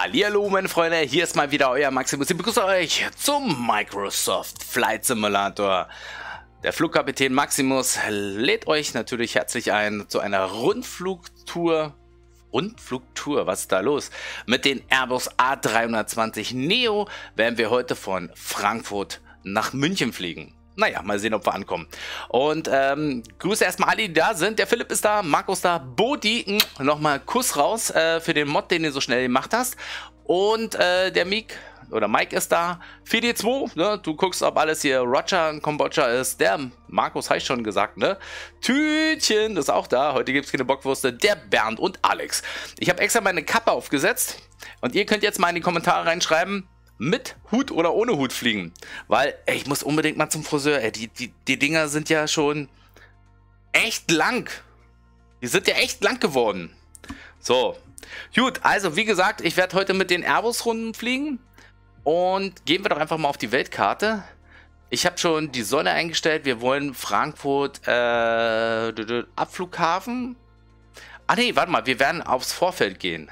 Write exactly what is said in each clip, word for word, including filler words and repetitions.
Hallihallo meine Freunde, hier ist mal wieder euer Maximus. Ich begrüße euch zum Microsoft Flight Simulator. Der Flugkapitän Maximus lädt euch natürlich herzlich ein zu einer Rundflugtour. Rundflugtour, was ist da los? Mit den Airbus A drei zwanzig Neo werden wir heute von Frankfurt nach München fliegen. Naja, mal sehen, ob wir ankommen. Und ähm, Grüße erstmal alle, die da sind. Der Philipp ist da, Markus da, Bodi. Nochmal Kuss raus äh, für den Mod, den du so schnell gemacht hast. Und äh, der Mik oder Mike ist da. vier D zwei, ne? Du guckst, ob alles hier Roger in Kambodscha ist. Der Markus heißt schon gesagt, ne? Tütchen ist auch da. Heute gibt es keine Bockwürste. Der Bernd und Alex. Ich habe extra meine Kappe aufgesetzt. Und ihr könnt jetzt mal in die Kommentare reinschreiben, mit Hut oder ohne Hut fliegen. Weil, ey, ich muss unbedingt mal zum Friseur. Ey, die, die, die Dinger sind ja schon echt lang. Die sind ja echt lang geworden. So. Gut, also wie gesagt, ich werde heute mit den Airbus-Runden fliegen. Und gehen wir doch einfach mal auf die Weltkarte. Ich habe schon die Sonne eingestellt. Wir wollen Frankfurt äh, Abflughafen. Ah nee, warte mal, wir werden aufs Vorfeld gehen.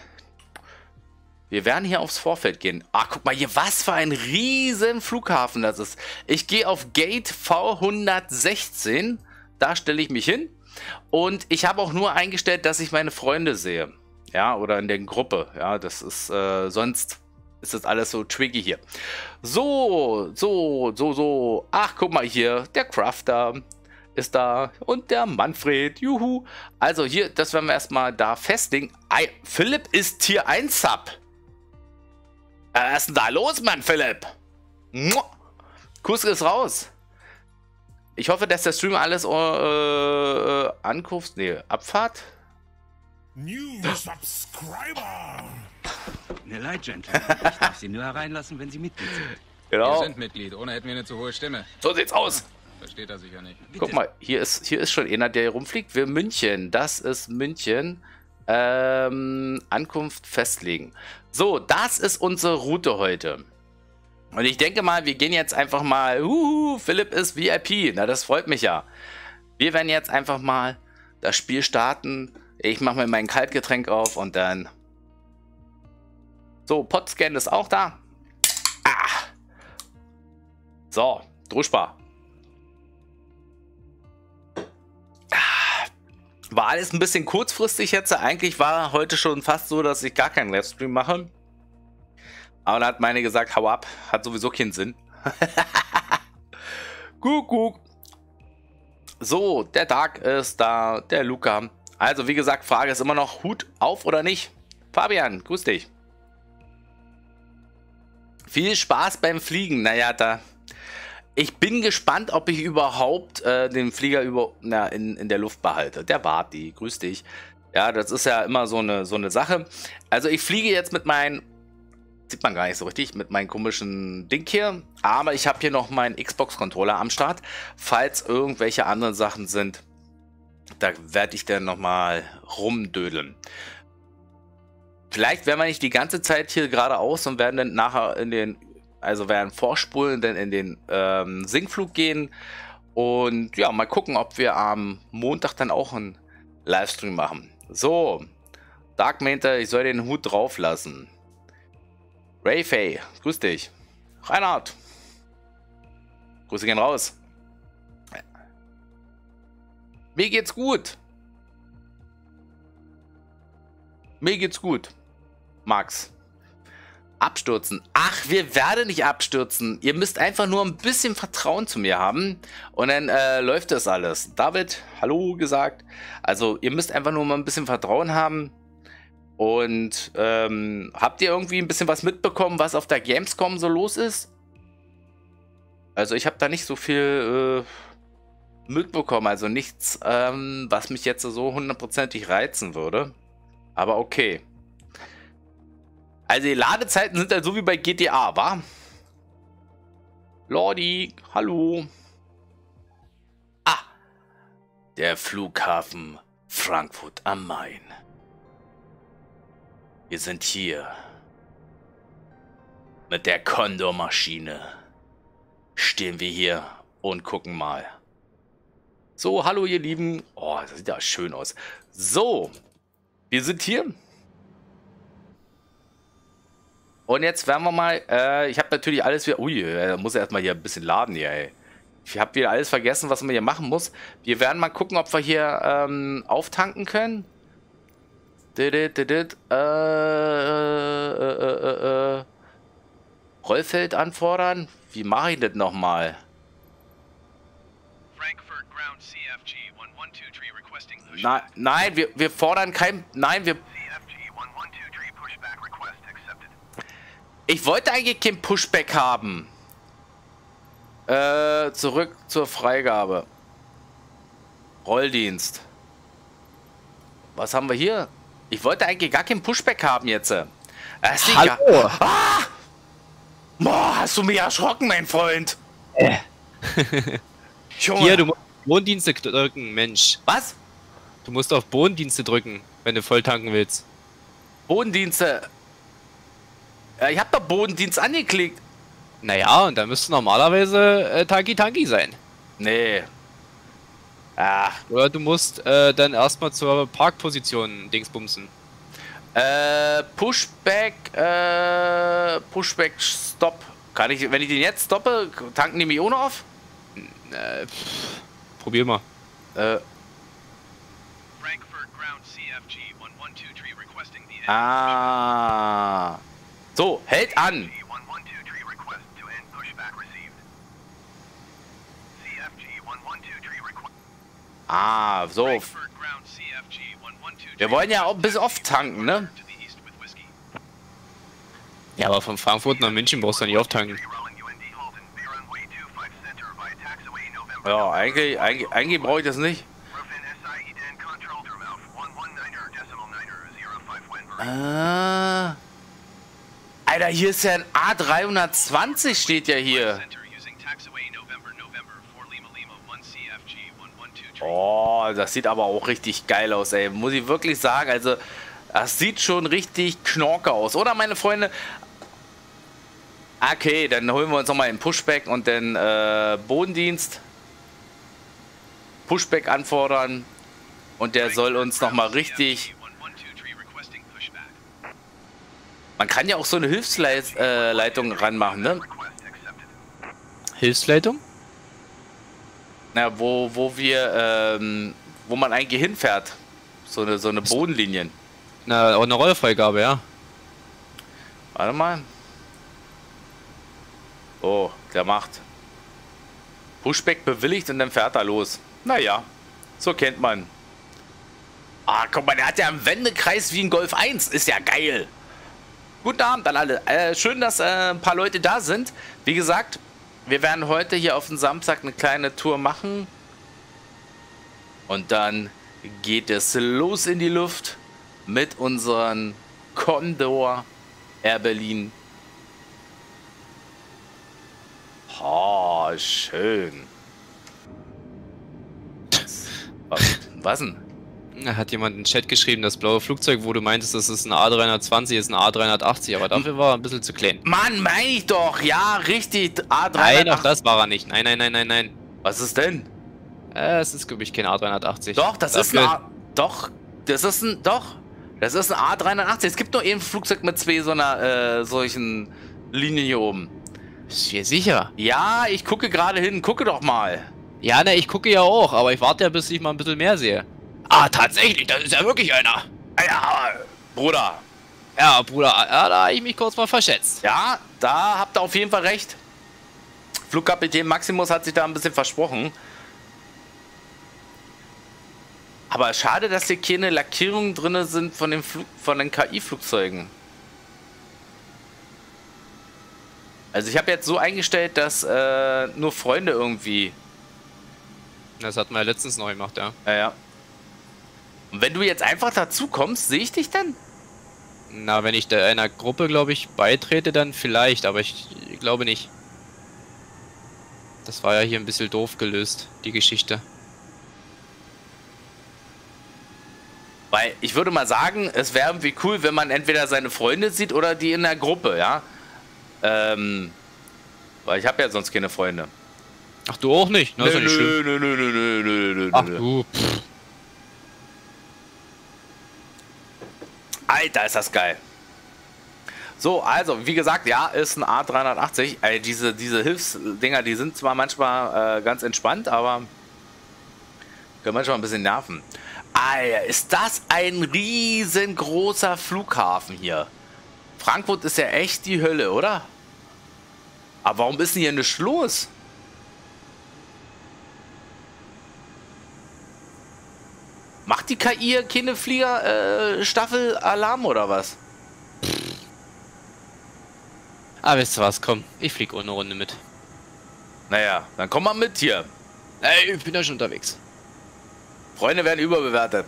Wir werden hier aufs Vorfeld gehen. Ah, guck mal hier, was für ein riesen Flughafen das ist. Ich gehe auf Gate V hundertsechzehn. Da stelle ich mich hin. Und ich habe auch nur eingestellt, dass ich meine Freunde sehe. Ja, oder in der Gruppe. Ja, das ist, äh, sonst ist das alles so tricky hier. So, so, so, so. Ach, guck mal hier, der Crafter ist da und der Manfred. Juhu. Also hier, das werden wir erstmal da festlegen. I, Philipp ist Tier eins Sub. Was ist denn da los, Mann, Philipp? Kuss ist raus. Ich hoffe, dass der Stream alles äh, äh, Ankunft, nee, Abfahrt. New Subscriber. Mir leid, Gentlemen. Ich darf Sie nur hereinlassen, wenn Sie Mitglied sind. Genau. Wir sind Mitglied, ohne hätten wir eine zu hohe Stimme. So sieht's aus. Versteht er sicher nicht. Bitte. Guck mal, hier ist, hier ist schon einer, der hier rumfliegt. Wir München. Das ist München. Ähm, Ankunft festlegen. So, das ist unsere Route heute. Und ich denke mal, wir gehen jetzt einfach mal. Uhu, Philipp ist V I P. Na, das freut mich ja. Wir werden jetzt einfach mal das Spiel starten. Ich mache mir mein Kaltgetränk auf und dann. So, Podscan ist auch da. Ah. So, druschbar. War alles ein bisschen kurzfristig jetzt. Eigentlich war heute schon fast so, dass ich gar keinen Livestream mache. Aber dann hat meine gesagt, hau ab. Hat sowieso keinen Sinn. Kuckuck. So, der Tag ist da. Der Luca. Also wie gesagt, Frage ist immer noch, Hut auf oder nicht? Fabian, grüß dich. Viel Spaß beim Fliegen. Naja, da... Ich bin gespannt, ob ich überhaupt äh, den Flieger über, na, in, in der Luft behalte. Der Barty, grüß dich. Ja, das ist ja immer so eine, so eine Sache. Also ich fliege jetzt mit meinem, sieht man gar nicht so richtig, mit meinem komischen Ding hier. Aber ich habe hier noch meinen Xbox-Controller am Start. Falls irgendwelche anderen Sachen sind, da werde ich dann nochmal rumdödeln. Vielleicht werden wir nicht die ganze Zeit hier geradeaus und werden dann nachher in den... Also werden vorspulen, dann in den ähm, Sinkflug gehen. Und ja, mal gucken, ob wir am Montag dann auch einen Livestream machen. So, Dark meinte, ich soll den Hut drauf lassen. Rayfay, grüß dich. Reinhard, Grüße gehen raus. Mir geht's gut. Mir geht's gut. Max. Abstürzen. Ach, wir werden nicht abstürzen. Ihr müsst einfach nur ein bisschen Vertrauen zu mir haben. Und dann äh, läuft das alles. David, hallo gesagt. Also, ihr müsst einfach nur mal ein bisschen Vertrauen haben. Und ähm, habt ihr irgendwie ein bisschen was mitbekommen, was auf der Gamescom so los ist? Also, ich habe da nicht so viel äh, mitbekommen. Also, nichts, ähm, was mich jetzt so hundertprozentig reizen würde. Aber okay. Also die Ladezeiten sind halt so wie bei G T A, wa? Lordi, hallo. Ah, der Flughafen Frankfurt am Main. Wir sind hier. Mit der Condor-Maschine stehen wir hier und gucken mal. So, hallo ihr Lieben. Oh, das sieht ja schön aus. So, wir sind hier. Und jetzt werden wir mal, äh, ich habe natürlich alles wieder, ui, da muss erstmal hier ein bisschen laden hier, ey. Ich habe wieder alles vergessen, was man hier machen muss. Wir werden mal gucken, ob wir hier ähm, auftanken können. Didit, didit, äh, äh, äh, äh, äh. Rollfeld anfordern? Wie mache ich das nochmal? Frankfurt Ground C F G one one two three requesting pushback. Na, nein, wir, wir fordern kein... Nein, wir... C F G one one two three pushback request accepted. Ich wollte eigentlich kein Pushback haben. Äh, zurück zur Freigabe. Rolldienst. Was haben wir hier? Ich wollte eigentlich gar keinen Pushback haben jetzt. Das ist Hallo. egal. Ah! Boah, hast du mich erschrocken, mein Freund? Äh. Junge. Hier, du musst auf Bodendienste drücken, Mensch. Was? Du musst auf Bodendienste drücken, wenn du voll tanken willst. Bodendienste. Ja, ich hab doch Bodendienst angeklickt. Naja, und da müsste normalerweise äh, Tanki Tanki sein. Nee. Ah. Oder du musst äh, dann erstmal zur Parkposition Dingsbumsen. Äh, Pushback, äh, Pushback Stop. Kann ich, wenn ich den jetzt stoppe, tanken die mich ohne auf? Äh, pff, probier mal. Äh, Frankfurt Ground C F G one one two three requesting the ah. So, hält an. one one two three request to end pushback received. C F G one one two three request. Ah, so. Frankfurt Ground C F G one one two three. Wir wollen ja auch bis oft tanken, ne? To the east with whiskey. Ja, aber von Frankfurt nach München brauchst du nicht auftanken. Ja, eigentlich, eigentlich, eigentlich brauche ich das nicht. Ah. Alter, hier ist ja ein A dreihundertzwanzig steht ja hier. Oh, das sieht aber auch richtig geil aus, ey. Muss ich wirklich sagen. Also, das sieht schon richtig knorke aus. Oder, meine Freunde? Okay, dann holen wir uns nochmal den Pushback und den äh, Bodendienst. Pushback anfordern. Und der soll uns nochmal richtig... Man kann ja auch so eine Hilfsleitung äh, ranmachen, ne? Hilfsleitung? Na, wo, wo wir, ähm, wo man eigentlich hinfährt. So eine, so eine Bodenlinien. Na, auch eine Rollfreigabe, ja. Warte mal. Oh, der macht Pushback bewilligt und dann fährt er los. Naja, so kennt man. Ah, guck mal, der hat ja einen Wendekreis wie ein Golf eins. Ist ja geil. Guten Abend an alle. Äh, schön, dass äh, ein paar Leute da sind. Wie gesagt, wir werden heute hier auf den Samstag eine kleine Tour machen. Und dann geht es los in die Luft mit unseren Condor Air Berlin. Oh, schön. Was, was denn? Da hat jemand in den Chat geschrieben, das blaue Flugzeug, wo du meintest, das ist ein A dreihundertzwanzig, ist ein A dreihundertachtzig, aber dafür war er ein bisschen zu klein. Mann, meine ich doch. Ja, richtig. A dreihundertachtzig. Nein, auch das war er nicht. Nein, nein, nein, nein, nein. Was ist denn? Äh, es ist, glaube ich, kein A dreihundertachtzig. Doch, das dafür ist ein A... Doch, das ist ein... Doch. Das ist ein A dreihundertachtzig. Es gibt nur ein Flugzeug mit zwei so einer, äh, solchen Linien hier oben. Bist du dir sicher? Ja, ich gucke gerade hin. Gucke doch mal. Ja, ne, ich gucke ja auch, aber ich warte ja, bis ich mal ein bisschen mehr sehe. Ah, tatsächlich, das ist ja wirklich einer. Ja, Bruder. Ja, Bruder, ja, da habe ich mich kurz mal verschätzt. Ja, da habt ihr auf jeden Fall recht. Flugkapitän Maximus hat sich da ein bisschen versprochen. Aber schade, dass hier keine Lackierungen drin sind von den, Flug von den K I-Flugzeugen. Also ich habe jetzt so eingestellt, dass äh, nur Freunde irgendwie... Das hatten wir ja letztens noch gemacht, ja. Ja, ja. Und wenn du jetzt einfach dazu kommst, sehe ich dich dann? Na, wenn ich da einer Gruppe, glaube ich, beitrete, dann vielleicht, aber ich glaube nicht. Das war ja hier ein bisschen doof gelöst, die Geschichte. Weil ich würde mal sagen, es wäre irgendwie cool, wenn man entweder seine Freunde sieht oder die in der Gruppe, ja. Ähm, weil ich habe ja sonst keine Freunde. Ach, du auch nicht? Na, ist ja nicht schlimm. Nö, nö, nö, nö, nö, nö, Ach nö. du, pff. Alter, ist das geil. So, also, wie gesagt, ja, ist ein A dreihundertachtzig. Ey, diese, diese Hilfsdinger, die sind zwar manchmal äh, ganz entspannt, aber können manchmal ein bisschen nerven. Alter, ist das ein riesengroßer Flughafen hier. Frankfurt ist ja echt die Hölle, oder? Aber warum ist denn hier nichts los? Macht die K I keine Flieger-Staffel äh, Alarm oder was? Ah, wisst ihr was? Komm, ich flieg ohne Runde mit. Naja, dann komm mal mit hier. Ey, ich bin ja schon unterwegs. Freunde werden überbewertet.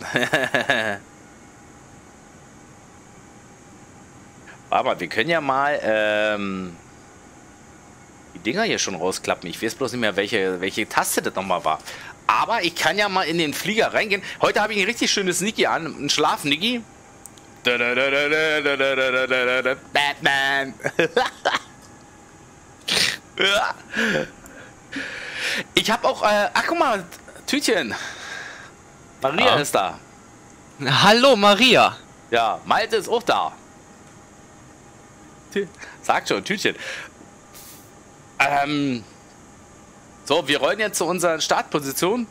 Aber wir können ja mal ähm, die Dinger hier schon rausklappen. Ich weiß bloß nicht mehr, welche, welche Taste das nochmal war. Aber ich kann ja mal in den Flieger reingehen. Heute habe ich ein richtig schönes Niki an. Ein Schlaf-Niki. Batman. Ich habe auch... Äh, ach, guck mal. Tütchen. Maria Ja. ist da. Hallo, Maria. Ja, Malte ist auch da. Tü- Sagt schon, Tütchen. Ähm... So, wir rollen jetzt zu unserer Startposition.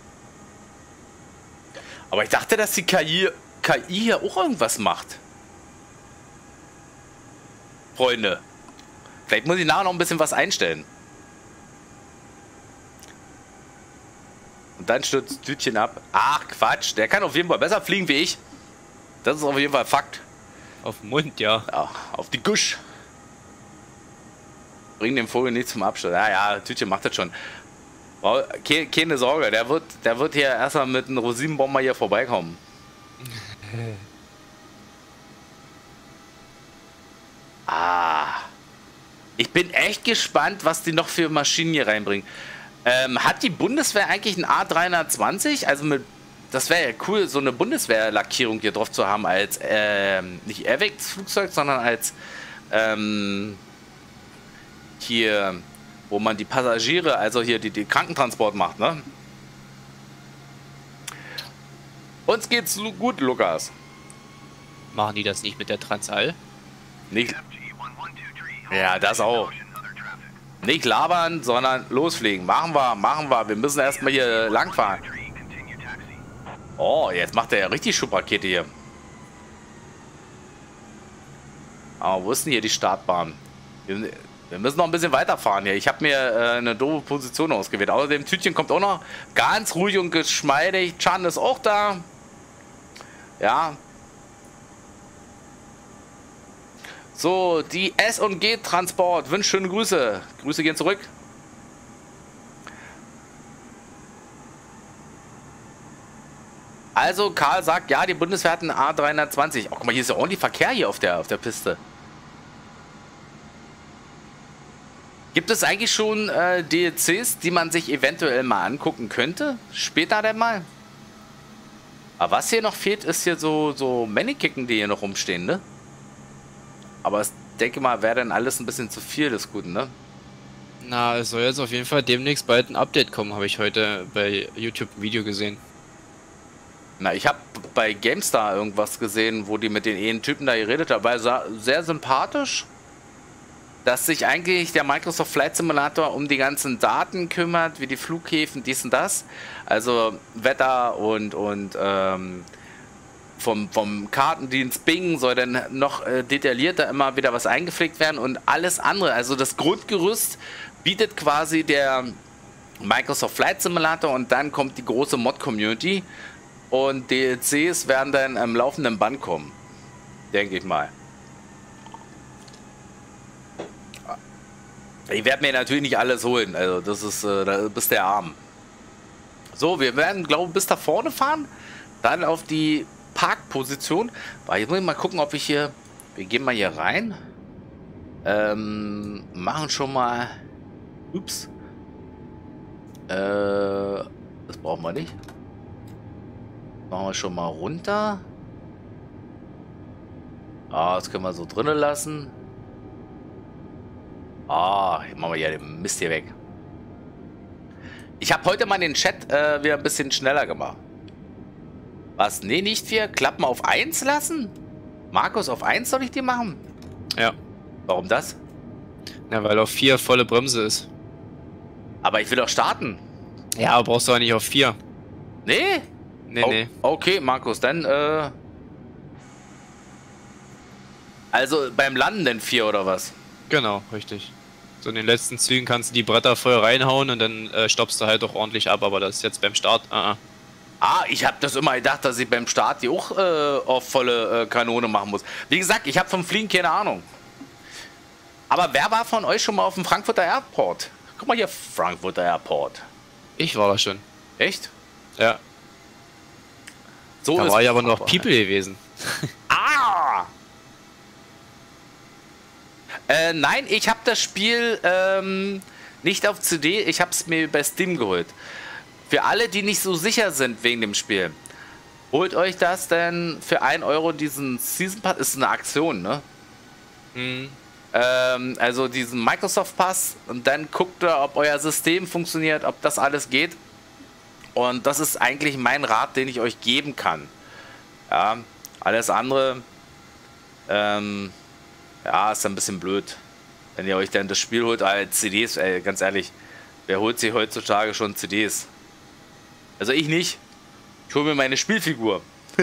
Aber ich dachte, dass die K I, K I hier auch irgendwas macht. Freunde. Vielleicht muss ich nachher noch ein bisschen was einstellen. Und dann stürzt Tütchen ab. Ach, Quatsch. Der kann auf jeden Fall besser fliegen wie ich. Das ist auf jeden Fall Fakt. Auf den Mund, ja. Ja, auf die Gusch. Bring den Vogel nicht zum Absturz. Ja, ja, Tütchen macht das schon. Keine, keine Sorge, der wird, der wird hier erstmal mit einem Rosinenbomber hier vorbeikommen. Ah. Ich bin echt gespannt, was die noch für Maschinen hier reinbringen. Ähm, hat die Bundeswehr eigentlich ein A dreihundertzwanzig? Also mit, das wäre ja cool, so eine Bundeswehrlackierung hier drauf zu haben als, ähm, nicht Airwax-Flugzeug, sondern als, ähm, hier, wo man die Passagiere, also hier die, die Krankentransport macht, ne? Uns geht's gut, Lukas. Machen die das nicht mit der Transall? Nicht, F G one one two three. ja, das auch. Other traffic. Nicht labern, sondern losfliegen. Machen wir, machen wir. Wir müssen erstmal hier langfahren. Three, continue taxi. Oh, jetzt macht er ja richtig Schubrakete hier. Aber wo ist denn hier die Startbahn? Wir, wir müssen noch ein bisschen weiterfahren hier. Ich habe mir äh, eine doofe Position ausgewählt. Außerdem Tütchen kommt auch noch ganz ruhig und geschmeidig. Chan ist auch da. Ja. So, die S und G Transport wünscht schöne Grüße. Grüße gehen zurück. Also Karl sagt, ja, die Bundeswehr hat einen A dreihundertzwanzig. Oh, guck mal, hier ist ja ordentlich Verkehr hier auf der, auf der Piste. Gibt es eigentlich schon äh, D L Cs, die man sich eventuell mal angucken könnte? Später denn mal? Aber was hier noch fehlt, ist hier so, so Mannequin, die hier noch rumstehen, ne? Aber ich denke mal, wäre dann alles ein bisschen zu viel des Guten, ne? Na, es soll jetzt auf jeden Fall demnächst bald ein Update kommen, habe ich heute bei YouTube ein Video gesehen. Na, ich habe bei GameStar irgendwas gesehen, wo die mit den einen Typen da geredet haben. War sa- sehr sympathisch, dass sich eigentlich der Microsoft Flight Simulator um die ganzen Daten kümmert, wie die Flughäfen, dies und das. Also Wetter und, und ähm, vom, vom Kartendienst Bing soll dann noch äh, detaillierter immer wieder was eingepflegt werden und alles andere. Also das Grundgerüst bietet quasi der Microsoft Flight Simulator und dann kommt die große Mod-Community und D L Cs werden dann am laufenden Band kommen. Denke ich mal. Ich werde mir natürlich nicht alles holen, also das ist, äh, da bist der Arm. So, wir werden, glaube ich, bis da vorne fahren, dann auf die Parkposition. Weil jetzt muss ich mal gucken, ob ich hier, wir gehen mal hier rein, ähm, machen schon mal, ups, äh, das brauchen wir nicht. Machen wir schon mal runter. Ah, das können wir so drinnen lassen. Ah, jetzt machen wir ja den Mist hier weg. Ich habe heute mal den Chat äh, wieder ein bisschen schneller gemacht. Was? Nee, nicht wir. Klappen auf eins lassen? Markus, auf eins soll ich die machen? Ja. Warum das? Ja, weil auf vier volle Bremse ist. Aber ich will doch starten. Ja, aber brauchst du auch nicht auf vier. Nee? Nee, Oh, nee. okay, Markus, dann, äh... Also beim Landen denn vier oder was? Genau, richtig. So in den letzten Zügen kannst du die Bretter voll reinhauen und dann äh, stoppst du halt auch ordentlich ab, aber das ist jetzt beim Start. Uh -uh. Ah, ich habe das immer gedacht, dass ich beim Start die auch äh, auf volle äh, Kanone machen muss. Wie gesagt, ich habe vom Fliegen keine Ahnung. Aber wer war von euch schon mal auf dem Frankfurter Airport? Guck mal hier, Frankfurter Airport. Ich war da schon. Echt? Ja. So Da ist war ich aber noch Frankfurt. People gewesen. Ah! Äh, nein, ich habe das Spiel ähm, nicht auf C D, ich habe es mir bei Steam geholt. Für alle, die nicht so sicher sind wegen dem Spiel, holt euch das denn für ein Euro diesen Season Pass, ist eine Aktion, ne? Mhm. Ähm, also diesen Microsoft Pass und dann guckt ihr, ob euer System funktioniert, ob das alles geht. Und das ist eigentlich mein Rat, den ich euch geben kann. Ja, alles andere, ähm, ja, ist ein bisschen blöd. Wenn ihr euch dann das Spiel holt als C Ds, ey, ganz ehrlich, wer holt sich heutzutage schon C Ds? Also ich nicht. Ich hole mir meine Spielfigur.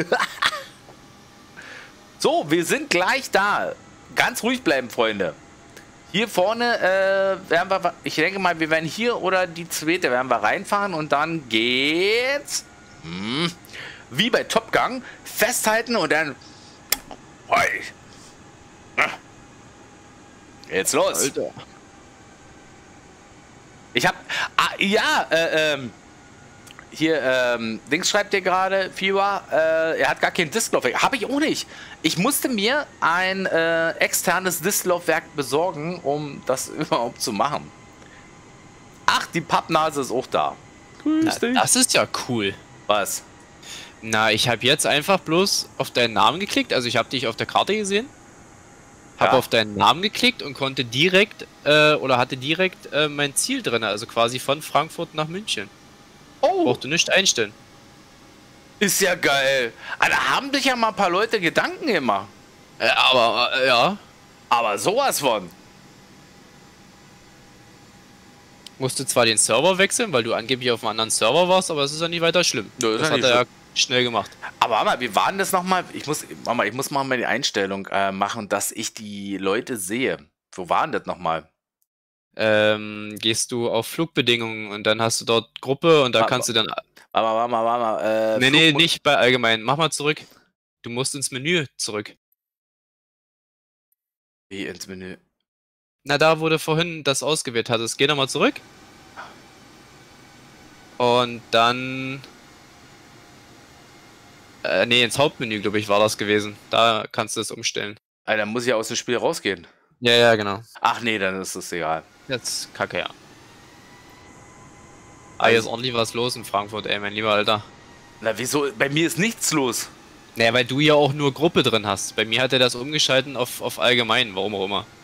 So, wir sind gleich da. Ganz ruhig bleiben, Freunde. Hier vorne äh, werden wir, ich denke mal, wir werden hier oder die zweite werden wir reinfahren und dann geht's. Hm, wie bei Top Gun, festhalten und dann. Hoi. Jetzt los. Alter. Ich hab. Ah, ja, äh, ähm. Hier, ähm, Dings schreibt dir gerade, Fiwa, äh, er hat gar kein Disklaufwerk. Habe ich auch nicht. Ich musste mir ein äh, externes Disklaufwerk besorgen, um das überhaupt zu machen. Ach, die Pappnase ist auch da. Grüß Na, dich. das ist ja cool. Was? Na, ich habe jetzt einfach bloß auf deinen Namen geklickt. Also ich habe dich auf der Karte gesehen. Habe Ja. auf deinen Namen geklickt und konnte direkt, äh, oder hatte direkt äh, mein Ziel drin. Also quasi von Frankfurt nach München. Oh, Brauchte nicht einstellen. ist ja geil. Ah, da haben sich ja mal ein paar Leute Gedanken gemacht. Äh, aber, äh, ja. Aber sowas von. Musste zwar den Server wechseln, weil du angeblich auf einem anderen Server warst, aber es ist ja nicht weiter schlimm. Nö, ist das ja hat nicht er ja schnell gemacht. Aber Mama, wie war denn das nochmal? Ich muss, Mama, ich muss mal die Einstellung äh, machen, dass ich die Leute sehe. Wo war denn das nochmal? Ähm, gehst du auf Flugbedingungen und dann hast du dort Gruppe und da Aber- kannst du dann... Mama, Mama, Mama. Äh, nee, nee, Flugmo- nicht bei allgemein. Mach mal zurück. Du musst ins Menü zurück. Wie ins Menü? Na, da, wo du vorhin das ausgewählt hattest. Geh nochmal zurück. Und dann... Äh, nee, ins Hauptmenü, glaube ich, war das gewesen. Da kannst du es umstellen. Ah, dann muss ich aus dem Spiel rausgehen. Ja, ja, genau. Ach nee, dann ist es egal. Jetzt kacke, ja. Ah, hier ist ordentlich was los in Frankfurt, ey, mein lieber Alter. Na, wieso? Bei mir ist nichts los. Naja, weil du ja auch nur Gruppe drin hast. Bei mir hat er das umgeschalten auf, auf allgemein, warum auch immer.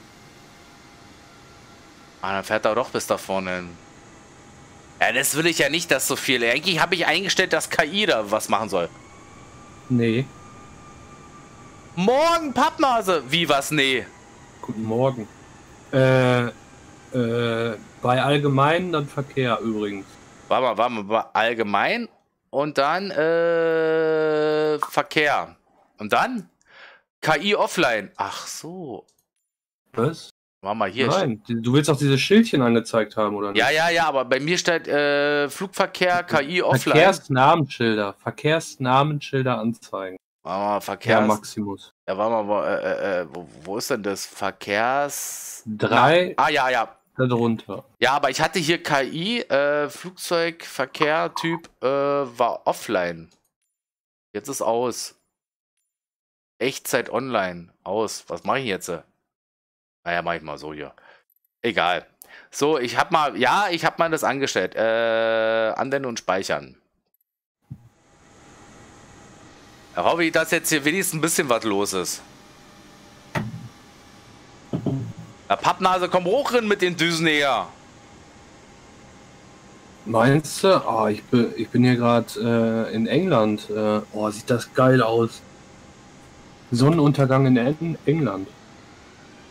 Ah, dann fährt er doch bis da vorne hin. Ja, das will ich ja nicht, dass so viel. Eigentlich habe ich eingestellt, dass K I da was machen soll. Nee, Morgen, Pappnase! Wie was? Nee. guten Morgen. Äh, äh, bei allgemein dann Verkehr übrigens. Warte mal, warte mal, warte, allgemein und dann äh, Verkehr. Und dann K I offline. Ach so. Was? Warte mal hier. Nein, die- du willst auch diese Schildchen angezeigt haben, oder nicht? Ja, ja, ja, aber bei mir steht äh, Flugverkehr, K I offline. Verkehrsnamenschilder. Verkehrsnamenschilder anzeigen. Warte mal, Herr Verkehrs... Maximus. Ja, warte mal, wo, äh, äh, wo, wo ist denn das? Verkehrs... Drei Ah, ja, ja. darunter. Ja, aber ich hatte hier K I, äh, Flugzeugverkehr, Typ, äh, war offline. Jetzt ist aus. Echtzeit online. Aus. Was mache ich jetzt? Naja, mach ich mal so hier. Egal. So, ich hab mal, ja, ich hab mal das angestellt. Äh, anwenden und speichern. Da hoffe ich, dass jetzt hier wenigstens ein bisschen was los ist. Na, Pappnase, komm hoch rein mit den Düsen her. Meinst du? Oh, ich, bin, ich bin hier gerade äh, in England. Äh, oh, sieht das geil aus. Sonnenuntergang in En England.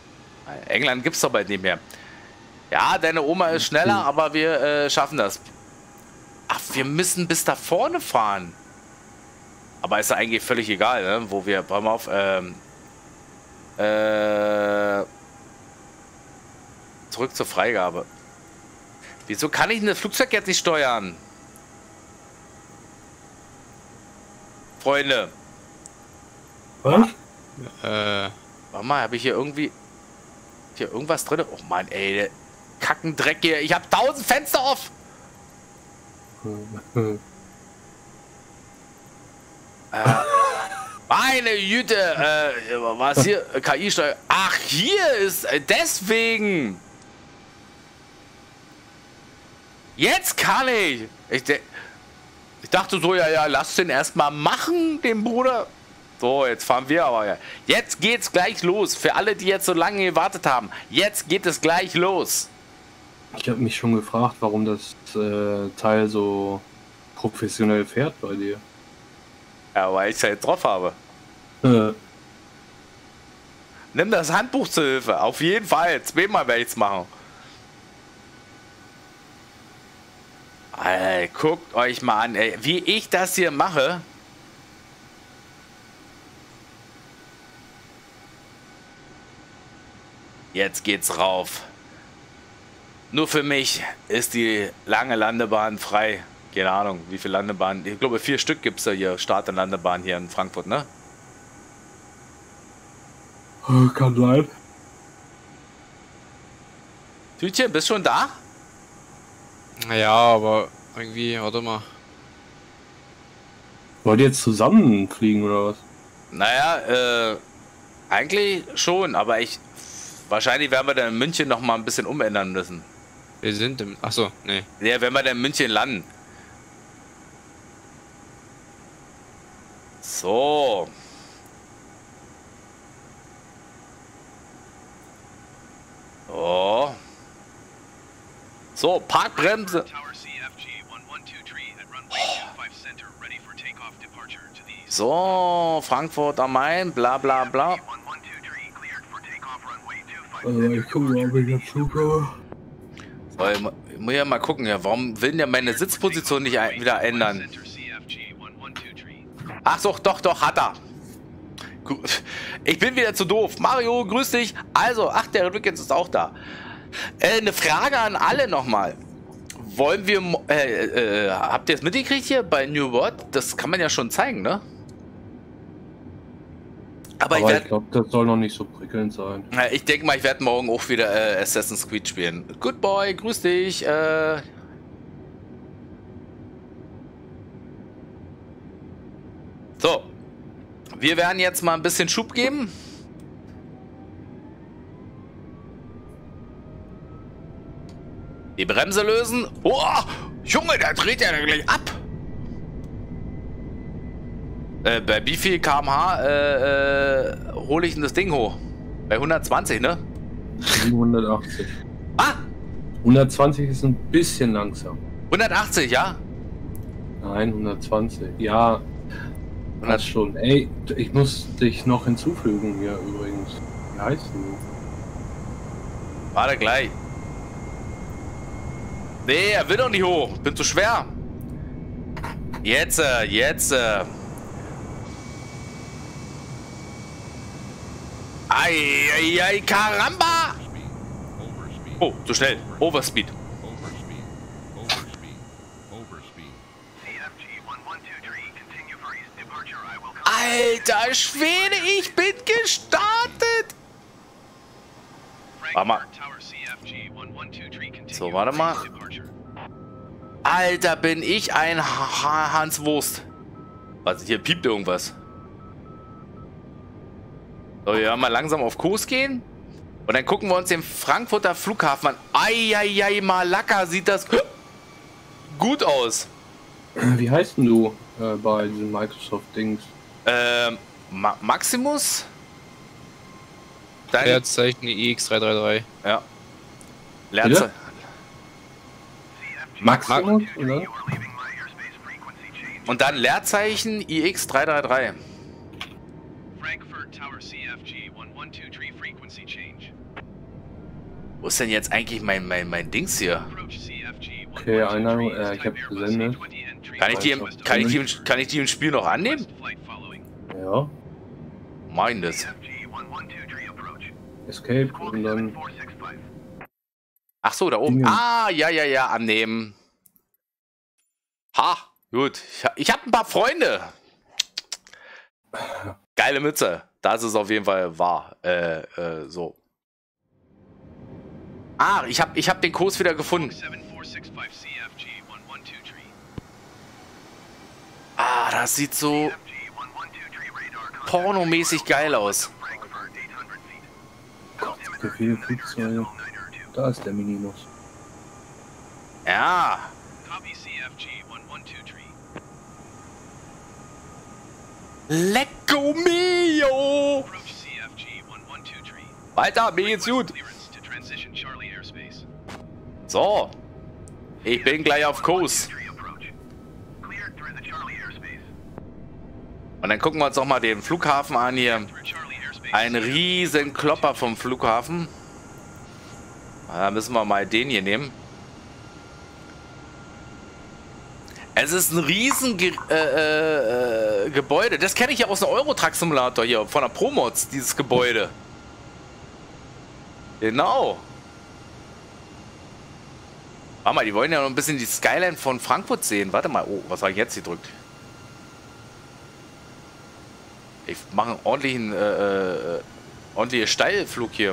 England gibt's doch bald nicht mehr. Ja, deine Oma ist schneller, aber wir äh, schaffen das. Ach, wir müssen bis da vorne fahren. Aber ist ja eigentlich völlig egal, ne? Wo wir, pass mal auf, ähm, äh, zurück zur Freigabe. Wieso kann ich denn das Flugzeug jetzt nicht steuern? Freunde. Was? Äh, Warte mal, habe ich hier irgendwie hier irgendwas drin? Oh Mann, ey, der Kackendreck hier. Ich habe tausend Fenster auf. äh, meine Güte, äh, was hier? K I-Steuer. Ach, hier ist äh, deswegen. Jetzt kann ich. Ich, ich dachte so, ja, ja, lass den erstmal machen, den Bruder. So, jetzt fahren wir aber ja. Jetzt geht's gleich los. Für alle, die jetzt so lange gewartet haben. Jetzt geht es gleich los. Ich habe mich schon gefragt, warum das äh, Teil so professionell fährt bei dir. Ja, weil ich es halt drauf habe. Äh, Nimm das Handbuch zur Hilfe. Auf jeden Fall. Zweimal werde ich es machen. Alter, guckt euch mal an, ey. Wie ich das hier mache. Jetzt geht's rauf. Nur für mich ist die lange Landebahn frei. Keine Ahnung, wie viele Landebahnen. Ich glaube, vier Stück gibt es ja hier. Start- und Landebahn hier in Frankfurt, ne? kann sein. Tütchen, bist schon da? ja, aber irgendwie, warte mal. Wollt ihr jetzt zusammen fliegen oder was? Naja, äh, eigentlich schon, aber ich. Wahrscheinlich werden wir dann in München noch mal ein bisschen umändern müssen. Wir sind im. Achso, nee. Ja, wenn wir dann in München landen. So. Oh. So, Parkbremse. So, Frankfurt am Main, bla bla bla. Also ich gucke mal, ob ich das zukomme. So, ich mu- ich muss ja mal gucken, ja, warum will denn der meine Sitzposition nicht ein wieder ändern? Ach so, doch, doch, hat er. Gut. Ich bin wieder zu doof. Mario, grüß dich. Also, ach, der Rückens ist auch da. Äh, eine Frage an alle nochmal. Wollen wir, mo- äh, äh, habt ihr es mitgekriegt hier bei New World? Das kann man ja schon zeigen, ne? Aber, Aber ich ich werde, glaube, das soll noch nicht so prickelnd sein. äh, ich denke mal, ich werde morgen auch wieder äh, Assassin's Creed spielen. Good boy, grüß dich. Äh, so, wir werden jetzt mal ein bisschen Schub geben. Die Bremse lösen. Oh, Junge, der dreht ja gleich ab. Äh, bei wie viel Kilometer pro Stunde äh, äh, hole ich denn das Ding hoch? Bei hundertzwanzig, ne? siebenhundertachtzig. Ah, hundertzwanzig ist ein bisschen langsam. hundertachtzig, ja? Nein, hundertzwanzig. Ja, das schon. Ey, ich muss dich noch hinzufügen hier übrigens. Wie heißt du? Warte gleich. Nee, er will doch nicht hoch. Bin zu schwer. Jetzt, äh, jetzt, äh. Ei, ei, ei, Karamba! Oh, zu schnell. Overspeed. Alter Schwede, ich bin gestartet! Warte mal. So, warte mal. Alter, bin ich ein Ha- Hans Wurst. Was, hier piept irgendwas. So, wir werden mal langsam auf Kurs gehen. Und dann gucken wir uns den Frankfurter Flughafen an. Eieiei, Malakka, sieht das gut aus. Wie heißt denn du äh, bei diesen Microsoft-Dings? Ähm, Ma Maximus? Dein, Leerzeichen I X drei drei drei. ja. Leerze Maximus, oder? Und dann Leerzeichen I X drei drei drei. Frankfurt Tower C F G one one two three frequency change. Wo ist denn jetzt eigentlich mein, mein, mein Dings hier? Okay, Einladung, äh, ich habe gesendet. Kann ich, die im, kann, ich die im, kann ich die im Spiel noch annehmen? Ja. Mein das. Escape und dann. Ach so, da oben. Ah, ja, ja, ja, annehmen. Ha, gut. Ich, ich habe ein paar Freunde. Geile Mütze. Das ist auf jeden Fall wahr. Äh, äh, so. Ah, ich habe ich hab den Kurs wieder gefunden. Ah, das sieht so pornomäßig geil aus. So viele Flugzeuge. Da ist der Minimus. Ja. Lecco mio! Weiter, mir geht's gut. So. Ich bin gleich auf Kurs. Und dann gucken wir uns doch mal den Flughafen an hier. Ein riesen Klopper vom Flughafen. Da müssen wir mal den hier nehmen. Es ist ein riesen Ge äh, äh, Gebäude. Das kenne ich ja aus dem Eurotruck Simulator hier, von der Promods, dieses Gebäude. Genau. Warte mal, die wollen ja noch ein bisschen die Skyline von Frankfurt sehen. Warte mal, oh, was habe ich jetzt gedrückt? Ich mache einen ordentlichen, äh, äh, ordentlichen Steilflug hier.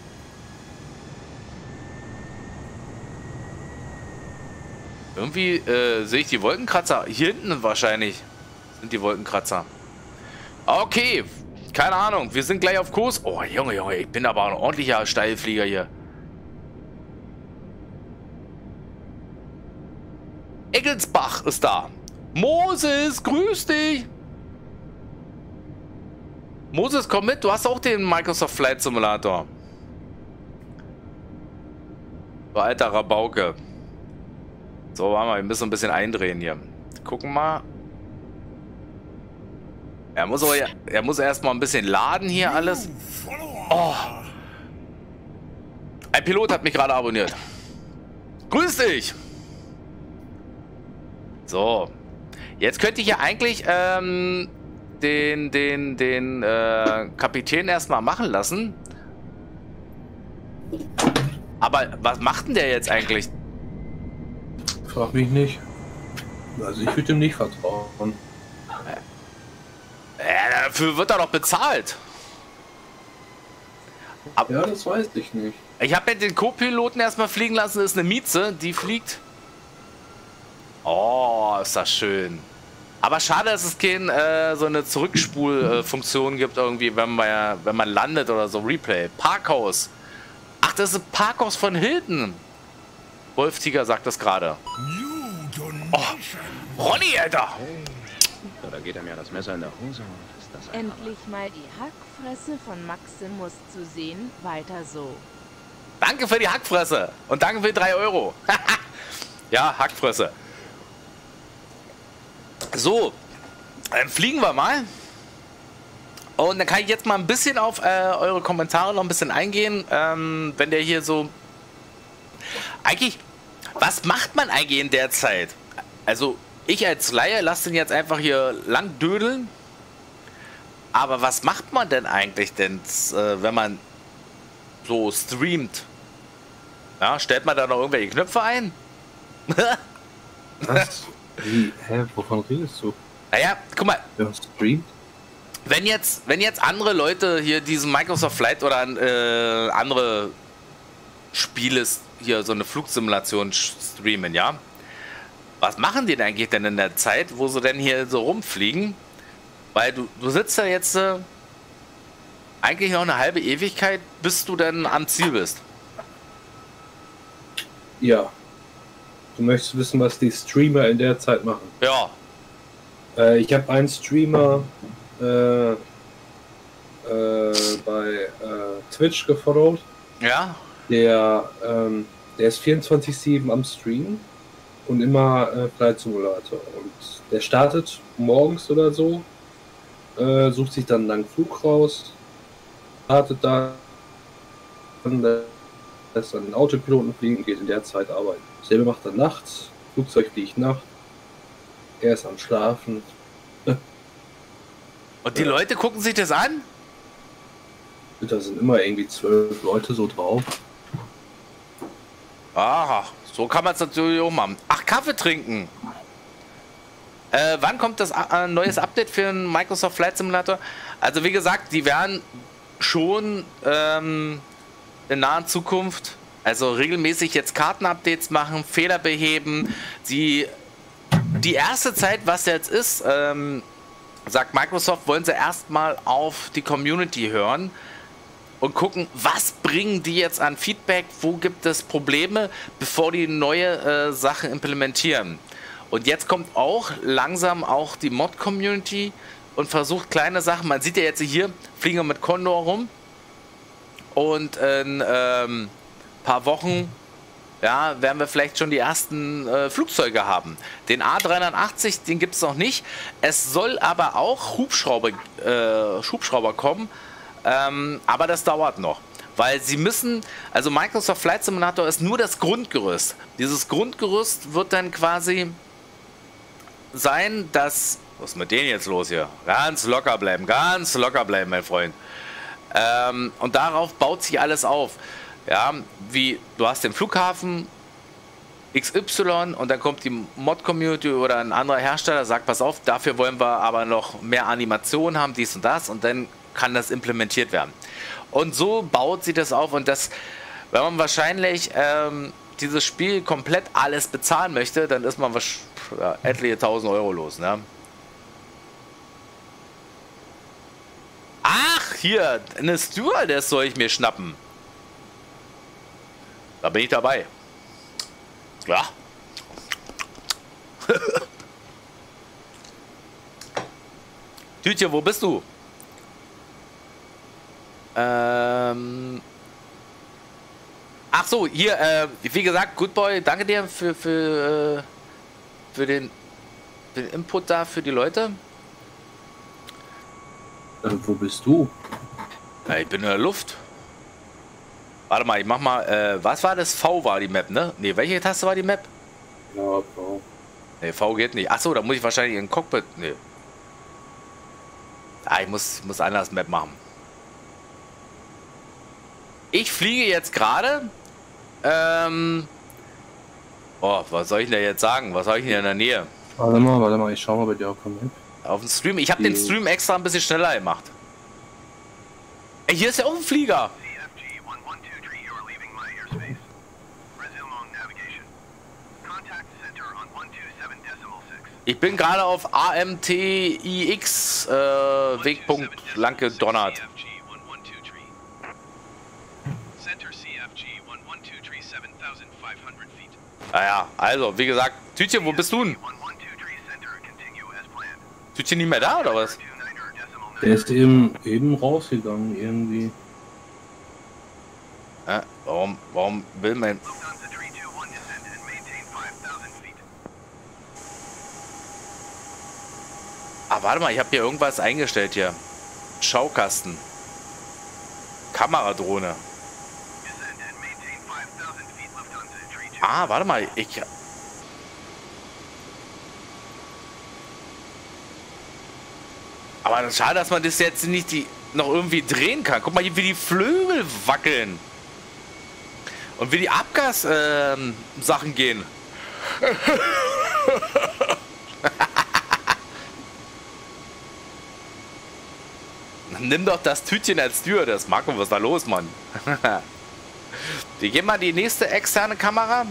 Irgendwie äh, sehe ich die Wolkenkratzer. Hier hinten wahrscheinlich sind die Wolkenkratzer. Okay, keine Ahnung. Wir sind gleich auf Kurs. Oh, Junge, Junge, ich bin aber ein ordentlicher Steilflieger hier. Eggelsbach ist da. Moses, grüß dich. Moses, komm mit. Du hast auch den Microsoft Flight Simulator. Du alter Rabauke. So, warte mal, wir müssen ein bisschen eindrehen hier. Gucken mal. Er muss aber, er muss erstmal ein bisschen laden hier alles. Oh. Ein Pilot hat mich gerade abonniert. Grüß dich. So. Jetzt könnte ich ja eigentlich ähm, den, den, den äh, Kapitän erstmal machen lassen. Aber was macht denn der jetzt eigentlich? Frag mich nicht. Also ich würde ihm nicht vertrauen. Ja, dafür wird er doch bezahlt. Aber ja, das weiß ich nicht. Ich habe ja den Co-Piloten erstmal fliegen lassen. Das ist eine Mieze, die fliegt. Oh, ist das schön. Aber schade, dass es keine äh, so eine Zurückspulfunktion gibt irgendwie, wenn man, wenn man landet oder so. Replay. Parkhaus. Ach, das ist ein Parkhaus von Hilton. Wolf Tiger sagt das gerade. Oh, Ronny, Alter! So, da geht er mir das Messer in der Hose. Ist das Endlich mal die Hackfresse von Maximus zu sehen. Weiter so. Danke für die Hackfresse. Und danke für die drei Euro. Ja, Hackfresse. So, dann fliegen wir mal. Und dann kann ich jetzt mal ein bisschen auf äh, eure Kommentare noch ein bisschen eingehen. Ähm, wenn der hier so... Eigentlich, was macht man eigentlich in der Zeit? Also, ich als Laie lasse den jetzt einfach hier lang dödeln. Aber was macht man denn eigentlich denn, äh, wenn man so streamt? Ja, stellt man da noch irgendwelche Knöpfe ein? Was? Wie? Hä? Wovon redest du? Naja, guck mal. Wer streamt? Wenn jetzt, wenn jetzt andere Leute hier diesen Microsoft Flight oder äh, andere Spiele hier so eine Flugsimulation streamen, ja? Was machen die denn eigentlich denn in der Zeit, wo sie denn hier so rumfliegen? Weil du, du sitzt ja jetzt äh, eigentlich noch eine halbe Ewigkeit, bis du dann am Ziel bist. Ja. Du möchtest wissen, was die Streamer in der Zeit machen. Ja. Äh, ich habe einen Streamer äh, äh, bei äh, Twitch gefollowt. Ja. Der, ähm, der ist vierundzwanzig sieben am Stream und immer äh, Flight Simulator. Und der startet morgens oder so, äh, sucht sich dann einen langen Flug raus, startet da, dann lässt dann den Autopiloten fliegen und geht in der Zeit arbeiten. Selber macht er nachts, Flugzeug fliegt Nacht, er ist am Schlafen. Und die Ja. Leute gucken sich das an? Da sind immer irgendwie zwölf Leute so drauf. Aha, so kann man es natürlich auch machen. Ach, Kaffee trinken. Äh, wann kommt das äh, neues Update für den Microsoft Flight Simulator? Also wie gesagt, die werden schon ähm, in naher Zukunft also regelmäßig jetzt Kartenupdates machen, Fehler beheben. Die, die erste Zeit, was jetzt ist, ähm, sagt Microsoft, wollen sie erstmal auf die Community hören und gucken, was bringen die jetzt an Feedback, wo gibt es Probleme, bevor die neue äh, Sachen implementieren. Und jetzt kommt auch langsam auch die Mod-Community und versucht kleine Sachen. Man sieht ja jetzt hier, fliegen wir mit Condor rum und in ähm, paar Wochen ja, werden wir vielleicht schon die ersten äh, Flugzeuge haben. Den A dreihundertachtzig, den gibt es noch nicht. Es soll aber auch Hubschrauber, äh, Hubschrauber kommen, ähm, aber das dauert noch. Weil sie müssen, also Microsoft Flight Simulator ist nur das Grundgerüst. Dieses Grundgerüst wird dann quasi sein, dass... Was ist mit denen jetzt los hier? Ganz locker bleiben, ganz locker bleiben, mein Freund. Ähm, und darauf baut sich alles auf. Ja, wie du hast den Flughafen X Y und dann kommt die Mod-Community oder ein anderer Hersteller, sagt, pass auf, dafür wollen wir aber noch mehr Animationen haben, dies und das, und dann kann das implementiert werden. Und so baut sie das auf, und das, wenn man wahrscheinlich ähm, dieses Spiel komplett alles bezahlen möchte, dann ist man was, ja, etliche tausend Euro los, ne? Ach, hier, eine Stewardess soll ich mir schnappen. Da bin ich dabei. Ja. Tütchen, wo bist du? Ähm. Ach so, hier, äh, wie gesagt, Good Boy, danke dir für, für, äh, für, den, für den Input da für die Leute. Äh, wo bist du? Ja, ich bin in der Luft. Warte mal, ich mach mal, äh, was war das? V war die Map, ne? Ne, welche Taste war die Map? Ja, Frau. Ne, V geht nicht. Achso, da muss ich wahrscheinlich in den Cockpit. Ne. Ah, ich muss, muss anders Map machen. Ich fliege jetzt gerade. Ähm. Oh, was soll ich denn jetzt sagen? Was soll ich denn in der Nähe? Warte mal, warte mal, ich schau mal bei dir auf dem Map. Auf dem Stream. Ich habe den Stream extra ein bisschen schneller gemacht. Ey, hier ist ja auch ein Flieger. Ich bin gerade auf A M T I X äh, Wegpunkt lang gedonnert. Naja, also, wie gesagt, Tütchen, wo bist du denn? Tütchen nicht mehr da, oder was? Der ist eben, eben rausgegangen, irgendwie. Äh, warum, warum will mein... Ah, warte mal, ich habe hier irgendwas eingestellt hier. Schaukasten. Kameradrohne. Ah, warte mal, ich... Aber das ist schade, dass man das jetzt nicht die, noch irgendwie drehen kann. Guck mal hier, wie die Flügel wackeln. Und wie die Abgas-Sachen ähm, gehen. Nimm doch das Tütchen als Stewardess. Marco, was ist da los, Mann? Wir gehen mal die nächste externe Kamera.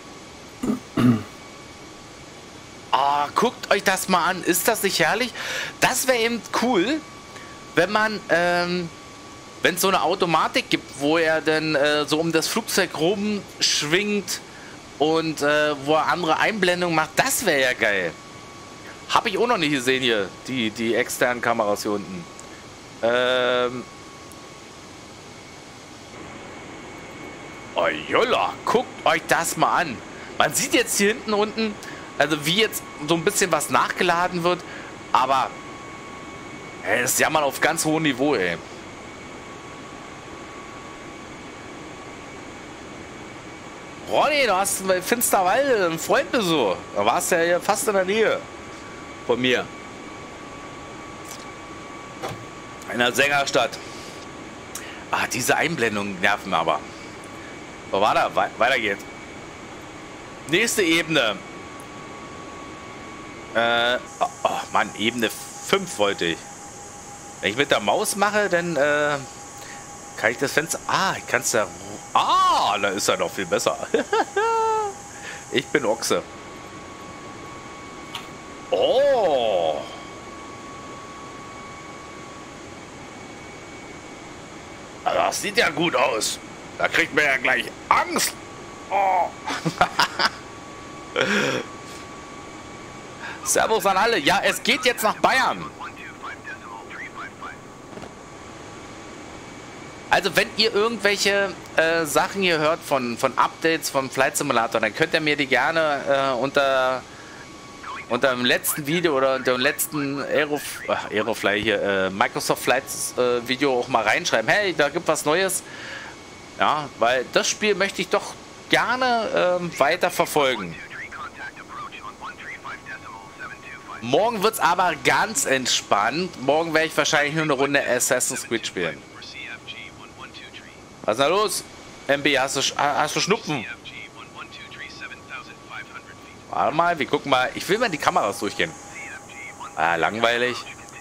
Ah, guckt euch das mal an. Ist das nicht herrlich? Das wäre eben cool, wenn man, ähm, wenn es so eine Automatik gibt, wo er dann äh, so um das Flugzeug rumschwingt und äh, wo er andere Einblendungen macht. Das wäre ja geil. Habe ich auch noch nicht gesehen hier, die, die externen Kameras hier unten. Ähm. Oh jolla, guckt euch das mal an. Man sieht jetzt hier hinten unten, also wie jetzt so ein bisschen was nachgeladen wird, aber ey, das ist ja mal auf ganz hohem Niveau, ey. Ronny, du hast bei Finsterwalde einen Freund besucht. Da warst du ja hier fast in der Nähe von mir. In der Sängerstadt. Ah, diese Einblendungen nerven aber. Wo war da? We weiter geht's. Nächste Ebene. Äh, oh, oh Mann, Ebene fünf wollte ich. Wenn ich mit der Maus mache, dann äh, kann ich das Fenster... Ah, ich kann es da... Ah, da ist er noch viel besser. Ich bin Ochse. Oh. Das sieht ja gut aus. Da kriegt man ja gleich Angst. Oh. Servus an alle. Ja, es geht jetzt nach Bayern. Also wenn ihr irgendwelche äh, Sachen hier hört von, von Updates vom Flight Simulator, dann könnt ihr mir die gerne äh, unter, unter dem letzten Video oder unter dem letzten Aerof ach, Aerofly hier, äh, Microsoft Flights äh, Video auch mal reinschreiben. Hey, da gibt was Neues. Ja, weil das Spiel möchte ich doch gerne äh, weiter verfolgen. Morgen wird es aber ganz entspannt. Morgen werde ich wahrscheinlich nur eine Runde Assassin's Creed spielen. Was ist da los? M B, hast du, hast du Schnupfen? Warte mal, wir gucken mal. Ich will mal die Kameras durchgehen. Ah, langweilig.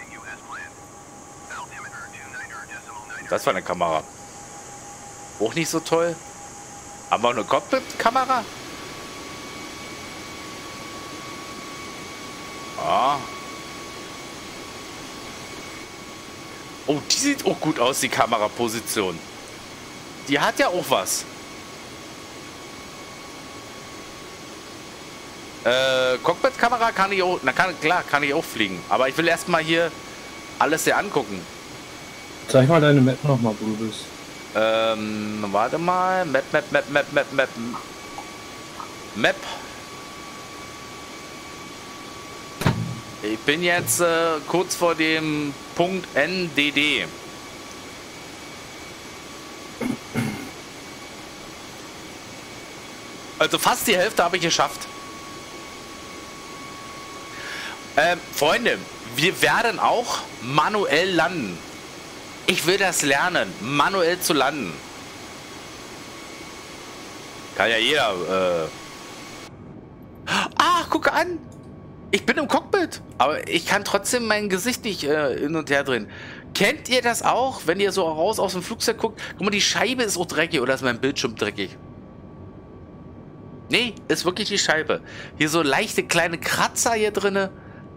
Das war eine Kamera. Auch nicht so toll. Haben wir auch eine Cockpit-Kamera? Ah. Oh, die sieht auch gut aus, die Kameraposition. Die hat ja auch was. Äh, Cockpit-Kamera kann ich auch... Na, kann, klar, kann ich auch fliegen. Aber ich will erstmal hier alles hier angucken. Zeig mal deine Map nochmal, wo du bist. Ähm, warte mal. Map, Map, Map, Map, Map, Map. Map. Ich bin jetzt äh, kurz vor dem Punkt N D D. Also fast die Hälfte habe ich geschafft. Ähm, Freunde, wir werden auch manuell landen. Ich will das lernen, manuell zu landen. Kann ja jeder. Äh ah, guck an! Ich bin im Cockpit, aber ich kann trotzdem mein Gesicht nicht äh, hin und her drehen. Kennt ihr das auch, wenn ihr so raus aus dem Flugzeug guckt? Guck mal, die Scheibe ist auch dreckig oder ist mein Bildschirm dreckig? Nee, ist wirklich die Scheibe. Hier so leichte kleine Kratzer hier drinne.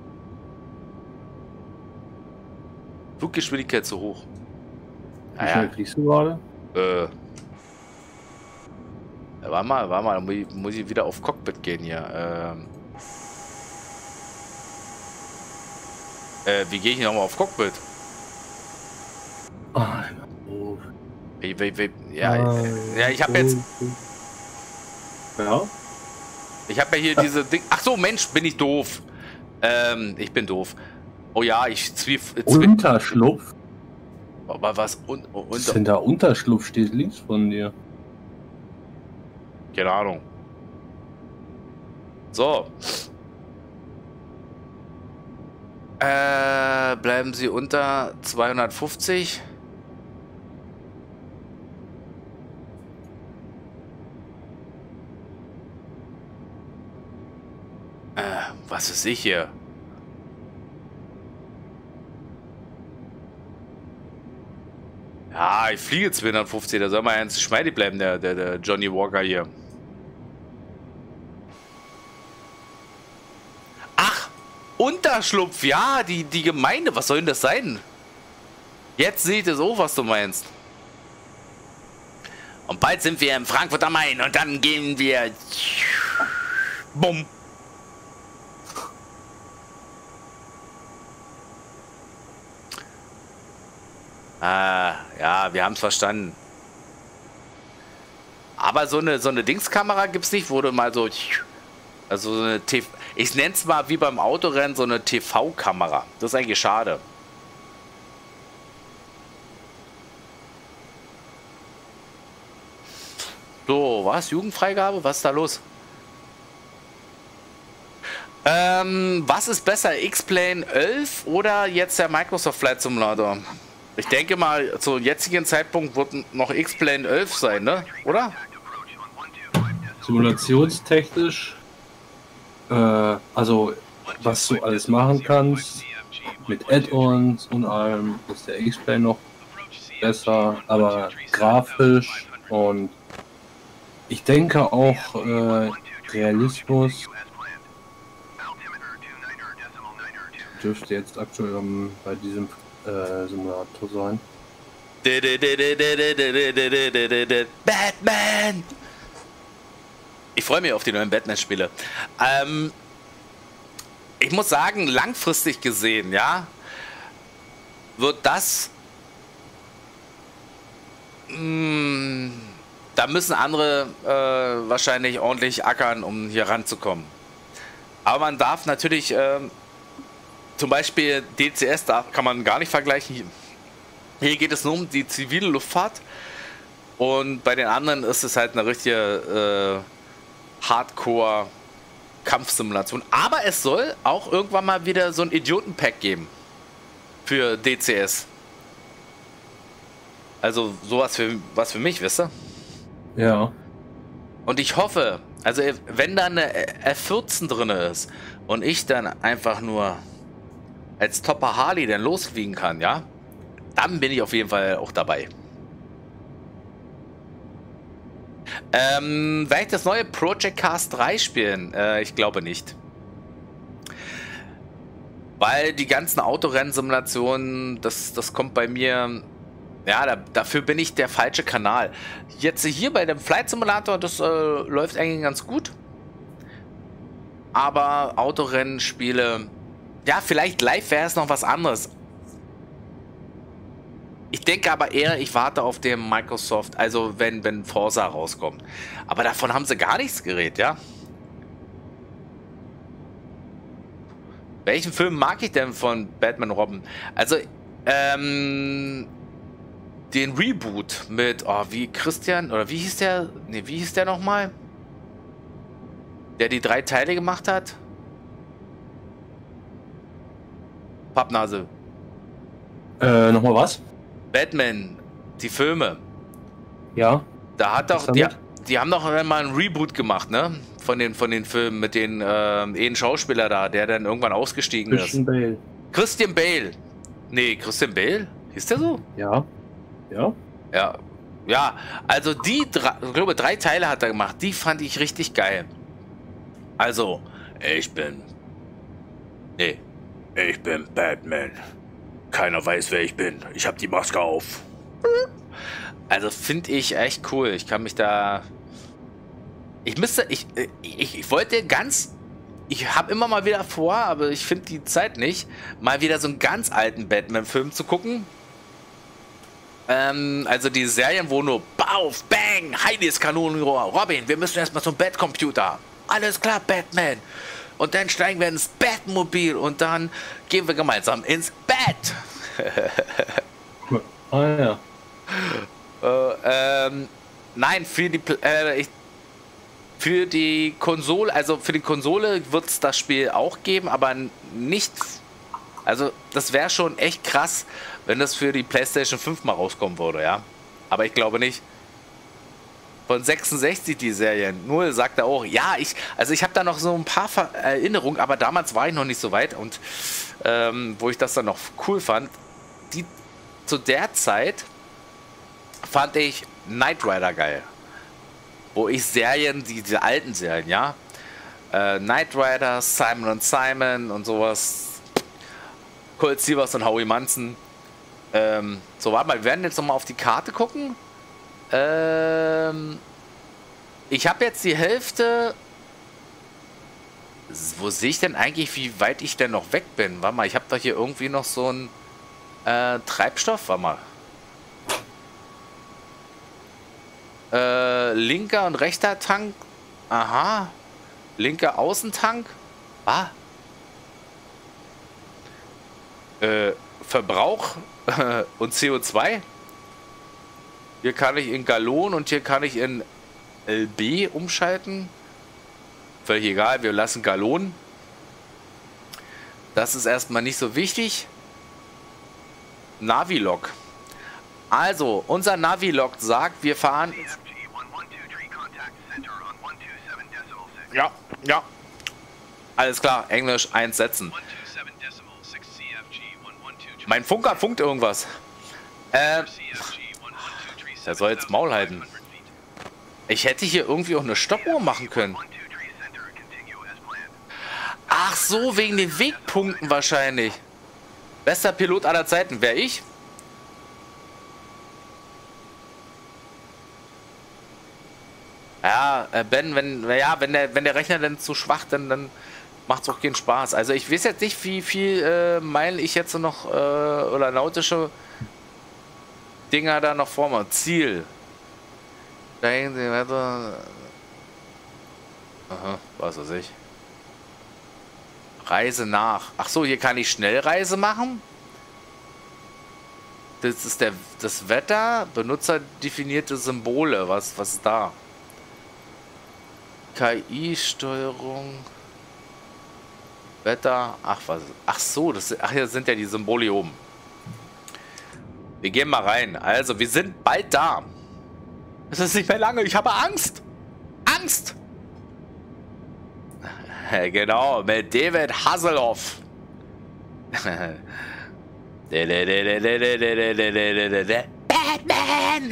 Fluggeschwindigkeit zu hoch. Wie schnell fliegst du gerade? Äh. Ja, warte mal, warte mal, dann muss ich, muss ich wieder auf Cockpit gehen hier. Ähm. Äh, wie gehe ich nochmal auf Cockpit? Ah, oh. Wie, wie, wie, ja, ah, ja, ich habe jetzt... Ja? Ich habe ja hier diese Ding... Ach so, Mensch, bin ich doof. Ähm, ich bin doof. Oh ja, ich zwief... zwief Unterschlupf? Aber was? Un, un, was ist denn da Unterschlupf? Steht links von dir. Keine Ahnung. So. Äh, bleiben Sie unter zweihundertfünfzig. Äh, was ist ich hier? Ja, ich fliege zweihundertfünfzig, da soll mal ins Schmeidi bleiben, der, der, der Johnny Walker hier. Ach, Unterschlupf, ja, die, die Gemeinde, was soll denn das sein? Jetzt seht ihr so, was du meinst. Und bald sind wir im Frankfurt am Main und dann gehen wir... Bumm. Ah, ja, wir haben es verstanden. Aber so eine, so eine Dingskamera gibt es nicht, wo du mal so... Also so eine T V... Ich nenne es mal wie beim Autorennen so eine T V-Kamera. Das ist eigentlich schade. So, was? Jugendfreigabe? Was ist da los? Ähm, was ist besser? X-Plane elf oder jetzt der Microsoft Flight Simulator? Ich denke mal, zum jetzigen Zeitpunkt wird noch X-Plane elf sein, ne? Oder? Simulationstechnisch, äh, also was du alles machen kannst, mit Add-ons und allem, ist der X-Plane noch besser, aber grafisch und ich denke auch äh, Realismus dürfte jetzt aktuell um, bei diesem äh, Simulator sein. Batman! Ich freue mich auf die neuen Batman-Spiele. Ähm, ich muss sagen, langfristig gesehen, ja, wird das mh, da müssen andere äh, wahrscheinlich ordentlich ackern, um hier ranzukommen. Aber man darf natürlich äh, zum Beispiel D C S, da kann man gar nicht vergleichen. Hier geht es nur um die zivile Luftfahrt und bei den anderen ist es halt eine richtige äh, Hardcore-Kampfsimulation. Aber es soll auch irgendwann mal wieder so ein Idioten-Pack geben für D C S. Also sowas für, was für mich, wisst ihr? Ja. Und ich hoffe, also wenn da eine F vierzehn drin ist und ich dann einfach nur als Topper Harley dann losfliegen kann, ja, dann bin ich auf jeden Fall auch dabei. Ähm, werde ich das neue Project Cars drei spielen? Äh, ich glaube nicht. Weil die ganzen Autorennsimulationen, das, das kommt bei mir, ja, da, dafür bin ich der falsche Kanal. Jetzt hier bei dem Flight Simulator, das äh, läuft eigentlich ganz gut. Aber Autorennspiele, ja, vielleicht live wäre es noch was anderes. Ich denke aber eher, ich warte auf den Microsoft, also wenn, wenn Forza rauskommt. Aber davon haben sie gar nichts geredet, ja. Welchen Film mag ich denn von Batman Robin? Also, ähm, den Reboot mit, oh, wie Christian, oder wie hieß der? Ne, wie hieß der nochmal? Der die drei Teile gemacht hat? Pappnase. Äh, nochmal was? Batman, die Filme. Ja. Da hat doch, die, die haben doch mal einen Reboot gemacht, ne? Von den, von den Filmen mit den ähm, einen Schauspieler da, der dann irgendwann ausgestiegen Christian ist. Bale. Christian Bale. Nee, Christian Bale? Hieß der so? Ja. Ja. Ja. Ja, also die drei, ich glaube, drei Teile hat er gemacht. Die fand ich richtig geil. Also, ich bin. Nee. Ich bin Batman. Keiner weiß, wer ich bin. Ich habe die Maske auf. Also finde ich echt cool. Ich kann mich da... Ich müsste... Ich, ich, ich wollte ganz... Ich habe immer mal wieder vor, aber ich finde die Zeit nicht, mal wieder so einen ganz alten Batman-Film zu gucken. Ähm, also die Serien, wo nur Bauf, Bang, Heilis Kanonenrohr, Robin, wir müssen erstmal zum Batcomputer. Alles klar, Batman. Und dann steigen wir ins Batmobil und dann gehen wir gemeinsam ins Bett. Ah ja. Äh, ähm, nein, für die, äh, ich, für die Konsole, also für die Konsole wird es das Spiel auch geben, aber nicht, also das wäre schon echt krass, wenn das für die PlayStation fünf mal rauskommen würde, ja. Aber ich glaube nicht. Von sechsundsechzig die Serie. Null sagt er auch, ja, ich, also ich habe da noch so ein paar Ver Erinnerungen, aber damals war ich noch nicht so weit und ähm, wo ich das dann noch cool fand, die, zu der Zeit fand ich Knight Rider geil. Wo ich Serien, die, diese alten Serien, ja, äh, Knight Rider, Simon und Simon und sowas, Colt Sievers und Howie Munson. Ähm, so, warte mal, wir werden jetzt nochmal auf die Karte gucken. Ähm, ich habe jetzt die Hälfte. Wo sehe ich denn eigentlich, wie weit ich denn noch weg bin? Warte mal, ich habe doch hier irgendwie noch so ein äh, Treibstoff. Warte mal. Äh, linker und rechter Tank. Aha. Linker Außentank. Ah. Äh, Verbrauch und C O zwei. Hier kann ich in Gallonen und hier kann ich in L B umschalten. Völlig egal, wir lassen Galon. Das ist erstmal nicht so wichtig. Navilog. Also, unser Navilog sagt, wir fahren... Ja, ja. Alles klar, Englisch eins setzen. Mein Funker funkt irgendwas. Äh, der soll jetzt Maul halten. Ich hätte hier irgendwie auch eine Stoppuhr machen können. Ach so, wegen den Wegpunkten wahrscheinlich. Bester Pilot aller Zeiten, wäre ich. Ja, äh Ben, wenn, ja, wenn der, wenn der Rechner dann zu schwach, dann, dann macht es auch keinen Spaß. Also ich weiß jetzt nicht, wie viel äh, Meilen ich jetzt noch, äh, oder nautische Dinger da noch vor mir. Ziel. Da hängen sie weiter. Aha, was weiß ich. Reise nach. Ach so, hier kann ich Schnellreise machen. Das ist der, das Wetter. Benutzerdefinierte Symbole. Was, was ist da? K I-Steuerung. Wetter. Ach, was? Ach so, das, ach, hier sind ja die Symbole hier oben. Wir gehen mal rein. Also, wir sind bald da. Es ist nicht mehr lange. Ich habe Angst. Angst. Genau, mit David Hasselhoff. Batman!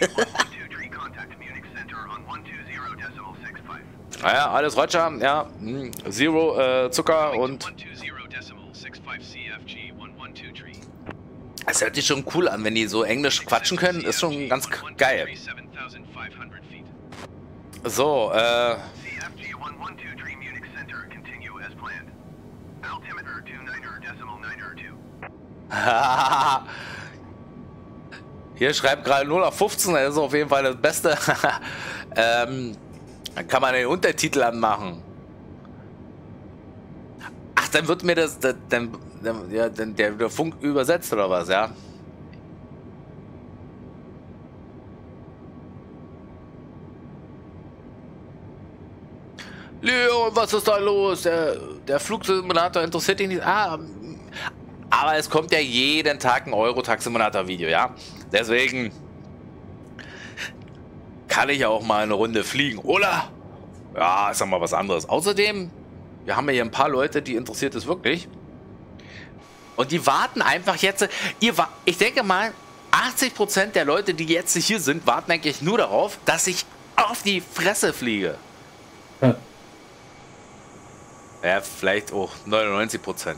Naja, alles Roger, ja. Zero äh, Zucker und. Es hört sich schon cool an, wenn die so Englisch quatschen können. Ist schon ganz geil. So, äh. Hier schreibt gerade null auf fünfzehn, das ist auf jeden Fall das Beste. ähm, dann kann man den Untertitel anmachen. Ach, dann wird mir das, das dann, dann, ja, dann der, der Funk übersetzt oder was, ja? Leon, was ist da los? Der, der Flugsimulator interessiert dich nicht. Ah, aber es kommt ja jeden Tag ein Euro-Truck-Simulator-Video, ja? Deswegen kann ich auch mal eine Runde fliegen, oder? Ja, ist ja mal was anderes. Außerdem, wir haben ja hier ein paar Leute, die interessiert es wirklich. Und die warten einfach jetzt. Ihr, ich denke mal, achtzig Prozent der Leute, die jetzt hier sind, warten eigentlich nur darauf, dass ich auf die Fresse fliege. Hm. Ja, vielleicht auch neunundneunzig Prozent.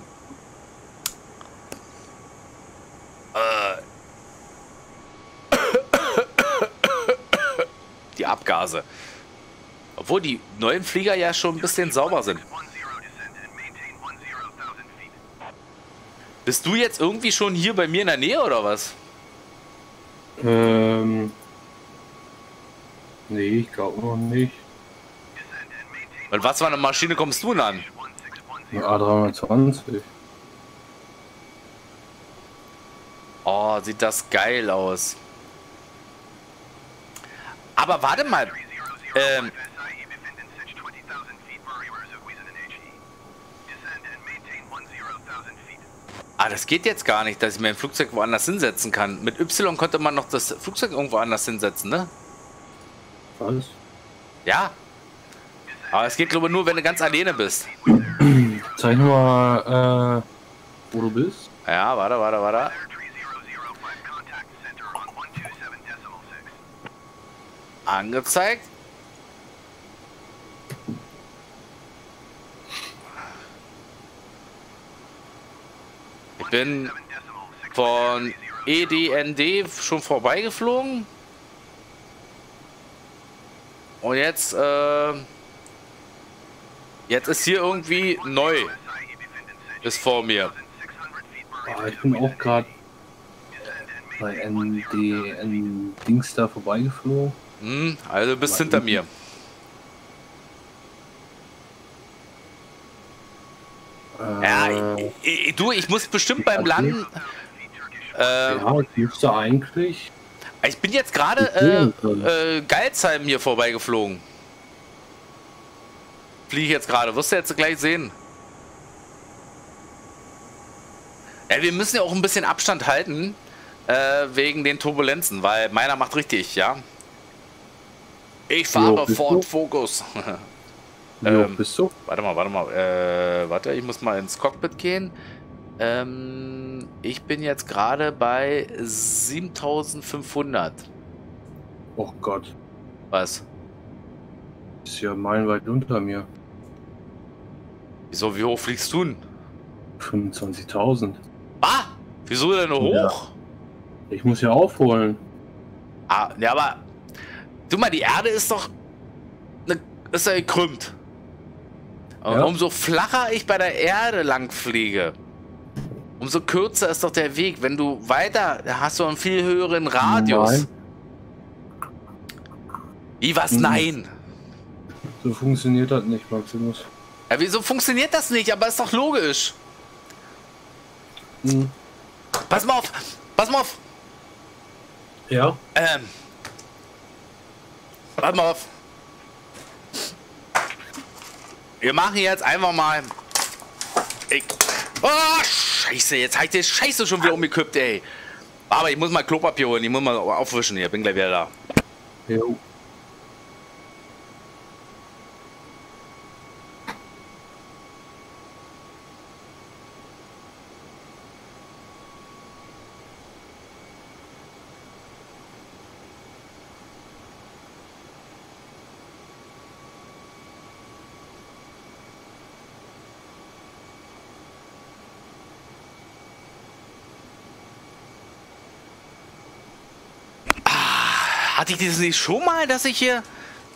Die Abgase. Obwohl die neuen Flieger ja schon ein bisschen sauber sind. Bist du jetzt irgendwie schon hier bei mir in der Nähe oder was? Ähm. Nee, ich glaube noch nicht. Und was für eine Maschine kommst du denn an? Eine A dreihundertzwanzig. Oh, sieht das geil aus. Aber warte mal. Ähm. Ah, das geht jetzt gar nicht, dass ich mein Flugzeug woanders hinsetzen kann. Mit Y konnte man noch das Flugzeug irgendwo anders hinsetzen, ne? Was? Ja. Aber es geht, glaube ich, nur, wenn du ganz alleine bist. Zeig mal, äh, wo du bist. Ja, warte, warte, warte. Angezeigt. Ich bin von E D N D schon vorbeigeflogen. Und jetzt, äh, jetzt ist hier irgendwie neu. Ist vor mir. Ah, ich bin auch gerade bei N D N Dings da vorbeigeflogen. Hm, also du bist hinter mir. Äh, Ja, ich, ich, du, ich muss bestimmt beim Landen. Äh, ja, ich müsste eigentlich. Ich bin jetzt gerade äh, äh, Geilsheim hier vorbeigeflogen. Fliege ich jetzt gerade. Wirst du jetzt gleich sehen. Ja, wir müssen ja auch ein bisschen Abstand halten. Äh, wegen den Turbulenzen. Weil meiner macht richtig, ja. Ich fahre Jo, Ford du? Focus. Jo, ähm, bist du? warte mal, warte mal. Äh, warte, ich muss mal ins Cockpit gehen. Ähm, ich bin jetzt gerade bei siebentausendfünfhundert. Oh Gott. Was? Ist ja meilenweit unter mir. Wieso, wie hoch fliegst du denn? fünfundzwanzigtausend. Ah! Wieso denn hoch? Ja. Ich muss ja aufholen. Ah, ja, aber. Du mal, die Erde ist doch. Ne, ist ja gekrümmt. Und Ja. umso flacher ich bei der Erde lang fliege, umso kürzer ist doch der Weg. Wenn du weiter, da hast du einen viel höheren Radius. Nein. Wie was? Mhm. Nein. So funktioniert das nicht, Maximus. Ja, wieso funktioniert das nicht? Aber ist doch logisch. Hm. Pass mal auf. Pass mal auf. Ja? Ähm. Pass mal auf. Wir machen jetzt einfach mal. Ich. Oh, Scheiße. Jetzt habe ich das Scheiße schon wieder umgekippt, ey. Aber ich muss mal Klopapier holen. Ich muss mal aufwischen hier. Bin gleich wieder da. Jo. Hatte ich das nicht schon mal, dass ich hier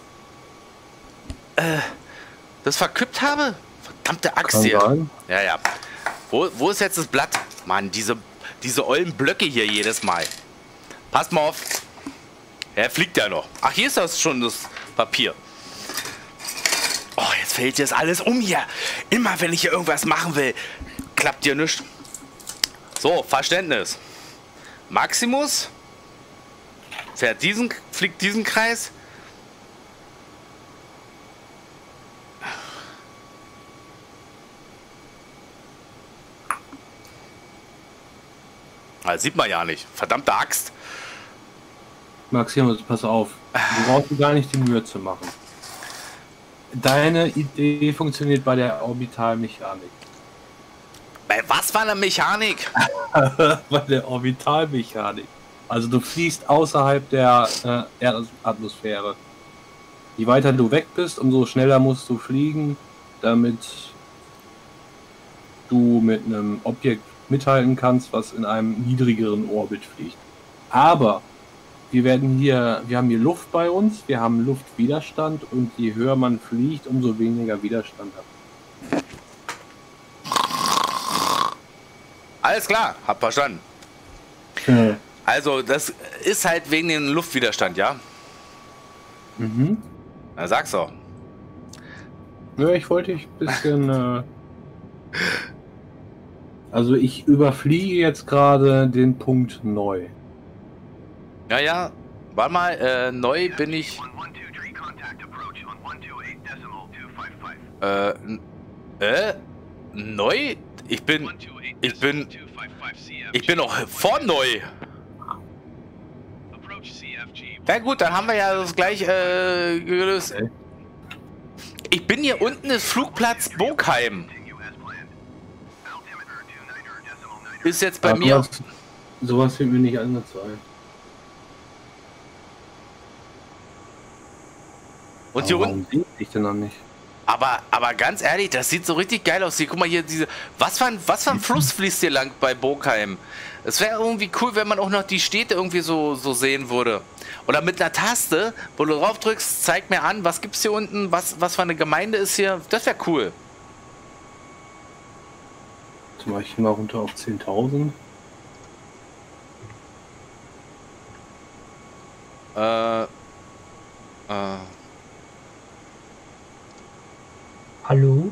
äh, das verkippt habe? Verdammte Axt Kann hier. sein. Ja, ja. Wo, wo ist jetzt das Blatt? Mann, diese, diese ollen Blöcke hier jedes Mal. Passt mal auf. Er fliegt ja noch. Ach, hier ist das schon das Papier. Oh, jetzt fällt jetzt alles um hier. Immer wenn ich hier irgendwas machen will, klappt hier nichts. So, Verständnis. Maximus fährt diesen, fliegt diesen Kreis. Das sieht man ja nicht. Verdammte Axt. Maximus, pass auf. Du brauchst dir gar nicht die Mühe zu machen. Deine Idee funktioniert bei der Orbitalmechanik. Bei was war eine Mechanik? Bei der Orbitalmechanik. Also du fliegst außerhalb der äh, Erdatmosphäre. Je weiter du weg bist, umso schneller musst du fliegen, damit du mit einem Objekt mithalten kannst, was in einem niedrigeren Orbit fliegt. Aber wir werden hier, wir haben hier Luft bei uns, wir haben Luftwiderstand und je höher man fliegt, umso weniger Widerstand hat. Alles klar, hab verstanden. Äh, Also, das ist halt wegen dem Luftwiderstand, ja? mhm. Na, sag's doch. Ja, ich wollte dich ein bisschen. äh, also, ich überfliege jetzt gerade den Punkt neu. Ja, ja. Warte mal, äh, neu bin ich. Äh, n- äh, neu? Ich bin. Ich bin. Ich bin noch vor neu. Na gut, dann haben wir ja das gleich äh, gelöst. Okay. Ich bin hier unten ist Flugplatz Burgheim. Ist jetzt bei Aber mir. Sowas, sowas wird mir nicht angezeigt. Und hier Aber unten. warum sehe ich denn noch nicht? Aber, aber ganz ehrlich, das sieht so richtig geil aus. Hier, guck mal hier, diese. Was für ein, was für ein Fluss fließt hier lang bei Burgheim? Es wäre irgendwie cool, wenn man auch noch die Städte irgendwie so, so sehen würde. Oder mit einer Taste, wo du drauf drückst, zeig mir an, was gibt's hier unten, was, was für eine Gemeinde ist hier. Das wäre cool. Zum Beispiel mal runter auf zehntausend. Äh. Äh. Hallo?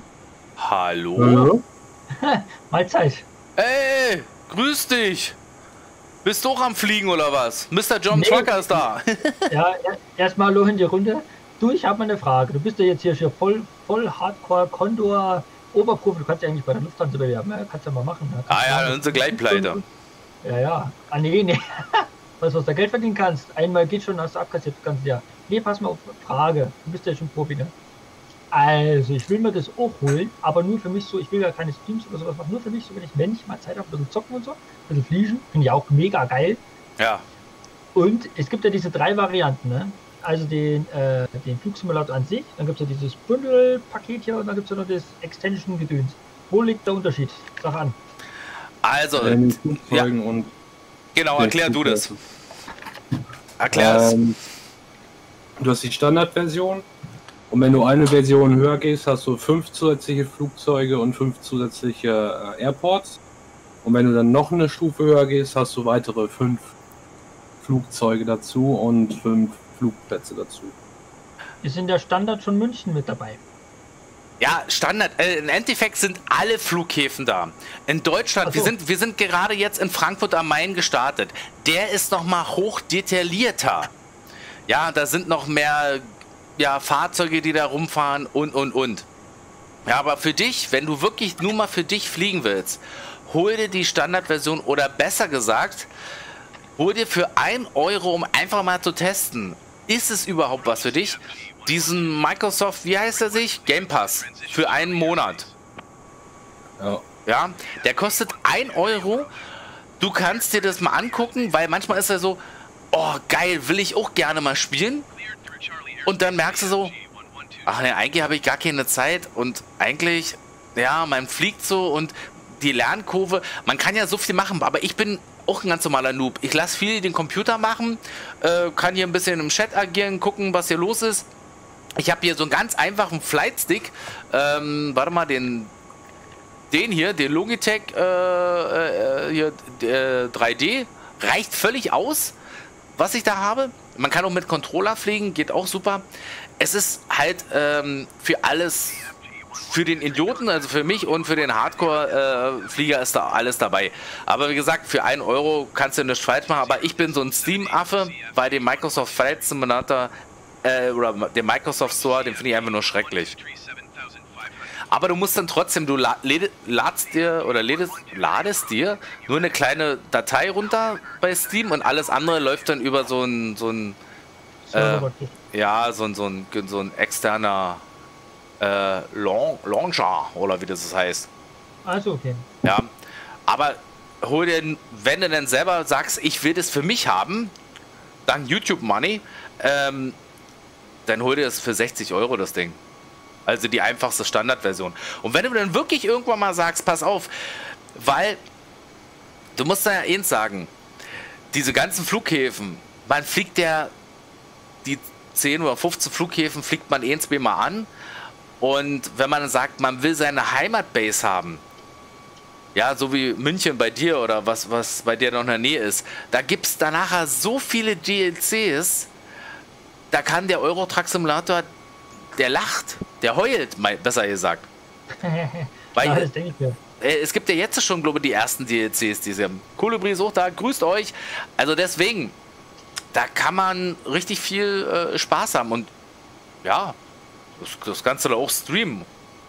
Hallo? Hallo? Mahlzeit. Ey, grüß dich. Bist du auch am Fliegen oder was? Mister John Nee. Trucker ist da. Ja, erstmal hallo in die Runde. Du, ich habe mal eine Frage. Du bist ja jetzt hier schon voll, voll Hardcore Condor Oberprofi. Du kannst ja eigentlich bei der Lufthansa bewerben. Ja, kannst ja mal machen. Ja, Ah ja, dann sind sie gleich pleite. Ja, ja. Ah, nee, nee. Was, was du Geld verdienen kannst. Einmal geht schon, hast du abkassiert das ganze Jahr. Nee, pass mal auf. Frage. Du bist ja schon Profi, ne? Also, ich will mir das auch holen, aber nur für mich so, ich will ja keine Streams oder sowas machen, nur für mich so, wenn ich, wenn ich mal Zeit habe, ein bisschen zocken und so, ein bisschen fliegen, finde ich auch mega geil. Ja. Und es gibt ja diese drei Varianten, ne? Also den, äh, den Flugsimulator an sich, dann gibt es ja dieses Bündelpaket hier und dann gibt es ja noch das Extension-Gedöns. Wo liegt der Unterschied? Sag an. Also, Äh, mit Flugzeugen und genau, erklär du das. Erklär es. Ähm, du hast die Standardversion und wenn du eine Version höher gehst, hast du fünf zusätzliche Flugzeuge und fünf zusätzliche äh, Airports. Und wenn du dann noch eine Stufe höher gehst, hast du weitere fünf Flugzeuge dazu und fünf Flugplätze dazu. Ist in der Standard schon München mit dabei? Ja, Standard. Äh, Im Endeffekt sind alle Flughäfen da. In Deutschland, Ach wir so. sind, wir sind gerade jetzt in Frankfurt am Main gestartet. Der ist nochmal hoch detaillierter. Ja, da sind noch mehr ja, Fahrzeuge, die da rumfahren und, und, und. Ja, aber für dich, wenn du wirklich nur mal für dich fliegen willst, hol dir die Standardversion oder besser gesagt, hol dir für ein Euro, um einfach mal zu testen, ist es überhaupt was für dich? Diesen Microsoft, wie heißt er sich? Game Pass. Für einen Monat. Ja. Ja, der kostet ein Euro. Du kannst dir das mal angucken, weil manchmal ist er so, oh geil, will ich auch gerne mal spielen. Und dann merkst du so, ach ne, eigentlich habe ich gar keine Zeit. Und eigentlich, ja, man fliegt so und die Lernkurve, man kann ja so viel machen, aber ich bin auch ein ganz normaler Noob. Ich lasse viel den Computer machen, äh, kann hier ein bisschen im Chat agieren, gucken, was hier los ist. Ich habe hier so einen ganz einfachen Flightstick. Ähm, warte mal, den, den hier, den Logitech äh, äh, hier, äh, drei D, reicht völlig aus, was ich da habe. Man kann auch mit Controller fliegen, geht auch super. Es ist halt ähm, für alles, für den Idioten, also für mich und für den Hardcore-Flieger äh, ist da alles dabei. Aber wie gesagt, für einen Euro kannst du nichts falsch machen. Aber ich bin so ein Steam-Affe bei dem Microsoft Flight Simulator äh, oder dem Microsoft Store, den finde ich einfach nur schrecklich. Aber du musst dann trotzdem, du la ladst dir oder ladest, ladest dir nur eine kleine Datei runter bei Steam und alles andere läuft dann über so ein, so ein äh, ja, so ein, so ein, so ein externer äh, Launcher oder wie das heißt. Also okay. Ja, aber hol dir, wenn du dann selber sagst, ich will das für mich haben, dann YouTube Money, ähm, dann hol dir das für sechzig Euro das Ding. Also die einfachste Standardversion. Und wenn du dann wirklich irgendwann mal sagst, pass auf, weil du musst da ja eins sagen, diese ganzen Flughäfen, man fliegt ja die zehn oder fünfzehn Flughäfen, fliegt man eins, zwei Mal an. Und wenn man sagt, man will seine Heimatbase haben, ja, so wie München bei dir oder was, was bei dir noch in der Nähe ist, da gibt es danach so viele D L Cs, da kann der Euro-Truck Simulator, der lacht, der heult, besser gesagt. Weil, Ja, das denke ich mir. äh, es gibt ja jetzt schon, glaube ich, die ersten D L Cs, die sie Kolibri sucht da, grüßt euch. Also deswegen, da kann man richtig viel äh, Spaß haben und ja, das, das kannst du da auch streamen.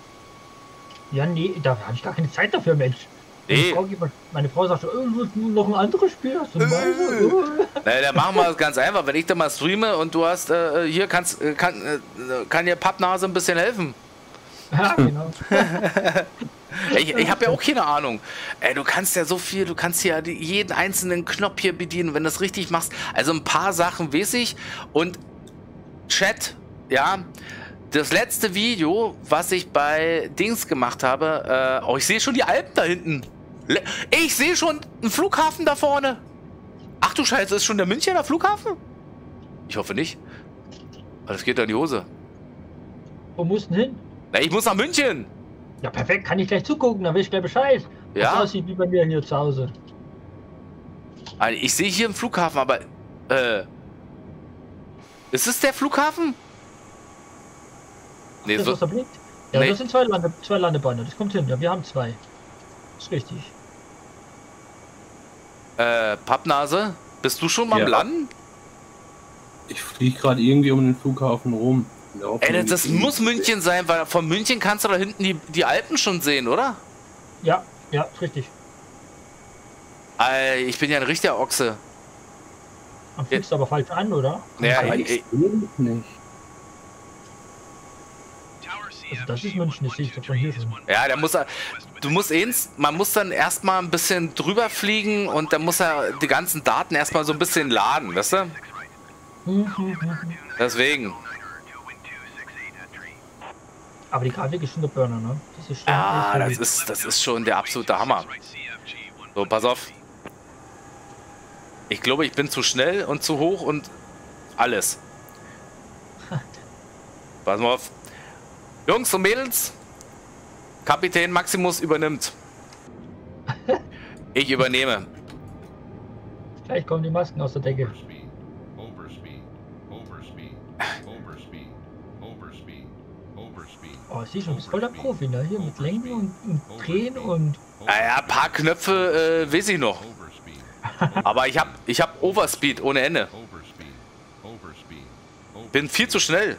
Ja, nee, da habe ich gar keine Zeit dafür, Mensch. Meine, Nee. Frau, geht mal- meine Frau sagt, oh, du hast noch ein anderes Spiel, hast du eine Weise? Naja, dann machen wir es ganz einfach. Wenn ich da mal streame und du hast, äh, hier kannst, äh, kann, äh, kann dir Pappnase ein bisschen helfen. Ja, genau. Ich, ich habe ja auch keine Ahnung. Ey, du kannst ja so viel, du kannst ja die, jeden einzelnen Knopf hier bedienen, wenn du das richtig machst. Also ein paar Sachen weiß ich. Und Chat, ja, das letzte Video, was ich bei Dings gemacht habe, äh, oh, ich sehe schon die Alpen da hinten. Le ich sehe schon einen Flughafen da vorne. Ach du Scheiße, ist schon der Münchner Flughafen? Ich hoffe nicht. Aber das geht doch in die Hose. Wo musst du denn hin? Na, ich muss nach München. Ja, perfekt, kann ich gleich zugucken, dann weiß ich gleich Bescheid. Ja. Das aussieht wie bei mir hier zu Hause. Also ich sehe hier einen Flughafen, aber äh, ist es der Flughafen? Nee, Das, so, was da blinkt? Ja, Nee. das sind zwei, Lande, zwei Landebahnen, das kommt hin. Ja, wir haben zwei. Das ist richtig. Äh, Pappnase, bist du schon mal Ja. am Landen? Ich fliege gerade irgendwie um den Flughafen rum. In der Hoffnung, Ey, das, das irgendwie- muss München sein, weil von München kannst du da hinten die, die Alpen schon sehen, oder? Ja, ja, ist richtig. Ey, ich bin ja ein richtiger Ochse. Man fliegst aber falsch an, oder? Ja, Aber ich, ich ich, sehe es nicht. Also das ist München, das sehe ich doch von hier schon. ja, der muss er. Du musst eins, man muss dann erstmal ein bisschen drüber fliegen und dann muss er die ganzen Daten erstmal so ein bisschen laden, weißt du? Deswegen. Aber die Grafik ist schon der Burner, ne? Das ist schon Ja, echt das solid. ist, das ist schon der absolute Hammer. So, pass auf. Ich glaube, ich bin zu schnell und zu hoch und alles. Pass mal auf. Jungs und Mädels, Kapitän Maximus übernimmt. Ich übernehme. Gleich kommen die Masken aus der Decke. Oh, ich sehe schon, du bist voll der Profi, ne? Hier mit Lenken und, und Drehen und... Naja, ein paar Knöpfe äh, weiß ich noch. Aber ich hab, ich hab Overspeed ohne Ende. Bin viel zu schnell.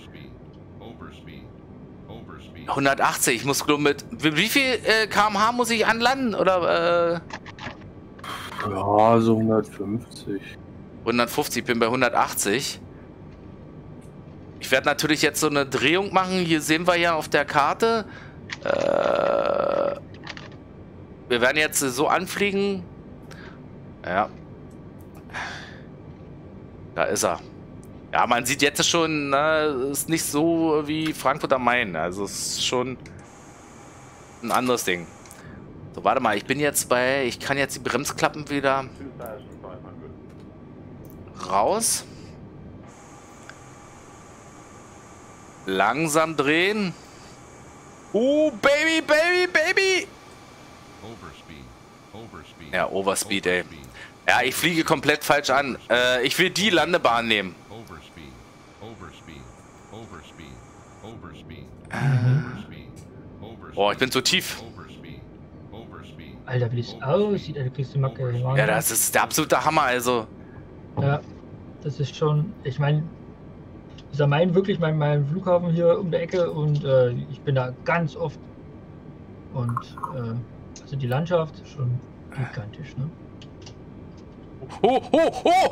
hundertachtzig, ich muss glaub mit... Wie viel äh, Kilometer pro Stunde muss ich anlanden? Oder äh, Ja, so hundertfünfzig. hundertfünfzig, bin bei hundertachtzig. Ich werde natürlich jetzt so eine Drehung machen. Hier sehen wir ja auf der Karte. Äh, wir werden jetzt so anfliegen. Ja. Da ist er. Ja, man sieht jetzt schon, na, ist nicht so wie Frankfurt am Main. Also es ist schon ein anderes Ding. So, warte mal, ich bin jetzt bei... Ich kann jetzt die Bremsklappen wieder raus. Langsam drehen. Uh, Baby, Baby, Baby! Ja, Overspeed, ey. Ja, ich fliege komplett falsch an. Äh, ich will die Landebahn nehmen. Boah, ich bin zu tief. Alter, wie das aussieht, Alter, kriegst du Macke. Ja, das ist der absolute Hammer, also. Ja, das ist schon... Ich meine... Das ist ja mein, wirklich mein, mein Flughafen hier um der Ecke und äh, ich bin da ganz oft. Und äh, also die Landschaft ist schon gigantisch, ne? Oh, oh, oh,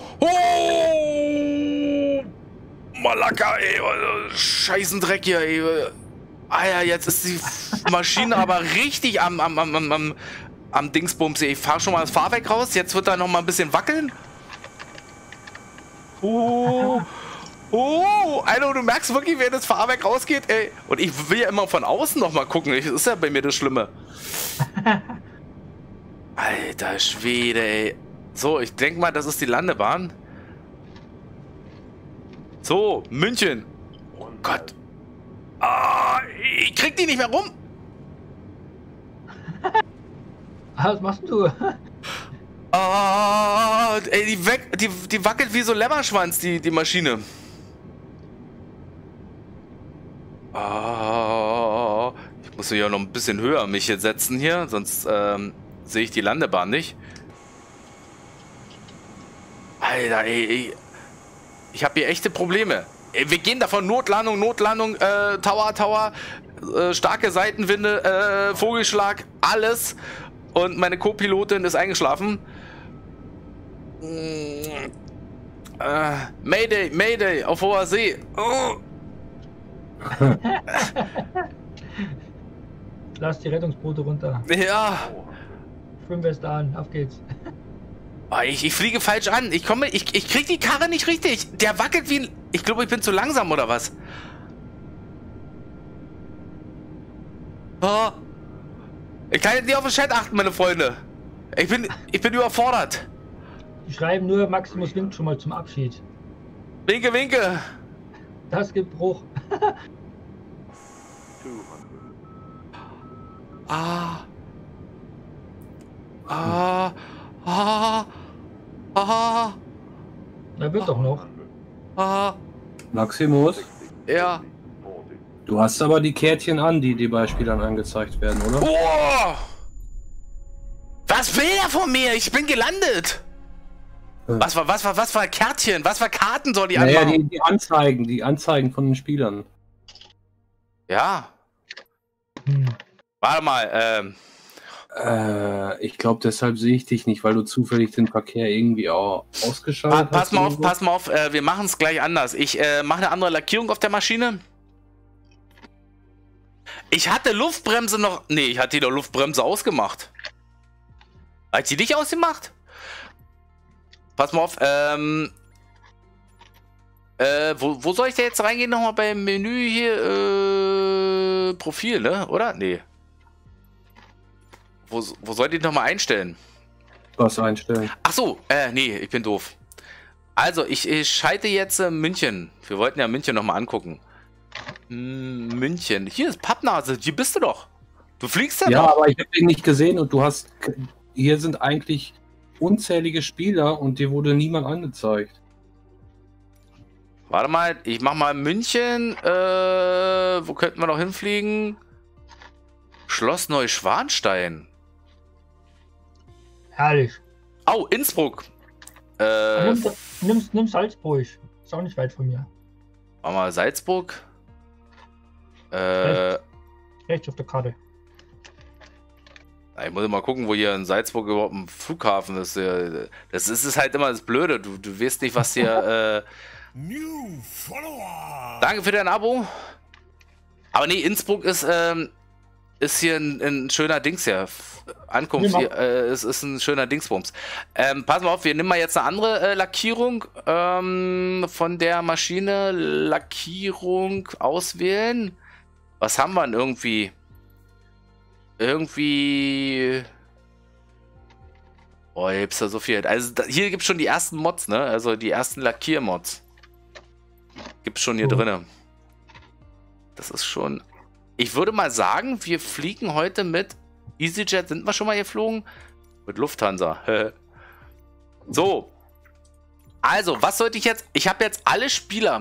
oh! Malaka, ey, Scheißendreck hier, ey. Ah ja, jetzt ist die Maschine aber richtig am, am, am, am, am, am Dingsbums. Ich fahre schon mal das Fahrwerk raus, jetzt wird da noch mal ein bisschen wackeln. Oh, oh, Alter, du merkst wirklich, wenn das Fahrwerk rausgeht, ey. Und ich will ja immer von außen noch mal gucken, das ist ja bei mir das Schlimme. Alter Schwede, ey. So, ich denke mal, das ist die Landebahn. So, München. Oh Gott. Ah, ich krieg die nicht mehr rum. Was machst du? Ah, ey, die, weg, die, die wackelt wie so Lämmerschwanz, die, die Maschine. Ah, ich muss ja noch ein bisschen höher mich jetzt setzen hier, sonst ähm, sehe ich die Landebahn nicht. Alter, ey, ey. Ich habe hier echte Probleme. Ey, wir gehen davon Notlandung, Notlandung, äh, Tower, Tower, äh, starke Seitenwinde, äh, Vogelschlag, alles. Und meine Co-Pilotin ist eingeschlafen. Äh, Mayday, Mayday, auf hoher See. Oh. Lass die Rettungsboote runter. Ja. Schwimmweste an, auf geht's. Oh, ich, ich fliege falsch an. Ich komme, ich, ich krieg die Karre nicht richtig. Der wackelt wie ein... Ich glaube, ich bin zu langsam, oder was? Oh. Ich kann jetzt nicht auf den Chat achten, meine Freunde. Ich bin, ich bin überfordert. Die schreiben nur, Maximus winkt schon mal zum Abschied. Winke, winke. Das gibt Bruch. Ah. Ah. Ah. Ah. Da wird doch noch. Ah. Maximus, Ja. du hast aber die Kärtchen an, die dir bei Spielern angezeigt werden, oder? Oh. Was will er von mir? Ich bin gelandet. Was war, was war, was war Kärtchen? Was war Karten soll die naja, anmachen? die, die Anzeigen, die Anzeigen von den Spielern. Ja. Hm. Warte mal, ähm. Äh, ich glaube, deshalb sehe ich dich nicht, weil du zufällig den Verkehr irgendwie auch ausgeschaltet Pa hast. pass mal auf, irgendwo. pass mal auf, äh, wir machen es gleich anders. Ich äh, mache eine andere Lackierung auf der Maschine. Ich hatte Luftbremse noch. Nee, ich hatte die doch Luftbremse ausgemacht. Hat die nicht ausgemacht? Pass mal auf, ähm. Äh, wo, wo soll ich da jetzt reingehen? Nochmal beim Menü hier, äh. Profil, ne? Oder? Nee. Wo, wo soll ich nochmal einstellen? Was einstellen? Ach so, äh, nee, ich bin doof. Also, ich, ich schalte jetzt äh, München. Wir wollten ja München nochmal angucken. Hm, München. Hier ist Pappnase, hier bist du doch. Du fliegst ja, Ja, doch. aber ich habe den nicht gesehen und du hast. Hier sind eigentlich unzählige Spieler und dir wurde niemand angezeigt. Warte mal, ich mach mal München. Äh, wo könnten wir noch hinfliegen? Schloss Neuschwanstein. Herrlich. Oh, Innsbruck. Äh, Nimm, nimm, nimm Salzburg. Ist auch nicht weit von mir. warte mal, Salzburg. Äh, Rechts. Rechts auf der Karte. ich muss mal gucken, wo hier in Salzburg überhaupt ein Flughafen ist. Das ist, ist halt immer das Blöde. Du, du weißt nicht, was hier. Äh, New follower. danke für dein Abo. Aber nee, Innsbruck ist, ähm, ist hier ein, ein schöner Dings hier. Ankunft Nimm hier, äh, es ist ein schöner Dingsbums. Ähm, pass mal auf, wir nehmen mal jetzt eine andere äh, Lackierung ähm, von der Maschine. Lackierung auswählen. Was haben wir denn irgendwie? Irgendwie. Oh, hier gibt's da so viel. Also da, hier gibt's schon die ersten Mods, ne? Also die ersten Lackiermods. Gibt's schon hier Oh. drinne. Das ist schon. Ich würde mal sagen, wir fliegen heute mit EasyJet. Sind wir schon mal geflogen? Mit Lufthansa. So. Also, was sollte ich jetzt? Ich habe jetzt alle Spieler.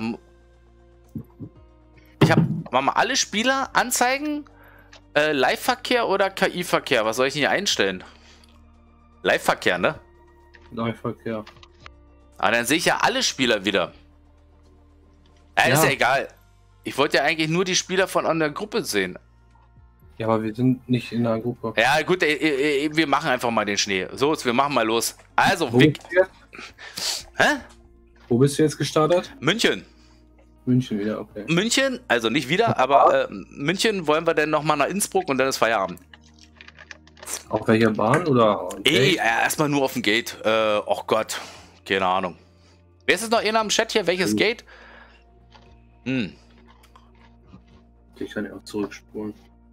Ich habe mal alle Spieler anzeigen. Äh, Live-Verkehr oder K I-Verkehr? Was soll ich hier einstellen? Live-Verkehr, ne? Live-Verkehr. Ah, dann sehe ich ja alle Spieler wieder. Ja, ist Ja. ja egal. Ich wollte ja eigentlich nur die Spieler von einer Gruppe sehen. Ja, aber wir sind nicht in einer Gruppe. Ja, gut, äh, äh, wir machen einfach mal den Schnee. So, wir machen mal los. Also, Wo wir, bist, du jetzt? hä? Wo bist du jetzt gestartet? München. München wieder, okay. München, also nicht wieder, aber äh, München wollen wir dann nochmal nach Innsbruck und dann ist Feierabend. Auf welcher Bahn oder? Ey, äh, erstmal nur auf dem Gate. Äh, oh Gott, keine Ahnung. Wer ist jetzt noch einer im Chat hier? Welches Mhm. Gate? Hm. Ich kann ja auch zurückspulen.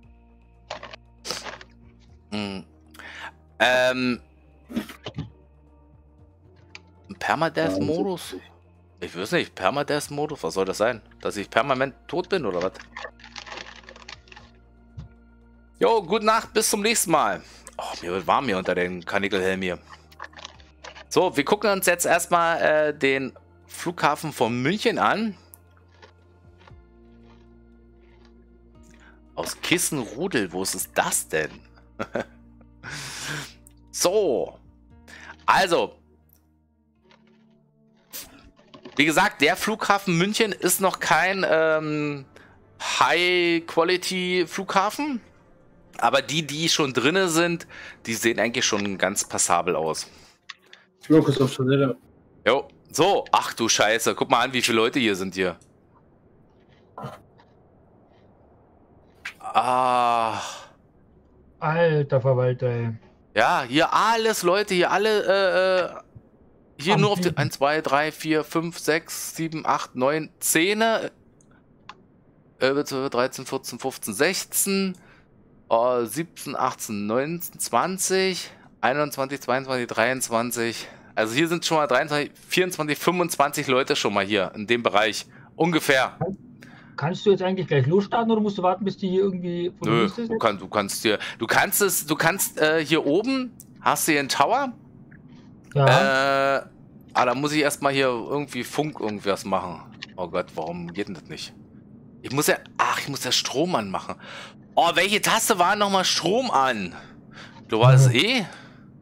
Hm. Ähm. Permadeath-Modus? Ich weiß nicht, Permadeath-Modus? Was soll das sein? Dass ich permanent tot bin oder was? Jo, gute Nacht, bis zum nächsten Mal. Oh, mir wird warm hier unter den Karnickelhelm hier. So, wir gucken uns jetzt erstmal äh, den Flughafen von München an. Aus Kissenrudel, wo ist es das denn? So. Also. Wie gesagt, der Flughafen München ist noch kein ähm, High-Quality-Flughafen. Aber die, die schon drinne sind, die sehen eigentlich schon ganz passabel aus. Ich bin kurz auf Toilette. Jo. So. Ach du Scheiße. Guck mal an, wie viele Leute hier sind hier. Ah. Alter Verwalter, ey. Ja, hier alles, Leute, hier alle, äh, äh, hier Am nur auf den Fliegen. eins, zwei, drei, vier, fünf, sechs, sieben, acht, neun, zehn, äh, zwölf, dreizehn, vierzehn, fünfzehn, sechzehn, äh, siebzehn, achtzehn, neunzehn, zwanzig, einundzwanzig, zweiundzwanzig, dreiundzwanzig. Also hier sind schon mal dreiundzwanzig, vierundzwanzig, fünfundzwanzig Leute schon mal hier in dem Bereich. Ungefähr. Kannst du jetzt eigentlich gleich losstarten oder musst du warten, bis die hier irgendwie... wo Nö, bist du du, jetzt? kann, du kannst hier, du kannst es, du kannst äh, hier oben, hast du hier einen Tower. Ja, Äh, ah, da muss ich erstmal hier irgendwie Funk irgendwas machen. Oh Gott, warum geht denn das nicht? Ich muss ja, ach, ich muss ja Strom anmachen. Oh, welche Taste war nochmal Strom an? Du war das E?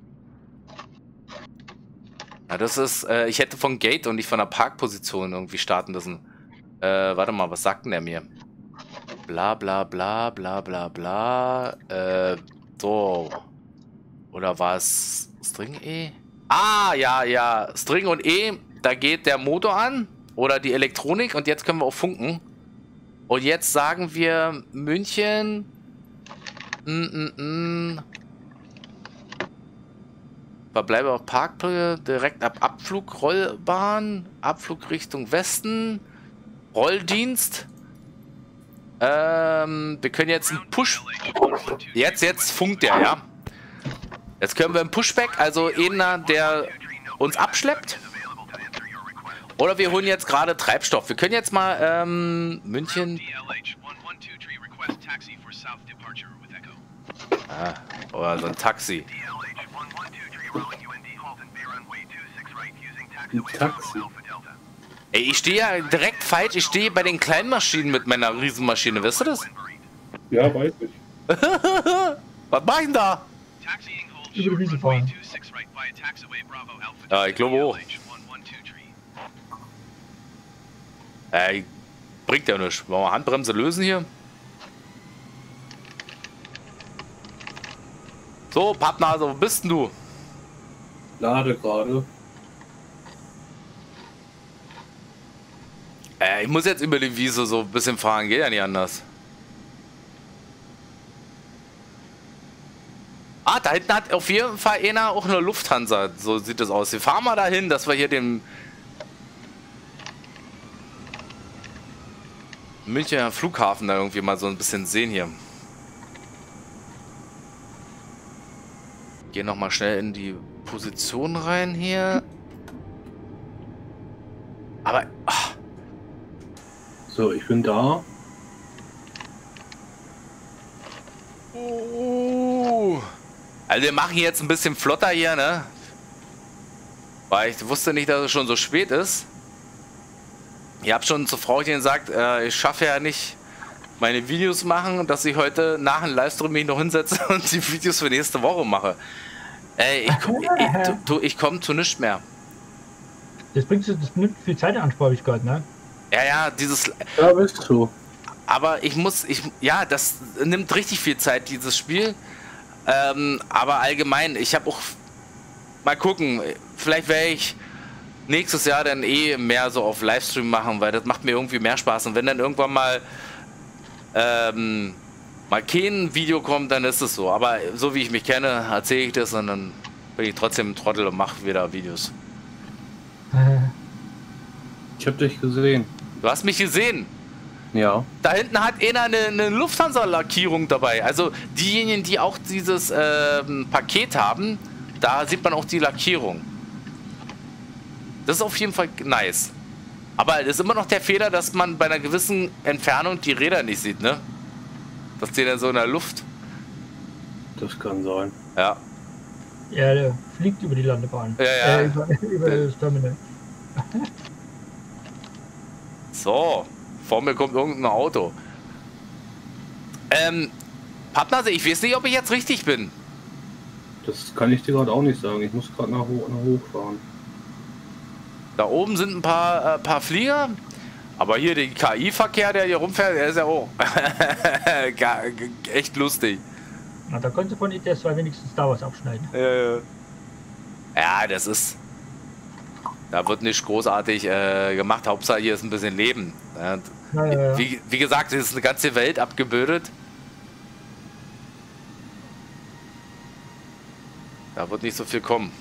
Na, das ist, äh, ich hätte von Gate und nicht von der Parkposition irgendwie starten müssen. Äh, warte mal, was sagt denn der mir? Bla bla bla bla bla bla. Äh, so. Oder war es String E? Ah, ja, ja. String und E, da geht der Motor an. Oder die Elektronik. Und jetzt können wir auch funken. Und jetzt sagen wir München. Mm, mm, mm. Verbleibe auf Parkplätze. Direkt ab Abflug, Rollbahn. Abflug Richtung Westen. Rolldienst. Ähm, wir können jetzt einen Push... Jetzt, jetzt funkt der, ja. Jetzt können wir einen Pushback, also einer, der uns abschleppt. Oder wir holen jetzt gerade Treibstoff. Wir können jetzt mal, ähm, München... Ah, oder so ein Taxi. Ein Taxi? Ey, ich stehe ja direkt falsch. Ich stehe bei den kleinen Maschinen mit meiner Riesenmaschine. Weißt du das? Ja, weiß ich. Was mach ich denn da? Über die Wiese fahren. Ja, ich glaube auch. Ey, bringt ja nichts. Wollen wir Handbremse lösen hier? So, Pappnase, wo bist denn du? Lade gerade. Äh, ich muss jetzt über die Wiese so ein bisschen fahren. Geht ja nicht anders. Ah, da hinten hat auf jeden Fall einer auch eine Lufthansa. So sieht es aus. Wir fahren mal dahin, dass wir hier den Münchner Flughafen da irgendwie mal so ein bisschen sehen hier. Gehen noch mal schnell in die Position rein hier. Aber... Ach. So, ich bin da. Uh. Also wir machen jetzt ein bisschen flotter hier, ne? Weil ich wusste nicht, dass es schon so spät ist. Ich habe schon zu Frauchen gesagt, äh, ich schaffe ja nicht meine Videos machen, dass ich heute nach dem Livestream mich noch hinsetze und die Videos für nächste Woche mache. Ey, ich, ich, ich, ich komme zu nichts mehr. Das bringt das nimmt viel Zeit in Anspruch, hab ich gehört, ne? Ja, ja, dieses... Da bist du. Aber ich muss, ich, ja, das nimmt richtig viel Zeit, dieses Spiel. Ähm, aber allgemein, ich habe auch... Mal gucken, vielleicht werde ich nächstes Jahr dann eh mehr so auf Livestream machen, weil das macht mir irgendwie mehr Spaß. Und wenn dann irgendwann mal ähm, mal kein Video kommt, dann ist es so. Aber so wie ich mich kenne, erzähle ich das und dann bin ich trotzdem ein Trottel und mache wieder Videos. Ich habe dich gesehen. Du hast mich gesehen. Ja. Da hinten hat einer eine, eine Lufthansa-Lackierung dabei. Also diejenigen, die auch dieses ähm, Paket haben, da sieht man auch die Lackierung. Das ist auf jeden Fall nice. Aber es ist immer noch der Fehler, dass man bei einer gewissen Entfernung die Räder nicht sieht, ne? Dass die dann so in der Luft. Das kann sein. Ja. Ja, der fliegt über die Landebahn. Ja, ja. Äh, über, über das Terminal. So. Vor mir kommt irgendein Auto. Ähm, Pappnase, ich weiß nicht, ob ich jetzt richtig bin. Das kann ich dir gerade auch nicht sagen. Ich muss gerade nach, hoch, nach hoch fahren. Da oben sind ein paar, äh, paar Flieger. Aber hier der K I-Verkehr, der hier rumfährt, der ist ja auch echt lustig. Na, da könnte von I T S zwei wenigstens da was abschneiden. Ja, ja, das ist... Da wird nicht großartig äh, gemacht. Hauptsache hier ist ein bisschen Leben. Ja, ja, ja, ja. Wie, wie gesagt, es ist eine ganze Welt abgebildet. Da wird nicht so viel kommen.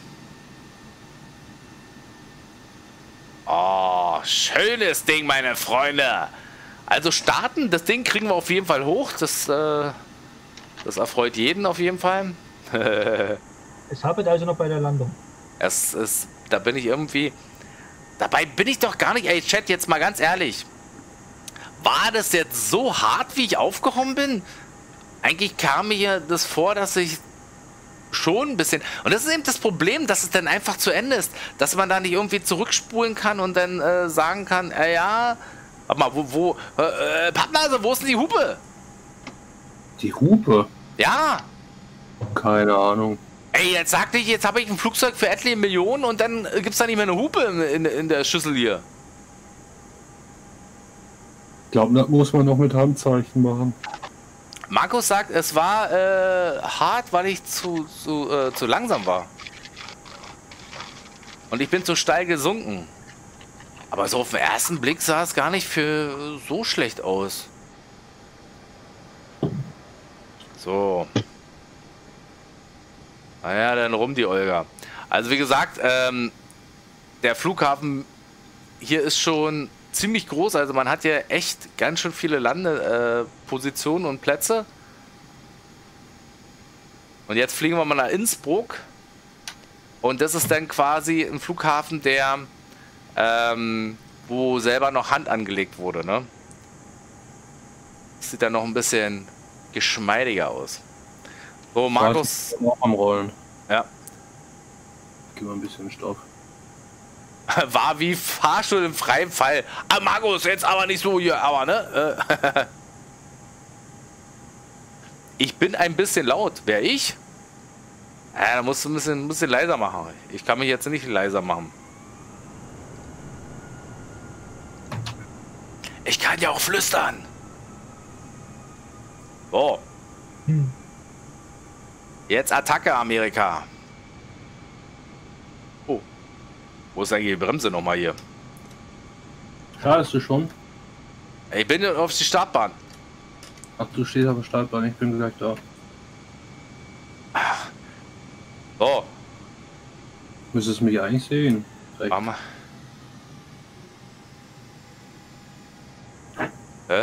Oh, schönes Ding, meine Freunde. Also starten, das Ding kriegen wir auf jeden Fall hoch. Das, äh, das erfreut jeden auf jeden Fall. Es hapert also noch bei der Landung. Es ist, da bin ich irgendwie... Dabei bin ich doch gar nicht... Ey, Chat, jetzt mal ganz ehrlich. War das jetzt so hart, wie ich aufgekommen bin? Eigentlich kam mir das vor, dass ich schon ein bisschen... Und das ist eben das Problem, dass es dann einfach zu Ende ist. Dass man da nicht irgendwie zurückspulen kann und dann äh, sagen kann, äh, ja... Warte mal, wo... wo äh, äh, Pappnase, wo ist denn die Hupe? Die Hupe? Ja. Keine Ahnung. Ey, jetzt sag nicht, jetzt habe ich ein Flugzeug für etliche Millionen und dann gibt es da nicht mehr eine Hupe in, in, in der Schüssel hier. Ich glaube, das muss man noch mit Handzeichen machen. Markus sagt, es war äh, hart, weil ich zu, zu, äh, zu langsam war. Und ich bin zu steil gesunken. Aber so auf den ersten Blick sah es gar nicht für so schlecht aus. So. Naja, dann rum die Olga. Also wie gesagt, ähm, der Flughafen hier ist schon ziemlich groß. Also man hat ja echt ganz schön viele Landepositionen äh, und Plätze. Und jetzt fliegen wir mal nach Innsbruck. Und das ist dann quasi ein Flughafen, der ähm, wo selber noch Hand angelegt wurde, ne? Sieht dann noch ein bisschen geschmeidiger aus. So, Markus. Auch am Rollen. Ja. Gib mal ein bisschen Stoff. War wie Fahrstuhl im freien Fall. Ah, Markus, jetzt aber nicht so hier, aber ne? Ich bin ein bisschen laut. Wer ich? Ja, da musst du ein bisschen, ein bisschen leiser machen. Ich kann mich jetzt nicht leiser machen. Ich kann ja auch flüstern. So. Hm. Jetzt Attacke, Amerika. Oh. Wo ist eigentlich die Bremse nochmal hier? Startest du schon? Ich bin auf die Startbahn. Ach, du stehst auf der Startbahn, ich bin gleich da. So. Müsstest mich eigentlich sehen. Direkt. Mach mal. Hä?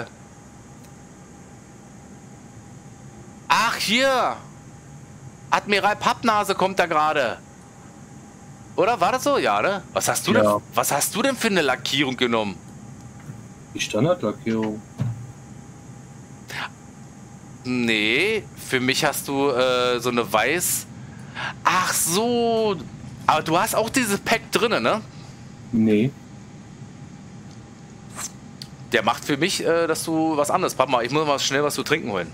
Ach, hier! Admiral Pappnase kommt da gerade. Oder war das so? Ja, ne? Was hast du Ja. denn, was hast du denn für eine Lackierung genommen? Die Standardlackierung. Nee, für mich hast du äh, so eine weiß. Ach so. Aber du hast auch dieses Pack drinne, ne? Nee. Der macht für mich, äh, dass du was anderes. Papa, ich muss mal schnell was zu trinken holen.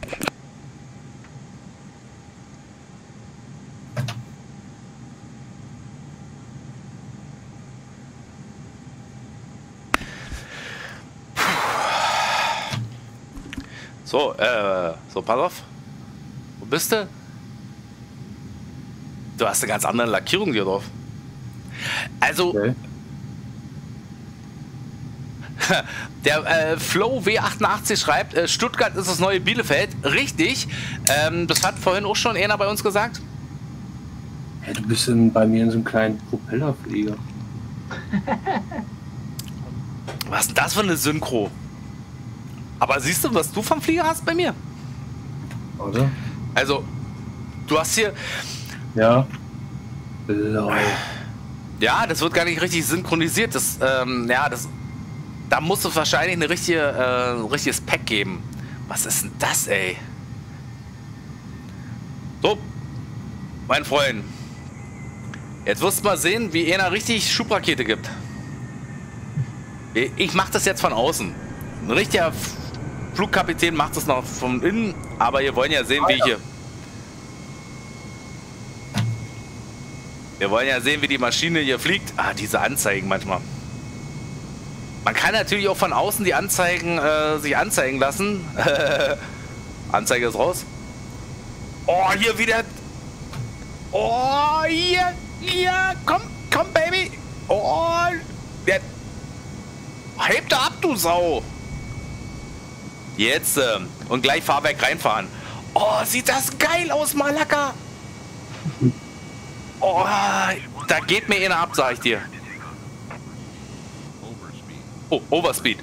So, äh, so, pass auf. Wo bist du? Du hast eine ganz andere Lackierung hier drauf. Also, Okay. der äh, Flow W achtundachtzig schreibt, äh, Stuttgart ist das neue Bielefeld. Richtig. Ähm, das hat vorhin auch schon einer bei uns gesagt. Hey, du bist in, bei mir in so einem kleinen Propellerflieger. Was ist denn das für eine Synchro? Aber siehst du, was du vom Flieger hast bei mir? Oder? Also, du hast hier... Ja. Lol. Ja, das wird gar nicht richtig synchronisiert. Das, ähm, ja, das... Da muss es wahrscheinlich eine richtige, äh, ein richtiges Pack geben. Was ist denn das, ey? So, mein Freund. Jetzt wirst du mal sehen, wie einer richtig Schubrakete gibt. Ich mach das jetzt von außen. Ein richtiger Flugkapitän macht das noch von innen, aber ihr wollt ja sehen, wie ich hier... Wir wollen ja sehen, wie die Maschine hier fliegt. Ah, diese Anzeigen manchmal. Man kann natürlich auch von außen die Anzeigen äh, sich anzeigen lassen. Anzeige ist raus. Oh, hier wieder. Oh, hier. Hier. Komm, komm, Baby. Oh. Der. Heb da ab, du Sau. Jetzt. Äh, und gleich Fahrwerk reinfahren. Oh, sieht das geil aus, Malaka. Oh, da geht mir einer ab, sag ich dir. Oh, Overspeed.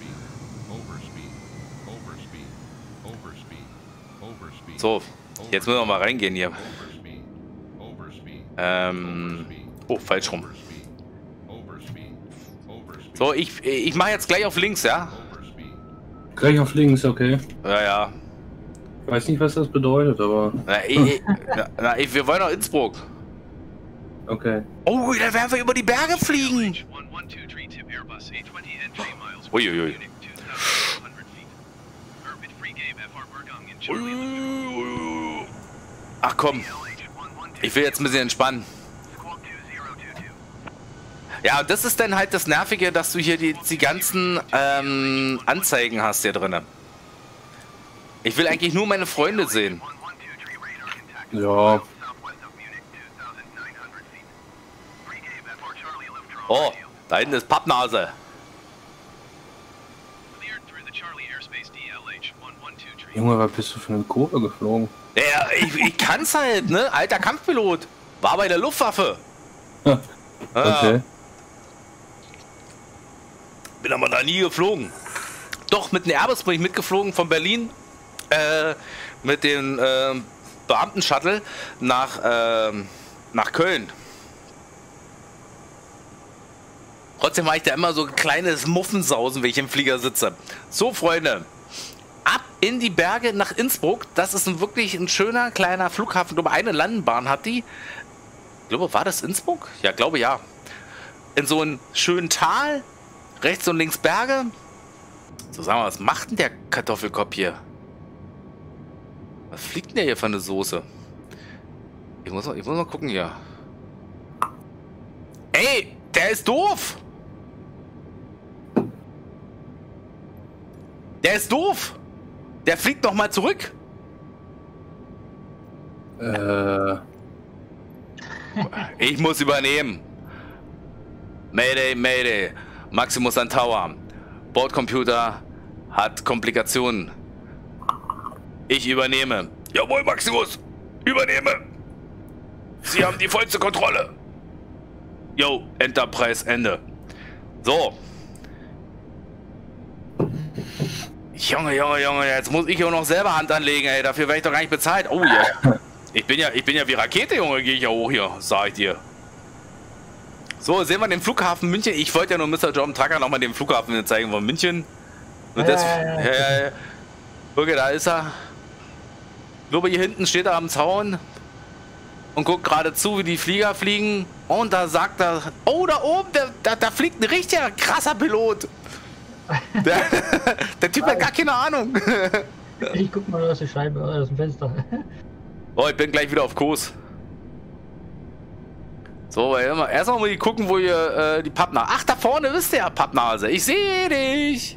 So, jetzt müssen wir mal reingehen hier. Ähm. Oh, falsch rum. So, ich, ich mache jetzt gleich auf links, ja? Gleich auf links, okay. Ja, ja. Ich weiß nicht, was das bedeutet, aber... Na, ich, na, na, ich, wir wollen nach Innsbruck. Okay. Oh, da werden wir über die Berge fliegen. Uiuiui. Ach komm. Ich will jetzt ein bisschen entspannen. Ja, das ist dann halt das Nervige, dass du hier die, die ganzen ähm, Anzeigen hast hier drin. Ich will eigentlich nur meine Freunde sehen. Ja. Oh, da hinten ist Pappnase. Junge, was bist du für eine Kurve geflogen? Ja, ich, ich kann's halt, ne? Alter Kampfpilot. War bei der Luftwaffe. Okay. Ja. Bin aber da nie geflogen. Doch, mit einem Airbus bin ich mitgeflogen von Berlin. Äh, mit dem äh, Beamten-Shuttle nach, äh, nach Köln. Trotzdem war ich da immer so ein kleines Muffensausen, wenn ich im Flieger sitze. So, Freunde. Ab in die Berge nach Innsbruck. Das ist ein wirklich ein schöner kleiner Flughafen. Ich glaube, eine Landebahn hat die. Ich glaube, war das Innsbruck? Ja, glaube ja. In so einem schönen Tal. Rechts und links Berge. So, sagen wir, was macht denn der Kartoffelkopf hier? Was fliegt denn der hier für eine Soße? Ich muss mal, ich muss mal gucken hier. Ey, der ist doof! Der ist doof! Der fliegt noch mal zurück! Äh. Ich muss übernehmen. Mayday, Mayday. Maximus an Tower. Bordcomputer hat Komplikationen. Ich übernehme. Jawohl, Maximus. Übernehme. Sie haben die vollste Kontrolle. Yo, Enterprise Ende. So. Junge, Junge, Junge, jetzt muss ich auch noch selber Hand anlegen, ey. Dafür werde ich doch gar nicht bezahlt. Oh ja. Ich bin ja, ich bin ja wie Rakete, Junge, gehe ich ja hoch hier, sag ich dir. So, sehen wir den Flughafen München. Ich wollte ja nur Mister John Tucker nochmal den Flughafen zeigen von München. Und das, ja, ja, ja. Guck, da ist er. Ich glaube, hier hinten steht er am Zaun und guckt gerade zu, wie die Flieger fliegen. Und da sagt er, oh, da oben, da, da, da fliegt ein richtiger krasser Pilot. Der, der Typ hat gar keine Ahnung. Ich guck mal aus der Scheibe, aus dem Fenster. Oh, ich bin gleich wieder auf Kurs. So, erstmal mal gucken, wo ihr äh, die Pappnase. Ach, da vorne ist der Pappnase. Ich sehe dich.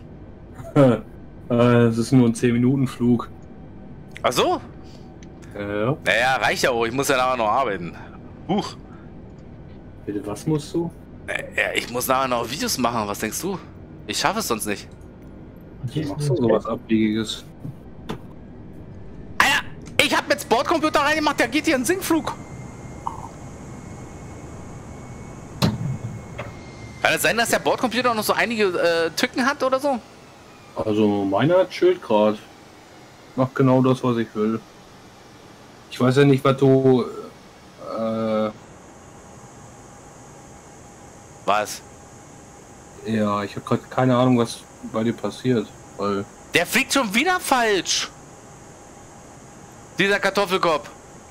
Es ist nur ein zehn Minuten Flug. Ach so? Ja. Naja, reicht ja auch. Ich muss ja nachher noch arbeiten. Huch. Bitte, was musst du? Ja, ich muss nachher noch Videos machen. Was denkst du? Ich schaffe es sonst nicht. Wie machst du sowas Abwiegiges? Alter, ich hab mit Bordcomputer reingemacht. Der geht hier in Sinkflug. Kann es sein, dass der Bordcomputer noch so einige äh, Tücken hat oder so? Also meiner chillt gerade. Macht genau das, was ich will. Ich weiß ja nicht, was du... Äh, was? Ja, ich habe gerade keine Ahnung, was bei dir passiert. Weil der fliegt schon wieder falsch. Dieser Kartoffelkopf.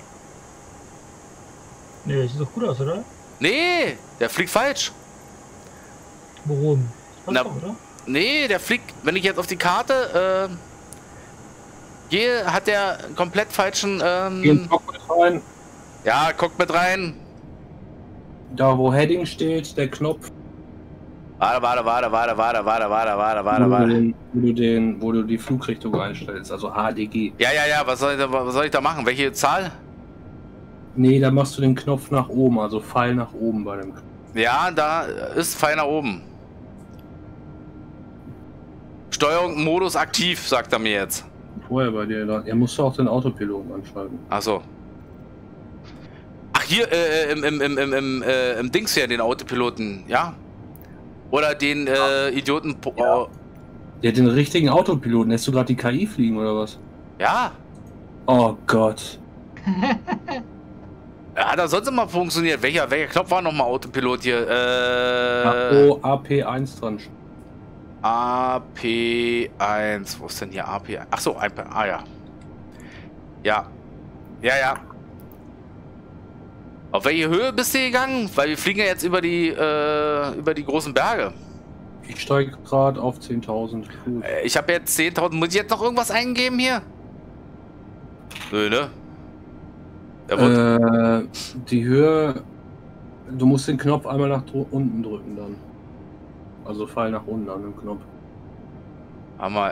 Nee, das sieht doch gut aus, oder? Nee, der fliegt falsch. Warum? Na, doch, oder? Nee, der fliegt, wenn ich jetzt auf die Karte, äh, hier hat der komplett falschen, ähm, geh ins Cockpit rein. Ja, guckt mit rein. Da wo Heading steht, der Knopf. Warte, warte, warte, warte, warte, warte, warte, warte, Wo warte, du, warte. den, wo, du den, wo du die Flugrichtung einstellst, also H D G. Ja, ja, ja, was soll ich da, was soll ich da machen? Welche Zahl? Nee, da machst du den Knopf nach oben, also Pfeil nach oben bei dem Knopf. Ja, da ist Pfeil nach oben. Steuerung Modus aktiv, sagt er mir jetzt. Vorher bei dir, da. Er musste auch den Autopiloten anschalten. Ach so. Ach, hier, äh, im, im, im, im, im, äh, im Dings hier, den Autopiloten, ja? Oder den, äh, Idioten... Ja. Der hat den richtigen Autopiloten. Lässt du gerade die K I fliegen, oder was? Ja. Oh Gott. Hat er sonst immer funktioniert? Welcher, welcher Knopf war nochmal Autopilot hier? Äh... Ach, oh, A P eins dran. A P eins. Wo ist denn hier A P eins? Achso, ah ja. Ja. Ja, ja. Auf welche Höhe bist du gegangen? Weil wir fliegen ja jetzt über die, äh, über die großen Berge. Ich steige gerade auf zehntausend Fuß. Äh, ich habe jetzt zehntausend. Muss ich jetzt noch irgendwas eingeben hier? Nö, ne? Er wird, Äh, die Höhe, du musst den Knopf einmal nach dro- unten drücken dann. Also Pfeil nach unten an dem Knopf. einmal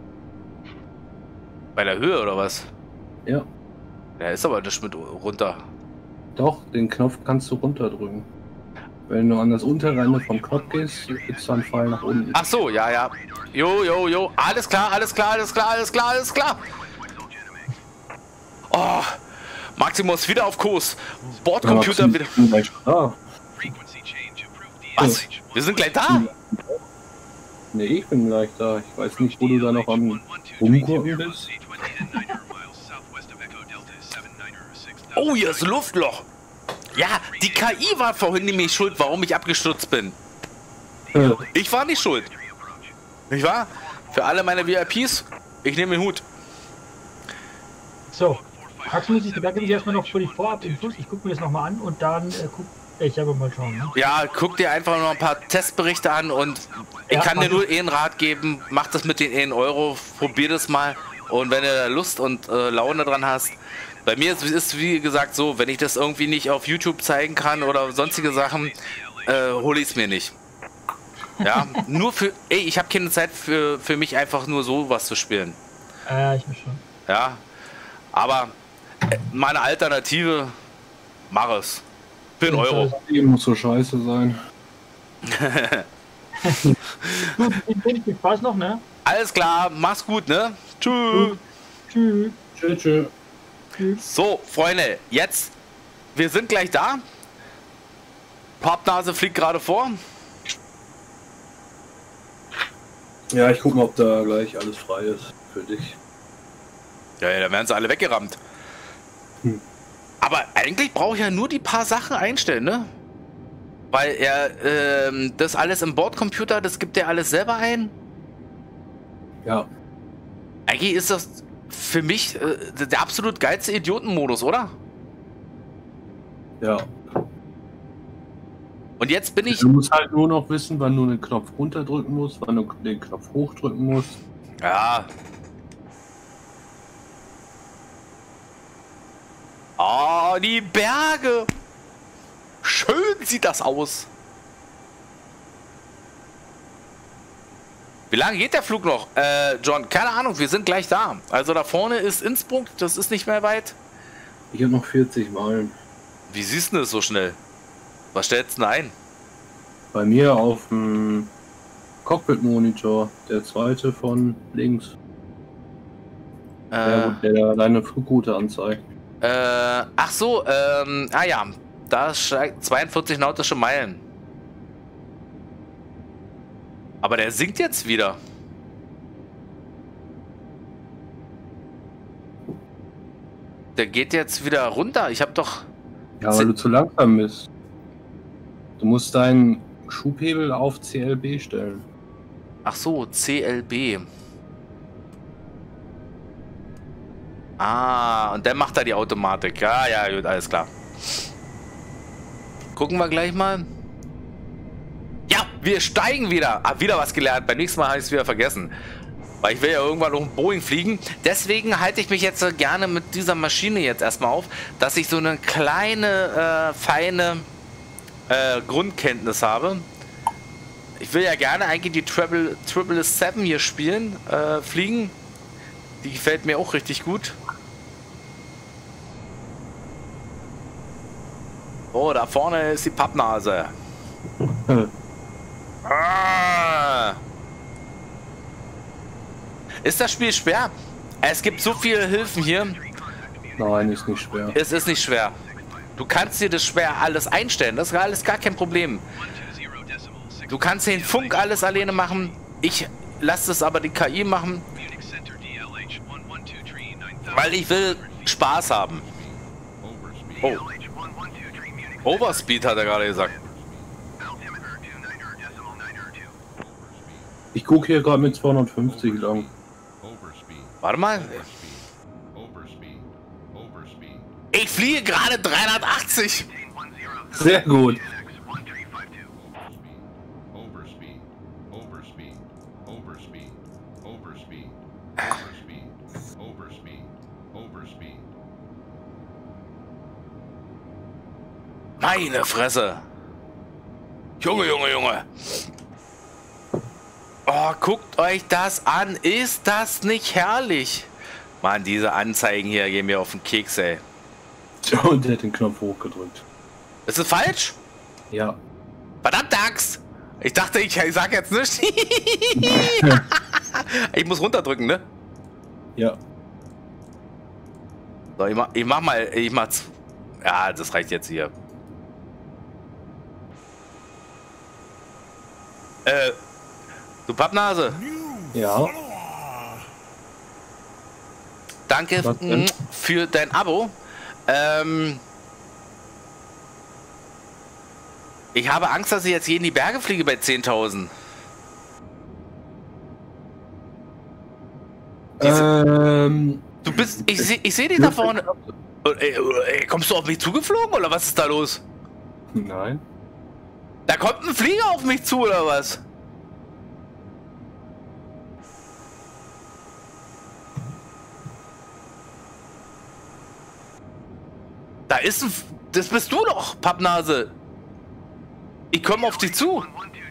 bei der Höhe oder was? Ja, Der ist aber nicht mit runter. doch, den Knopf kannst du runterdrücken. Wenn du an das untere Ende vom Knopf gehst, gibt's dann Pfeil nach unten. Ach so, ja, ja. Jo, jo, jo. Alles klar, alles klar, alles klar, alles klar, alles klar. Oh, Maximus wieder auf Kurs. Bordcomputer Ja, wieder. ich bin gleich da. Was? Wir sind gleich da? Nee, ich bin gleich da. Ich weiß nicht, wo du da noch am Rumgucken bist. Oh, hier ist ein Luftloch. Ja, die K I war vorhin nämlich schuld, warum ich abgestürzt bin. Äh, Ich war nicht schuld. Nicht wahr? Für alle meine V I Ps, ich nehme den Hut. So, Maximus, ich bedanke mich erstmal noch für die Vorab-Infos. Ich gucke mir das nochmal an und dann äh, guck ich aber mal schauen. Ne? Ja, guck dir einfach noch ein paar Testberichte an und ich Ja, kann mach dir nur ich. einen Rat geben, mach das mit den einen Euro, probier das mal und wenn du da Lust und äh, Laune dran hast. Bei mir ist es wie gesagt so, wenn ich das irgendwie nicht auf YouTube zeigen kann oder sonstige Sachen, äh, hole ich es mir nicht. Ja, nur für, ey, ich habe keine Zeit für, für mich einfach nur so was zu spielen. Äh, ich mich schon. Ja, aber äh, meine Alternative, mach es. Für einen Euro. das Leben muss so scheiße sein. Gut, ich wünsche viel Spaß noch, ne? Alles klar, mach's gut, ne? Tschüss. Tschüss. Tschö, tschö. So, Freunde, jetzt, wir sind gleich da. Pappnase fliegt gerade vor. Ja, ich guck mal, ob da gleich alles frei ist für dich. Ja, ja, da werden sie alle weggerammt. Hm. Aber eigentlich brauche ich ja nur die paar Sachen einstellen, ne? Weil er, ähm, das alles im Bordcomputer, das gibt er alles selber ein. Ja, Eigentlich ist das für mich äh, der absolut geilste Idiotenmodus, oder? ja. Und jetzt bin ich... Du musst halt nur noch wissen, wann du den Knopf runterdrücken musst, wann du den Knopf hochdrücken musst. Ja. Oh, die Berge. Schön sieht das aus. Wie lange geht der Flug noch? Äh, John, keine Ahnung, wir sind gleich da. Also da vorne ist Innsbruck, das ist nicht mehr weit. Ich habe noch vierzig Meilen. Wie siehst du das so schnell? Was stellst du denn ein? Bei mir auf dem Cockpit-Monitor, der zweite von links. Der, Äh, der, der deine Flugroute anzeigt. äh, ach so, ähm, ah ja, da steigt zweiundvierzig nautische Meilen. Aber der sinkt jetzt wieder. Der geht jetzt wieder runter. Ich habe doch... Ja, weil du zu langsam bist. Du musst deinen Schubhebel auf C L B stellen. Ach so, C L B. Ah, und dann macht er die Automatik. Ja, ja, gut, alles klar. Gucken wir gleich mal. Ja, wir steigen wieder. Ah, wieder was gelernt. Beim nächsten Mal habe ich es wieder vergessen. Weil ich will ja irgendwann noch ein Boeing fliegen. Deswegen halte ich mich jetzt so gerne mit dieser Maschine jetzt erstmal auf, dass ich so eine kleine, äh, feine äh, Grundkenntnis habe. Ich will ja gerne eigentlich die Triple Triple Seven hier spielen, äh, fliegen. Die gefällt mir auch richtig gut. Oh, da vorne ist die Pappnase. Ah. Ist das Spiel schwer? Es gibt so viele Hilfen hier. Nein, ist nicht schwer. Es ist nicht schwer. Du kannst dir das schwer alles einstellen. Das ist alles gar kein Problem. Du kannst den Funk alles alleine machen. Ich lasse es aber die K I machen. Weil ich will Spaß haben. Oh. Overspeed hat er gerade gesagt. Ich gucke hier gerade mit zweihundertfünfzig lang. Warte mal. Ich fliege gerade dreihundertachtzig. Sehr gut. Meine Fresse. Junge, Junge, Junge. Oh, guckt euch das an. Ist das nicht herrlich? Mann, diese Anzeigen hier gehen mir auf den Keks, ey. Tja, und der hat den Knopf hochgedrückt. Ist das falsch? Ja. Verdammte Axt! Ich dachte, ich, ich sag jetzt nichts. Ich muss runterdrücken, ne? Ja. So, ich mach, ich mach mal, ich mach's. Ja, das reicht jetzt hier. Äh, du Pappnase. Ja. Danke Was denn? für dein Abo. Ähm, ich habe Angst, dass ich jetzt hier in die Berge fliege bei zehntausend. Ähm. Du bist, ich sehe ich seh dich da vorne. Ey, ey, kommst du auf mich zugeflogen oder was ist da los? Nein. Da kommt ein Flieger auf mich zu oder was? Da ist ein... Das bist du doch, Pappnase. Ich komme auf dich zu.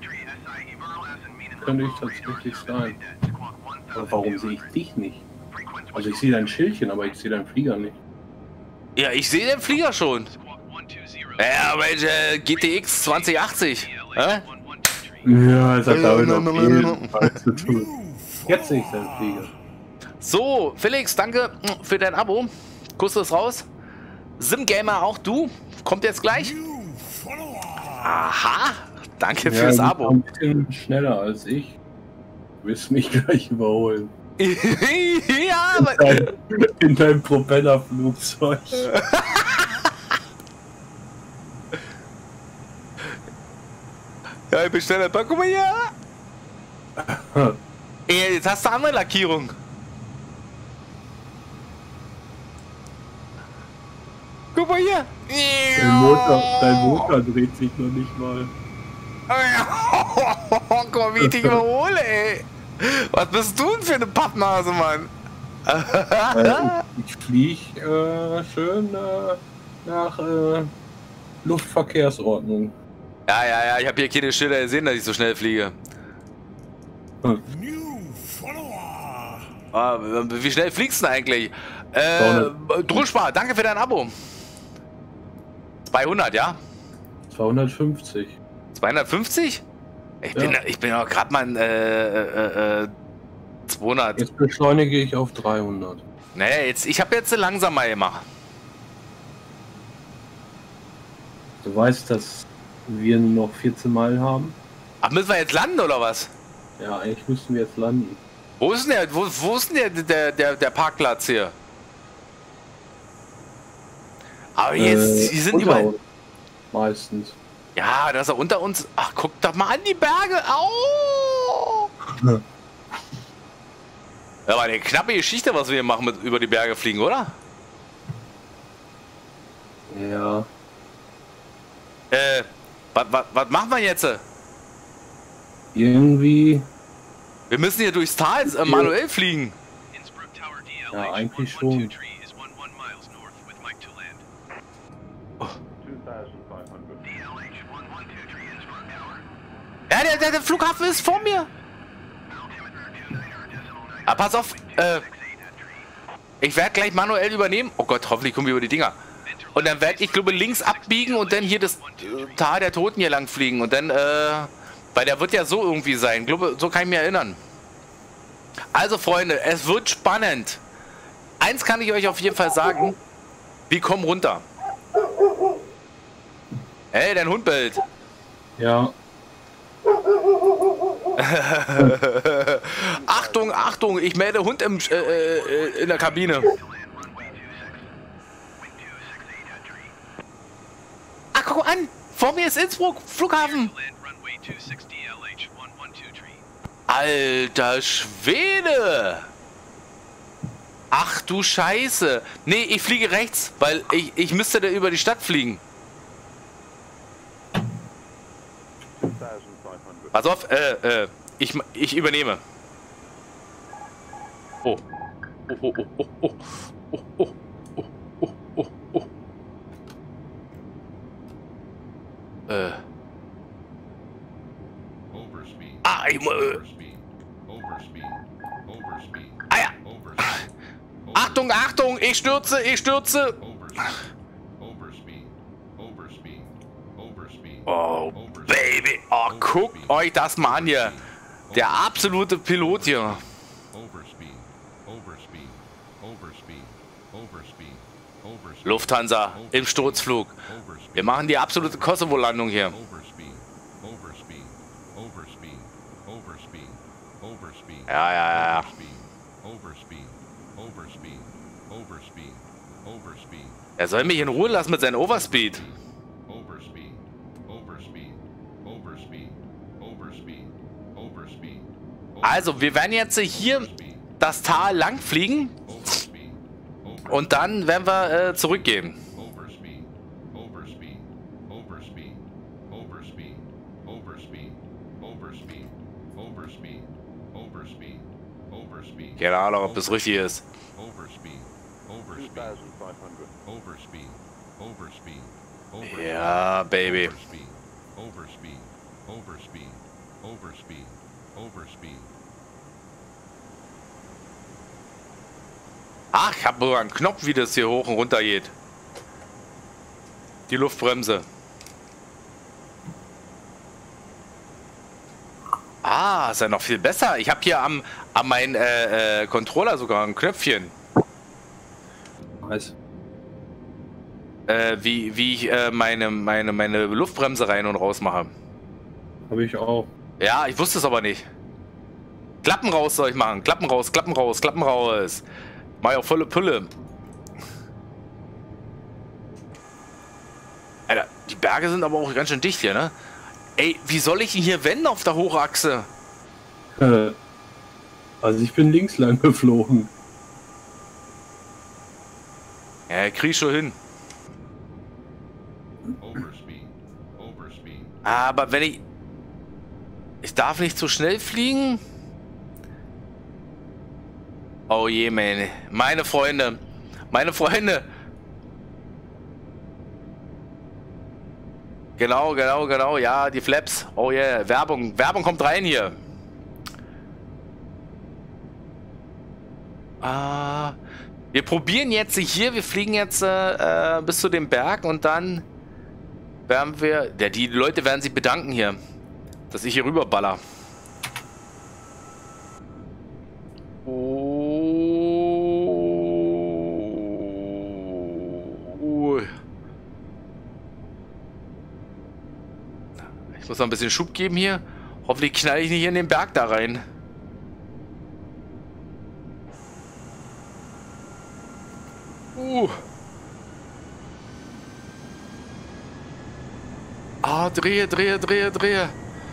Könnte ich tatsächlich sein. Aber warum sehe ich dich nicht? Also ich sehe dein Schildchen, aber ich sehe deinen Flieger nicht. Ja, ich sehe den Flieger schon. Ja, Mensch, äh, G T X zwanzig achtzig. Hä? Ja, es hat damit auf jeden Fall zu tun. Jetzt sehe ich deinen Flieger. So, Felix, danke für dein Abo. Kuss ist raus. Simgamer, auch du. Kommt jetzt gleich. Aha. Danke Ja, fürs du Abo. bist ein bisschen schneller als ich. Du wirst mich gleich überholen. Ja, aber... In dein, in deinem Propellerflugzeug. Ja, ich bin schneller. Guck mal hier. Ey, jetzt hast du andere Lackierung. Guck mal hier. Dein Motor, dein Motor dreht sich noch nicht mal. Guck mal, wie ich dich überhole, ey. Was bist du denn für eine Pappnase, Mann? Äh, ich fliege äh, schön äh, nach äh, Luftverkehrsordnung. Ja, ja, ja, ich habe hier keine Schilder gesehen, dass ich so schnell fliege. Hm. Ah, wie schnell fliegst du denn eigentlich? Äh, Druschbar, danke für dein Abo. zweihundert, ja? zweihundertfünfzig. zweihundertfünfzig? Ich Ja. bin, ich bin auch gerade mal äh, äh, äh, zweihundert. Jetzt beschleunige ich auf dreihundert. Nee, jetzt, ich habe jetzt langsamer gemacht. Du weißt, dass wir nur noch vierzehn Meilen haben? Ach, müssen wir jetzt landen oder was? Ja, eigentlich müssten wir jetzt landen. Wo ist denn der, wo, wo ist denn der, der, der, der Parkplatz hier? Aber jetzt, Äh, die sind unter überall. uns. Meistens. Ja, das ist er unter uns. Ach, guck doch mal an die Berge. Au! Ja, aber eine knappe Geschichte, was wir hier machen mit über die Berge fliegen, oder? Ja. Äh, was machen wir jetzt? Irgendwie. Wir müssen hier durchs Tal äh, manuell fliegen. Ja, eigentlich schon. Ja, der, der, der Flughafen ist vor mir. Ah, pass auf. Äh, ich werde gleich manuell übernehmen. Oh Gott, hoffentlich kommen wir über die Dinger. Und dann werde ich, glaube links abbiegen und dann hier das äh, Tal der Toten hier lang fliegen. Und dann, äh, weil der wird ja so irgendwie sein. Glaube, so kann ich mich erinnern. Also, Freunde, es wird spannend. Eins kann ich euch auf jeden Fall sagen. Wir kommen runter. Hey, dein Hund bellt. Ja. Achtung, Achtung, ich melde Hund im, äh, äh, in der Kabine. Ach, guck mal an. Vor mir ist Innsbruck, Flughafen. Alter Schwede. Ach du Scheiße. Nee, ich fliege rechts, weil ich, ich müsste da über die Stadt fliegen. Pass auf, äh, äh, ich, ich übernehme. Oh. Oh, oh, oh, oh, oh, oh, oh, oh, oh, oh. Äh. Ah, ich muss... Äh. Ah ja. Achtung, Achtung, ich stürze, ich stürze. Oh, Baby. Oh, guckt euch das mal an hier. Der absolute Pilot hier. Lufthansa im Sturzflug. Wir machen die absolute Kosovo-Landung hier. Ja, ja, ja. Er soll mich in Ruhe lassen mit seinem Overspeed. Also, wir werden jetzt hier das Tal lang fliegen und dann werden wir äh, zurückgehen. Keine Ahnung, ob das richtig ist. Ja, Baby. Ach, ich habe sogar einen Knopf, wie das hier hoch und runter geht. Die Luftbremse. Ah, ist ja noch viel besser. Ich habe hier am, am meinen äh, äh, Controller sogar ein Knöpfchen. Nice. Äh, wie, wie ich äh, meine, meine, meine Luftbremse rein und raus mache. Habe ich auch. Ja, ich wusste es aber nicht. Klappen raus soll ich machen. Klappen raus, Klappen raus, Klappen raus. Mach ich auch volle Pulle. Alter, die Berge sind aber auch ganz schön dicht hier, ne? Ey, wie soll ich denn hier wenden auf der Hochachse? Äh, also ich bin links lang geflogen. Ja, krieg ich schon hin. Aber wenn ich... Ich darf nicht zu schnell fliegen? Oh je, meine. Meine Freunde. Meine Freunde. Genau, genau, genau. Ja, die Flaps. Oh yeah. Werbung. Werbung kommt rein hier. Ah, wir probieren jetzt hier. Wir fliegen jetzt äh, bis zu dem Berg und dann werden wir... Ja, die Leute werden sich bedanken hier, dass ich hier rüberballer. Oh. Ich muss noch ein bisschen Schub geben hier. Hoffentlich knall ich nicht in den Berg da rein. Uh. Ah, drehe, drehe, drehe, drehe.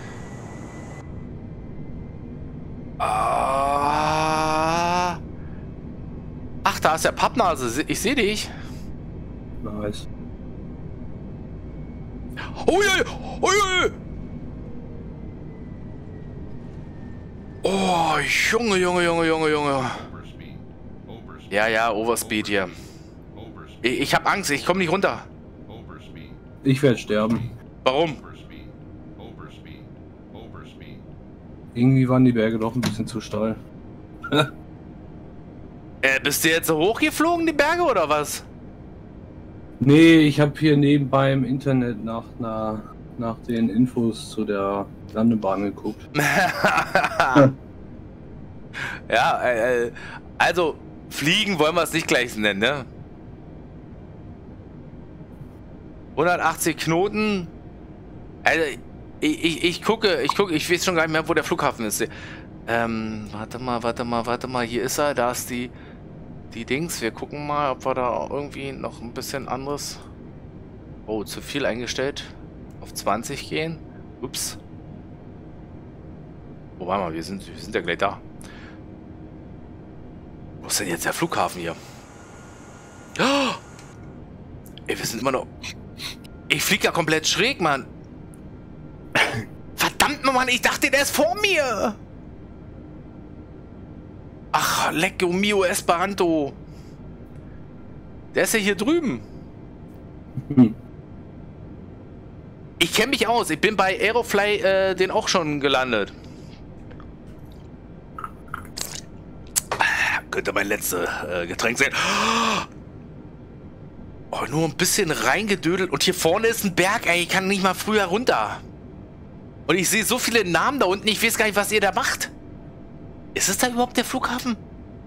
Ah. Ach, da ist der Pappnase. Ich sehe dich. Nice. Ui, ui, ui. Oh, Junge, Junge, Junge, Junge, Junge. Ja, ja, Overspeed hier. Ich, ich habe Angst, ich komme nicht runter. Ich werde sterben. Warum? Irgendwie waren die Berge doch ein bisschen zu steil. äh, bist du jetzt so hochgeflogen, die Berge, oder was? Nee, ich habe hier nebenbei im Internet nach, nach, nach den Infos zu der Landebahn geguckt. Ja, äh, also fliegen wollen wir es nicht gleich nennen, ne? hundertachtzig Knoten. Also, ich, ich, ich gucke, ich gucke, ich weiß schon gar nicht mehr, wo der Flughafen ist. Ähm, warte mal, warte mal, warte mal, hier ist er, da ist die, die Dings. Wir gucken mal, ob wir da irgendwie noch ein bisschen anderes... Oh, zu viel eingestellt. Auf zwanzig gehen. Ups. Oh, warte mal, wir sind, wir sind ja gleich da. Wo ist denn jetzt der Flughafen hier? Oh! Ey, wir sind immer noch... Ich flieg ja komplett schräg, Mann. Verdammt, Mann, ich dachte, der ist vor mir. Ach, lecco mio Esperanto. Der ist ja hier drüben. Ich kenne mich aus. Ich bin bei Aerofly äh, den auch schon gelandet. Könnte mein letztes äh, Getränk sein. Oh, nur ein bisschen reingedödelt. Und hier vorne ist ein Berg, ey. Ich kann nicht mal früher runter. Und ich sehe so viele Namen da unten. Ich weiß gar nicht, was ihr da macht. Ist es da überhaupt der Flughafen?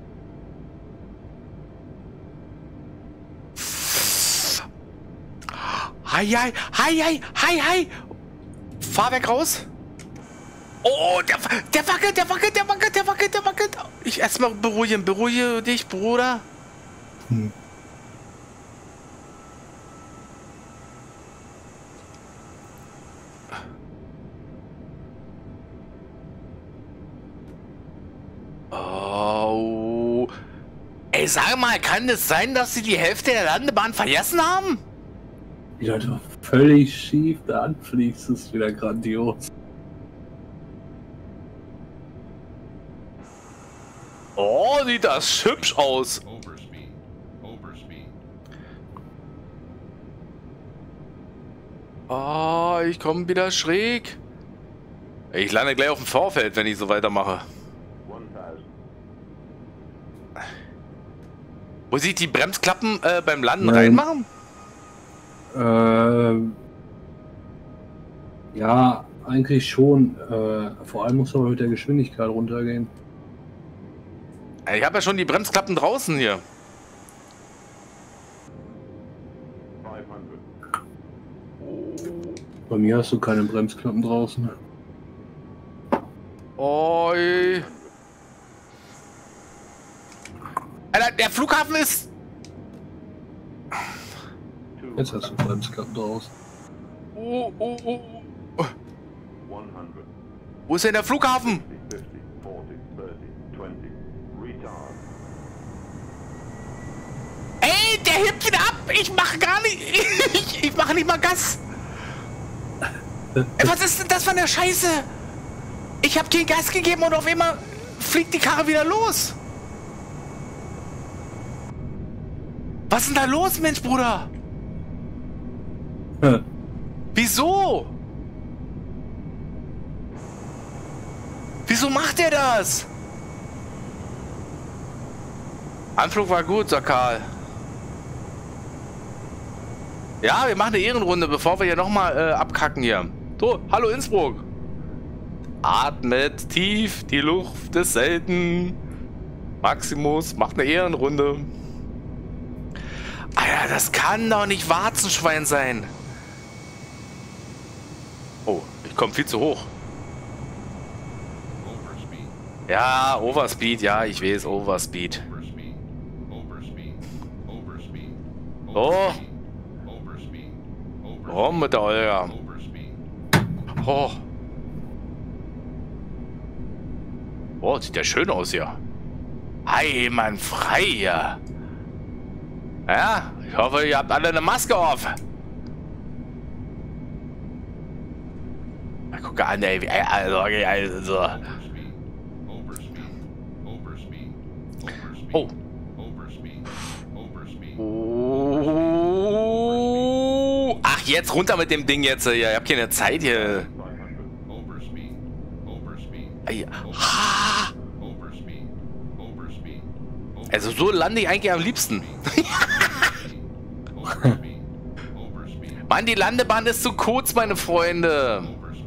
Hi, hi, hi, hi, hi, hi. Fahrwerk raus. Oh, der, der wackelt, der wackelt, der wackelt, der wackelt, der wackelt. Ich erstmal beruhigen, beruhige dich, Bruder. Hm. Oh. Ey, sag mal, kann es sein, dass sie die Hälfte der Landebahn vergessen haben? Ja, du völlig schief da anfliegst, ist wieder grandios. Oh, sieht das hübsch aus. Oh, ich komme wieder schräg. Ich lande gleich auf dem Vorfeld, wenn ich so weitermache. Muss ich die Bremsklappen äh, beim Landen Nein. reinmachen? Ähm, ja, eigentlich schon. Äh, vor allem muss aber mit der Geschwindigkeit runtergehen. Ich habe ja schon die Bremsklappen draußen hier. Bei mir hast du keine Bremsklappen draußen. Oi. Alter, der Flughafen ist... Jetzt hast du Bremsklappen draußen. Oh, oh, oh. Wo ist denn der Flughafen? Ey, der hebt wieder ab. Ich mache gar nicht... Ich, ich mache nicht mal Gas. Ey, was ist denn das für eine Scheiße? Ich habe kein Gas gegeben und auf einmal fliegt die Karre wieder los. Was ist denn da los, Mensch, Bruder? Hm. Wieso? Wieso macht er das? Anflug war gut, sagt Karl. Ja, wir machen eine Ehrenrunde, bevor wir hier nochmal äh, abkacken hier. So, hallo Innsbruck. Atmet tief, die Luft ist selten. Maximus macht eine Ehrenrunde. Alter, das kann doch nicht Warzenschwein sein. Oh, ich komme viel zu hoch. Ja, Overspeed, ja, ich weiß, Overspeed. Oh. Oh, mit der Olga. Oh. Oh, sieht ja schön aus hier. Hey, Mann, frei hier. Ja, ich hoffe, ihr habt alle eine Maske auf. Na, guck an, ey. Also, okay, also. Oh. Oh. Ach, jetzt runter mit dem Ding jetzt. Ja, ich hab keine Zeit hier. Ha. Also so lande ich eigentlich am liebsten. Mann, die Landebahn ist zu kurz, meine Freunde.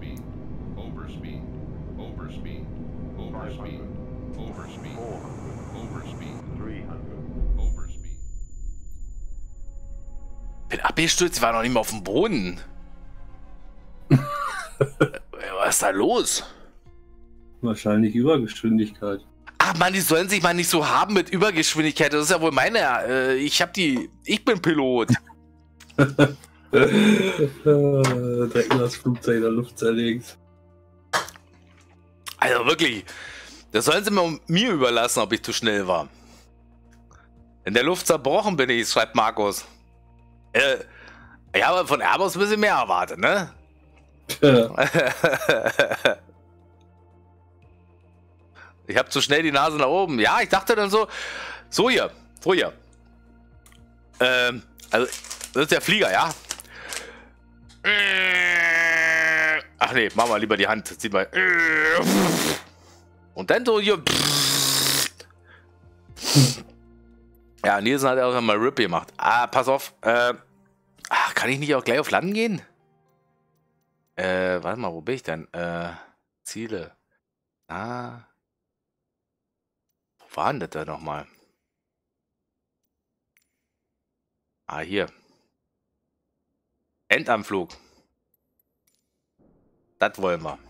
Bin abgestürzt, war noch nicht mehr auf dem Boden. Was ist da los? Wahrscheinlich Übergeschwindigkeit. Ach man, die sollen sich mal nicht so haben mit Übergeschwindigkeit. Das ist ja wohl meine. Äh, ich hab die. Ich bin Pilot. Direkt das Flugzeug in der Luft zerlegt. Also wirklich. Das sollen sie mir, mir überlassen, ob ich zu schnell war. In der Luft zerbrochen bin ich, schreibt Markus. Äh, ich habe von Airbus ein bisschen mehr erwartet, ne? Ich habe zu schnell die Nase nach oben. Ja, ich dachte dann so, so hier, so hier. Ähm, also, das ist der Flieger, ja? Ach nee, machen wir lieber die Hand. Sieht mal. Und dann so hier. Ja, Nielsen hat auch mal R I P gemacht. Ah, pass auf. Äh, ach, kann ich nicht auch gleich auf Landen gehen? Äh, warte mal, wo bin ich denn? Äh, Ziele. Ah. Wo war denn das da nochmal? Ah, hier. Endanflug. Das wollen wir.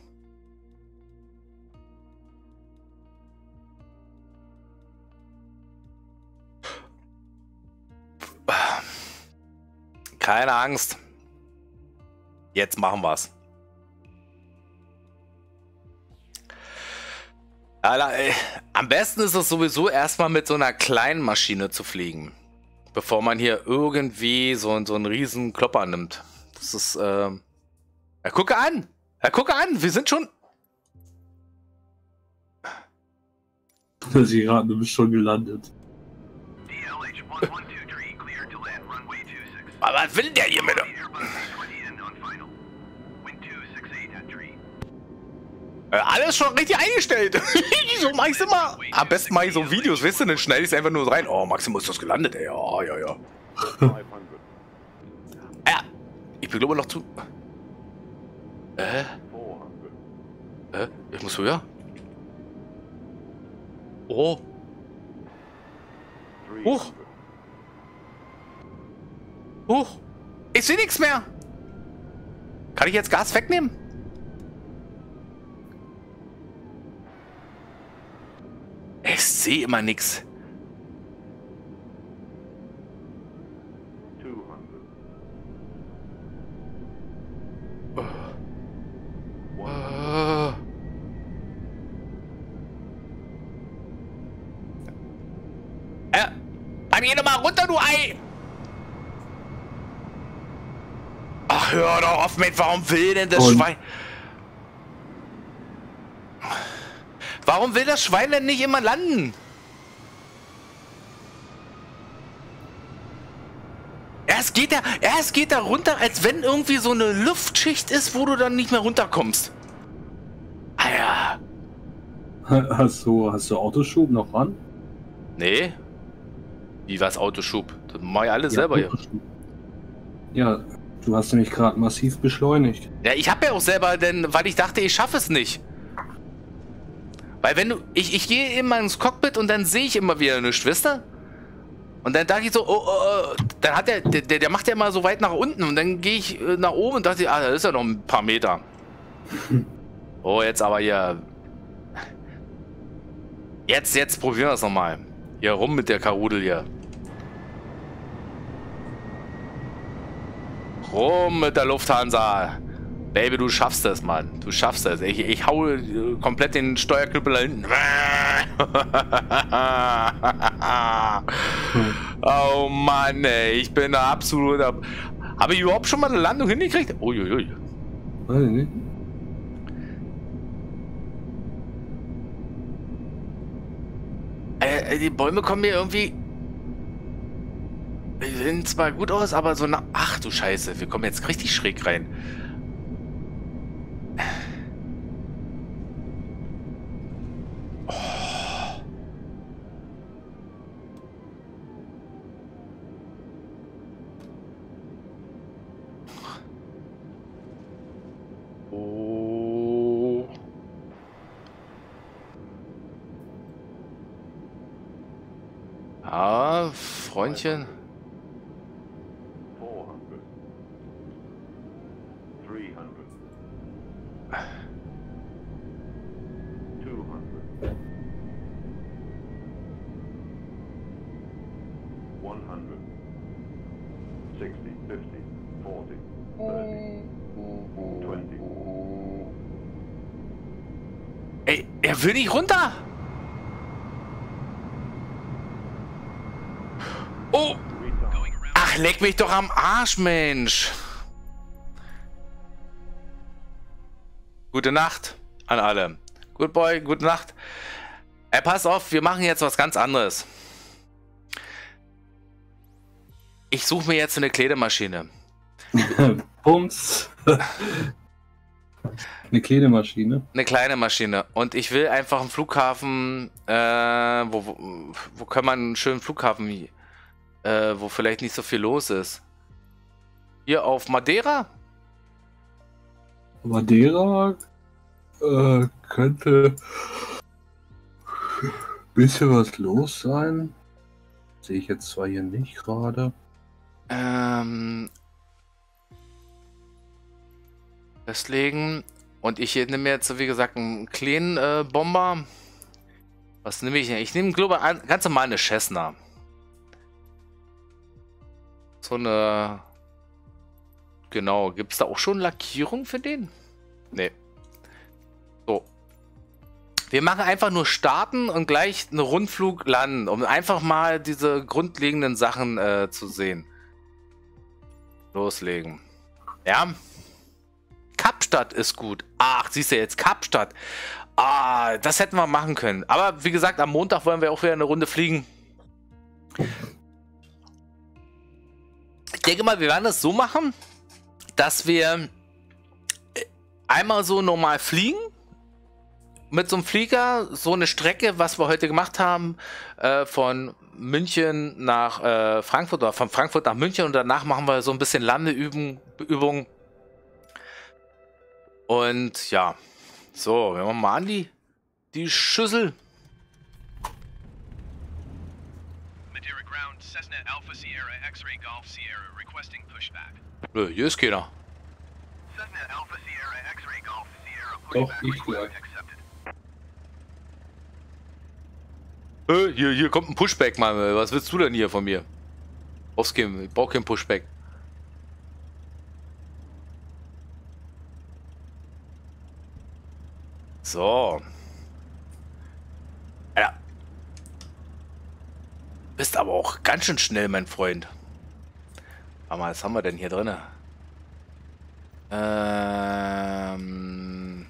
Keine Angst. Jetzt machen wir's. Alter, ey, am besten ist es sowieso erstmal mit so einer kleinen Maschine zu fliegen. Bevor man hier irgendwie so, so einen riesen Klopper nimmt. Das ist, ähm... Ja, gucke an! Ja, gucke an! Wir sind schon... Sie raten, du bist schon gelandet. Aber was will der hier mit... Äh, alles schon richtig eingestellt. So mach ich's immer. Am besten mache ich so Videos, weißt du, dann schneide ich es einfach nur rein. Oh, Maximus ist das gelandet, ey. Ja, ja, ja. Ja, ich bin glaube noch zu... Äh? Äh? Ich muss höher? Oh. Huch. Huch. Ich sehe nichts mehr. Kann ich jetzt Gas wegnehmen? Ich sehe immer nichts. Äh, dann geh doch mal runter, du Ei! Ach, hör doch auf mit, warum will denn das Und? Schwein... Warum will das Schwein denn nicht immer landen? Erst geht er, erst geht er runter, als wenn irgendwie so eine Luftschicht ist, wo du dann nicht mehr runterkommst. Ah ja. Hast du, hast du Autoschub noch ran? Nee. Wie war's Autoschub? Das mach ich alles selber hier. Autoschub. Ja, du hast nämlich gerade massiv beschleunigt. Ja, ich habe ja auch selber, denn, weil ich dachte, ich schaffe es nicht. Weil wenn du, ich, ich gehe immer ins Cockpit und dann sehe ich immer wieder eine Schwester. Und dann dachte ich so, oh, oh, oh, dann hat der, der, der macht ja mal so weit nach unten und dann gehe ich nach oben und dachte, ah, das ist ja noch ein paar Meter. Oh, jetzt aber hier. Jetzt, jetzt probieren wir es nochmal. Hier rum mit der Karudel hier. Rum mit der Lufthansa. Baby, du schaffst das, Mann. Du schaffst das. Ich, ich hau komplett den Steuerknüppel da hinten. Oh Mann, ey. Ich bin da absolut... Habe ich überhaupt schon mal eine Landung hingekriegt? Uiuiui. Weiß ich nicht. Äh, die Bäume kommen mir irgendwie... Die sehen zwar gut aus, aber so na... Ach du Scheiße, wir kommen jetzt richtig schräg rein. Oh. Ah, Freundchen. Ey, er will nicht runter. Oh. Ach, leck mich doch am Arsch, Mensch. Gute Nacht an alle. Good boy, gute Nacht. Ey, pass auf, wir machen jetzt was ganz anderes. Ich suche mir jetzt eine Kledemaschine. Bums. Eine kleine Maschine. Eine kleine Maschine. Und ich will einfach einen Flughafen, äh, wo, wo, wo kann man einen schönen Flughafen, äh, wo vielleicht nicht so viel los ist. Hier auf Madeira? Madeira äh, könnte ein bisschen was los sein. Sehe ich jetzt zwar hier nicht gerade. Ähm, festlegen. Und ich nehme mir jetzt, wie gesagt, einen kleinen äh, Bomber. Was nehme ich? Ich nehme, glaube ich, ganz normal eine Cessna. So eine... Genau. Gibt es da auch schon Lackierung für den? Nee. So. Wir machen einfach nur starten und gleich einen Rundflug landen, um einfach mal diese grundlegenden Sachen äh, zu sehen. Loslegen. Ja. Kapstadt ist gut. Ach, siehst du jetzt, Kapstadt. Ah, das hätten wir machen können. Aber wie gesagt, am Montag wollen wir auch wieder eine Runde fliegen. Ich denke mal, wir werden das so machen, dass wir einmal so normal fliegen. Mit so einem Flieger, so eine Strecke, was wir heute gemacht haben, äh, von München nach äh, Frankfurt oder von Frankfurt nach München, und danach machen wir so ein bisschen Landeübung. Übung. Und ja, so, wir machen mal an die, die Schüssel. Madeira Ground, Cessna Alpha Sierra X-Ray Golf Sierra requesting pushback. Nö, hier ist keiner. Cessna Alpha Sierra X-Ray Golf Sierra Doch, pushback ich gleich. request accepted. Äh, hier, hier kommt ein Pushback, Mann. Was willst du denn hier von mir? Brauchst kein, ich brauch kein Pushback. So. Ja. Bist aber auch ganz schön schnell, mein Freund. Warte mal, was haben wir denn hier drin? Ähm.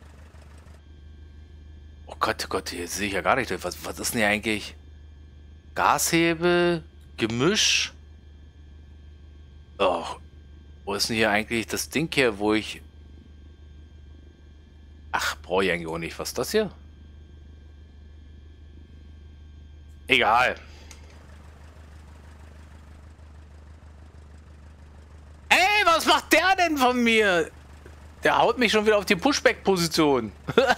Oh Gott, oh Gott, hier sehe ich ja gar nicht. Was, was ist denn hier eigentlich? Gashebel, Gemisch. Oh, wo ist denn hier eigentlich das Ding hier, wo ich... Ach, brauche ich eigentlich auch nicht. Was ist das hier? Egal. Ey, was macht der denn von mir? Der haut mich schon wieder auf die Pushback-Position.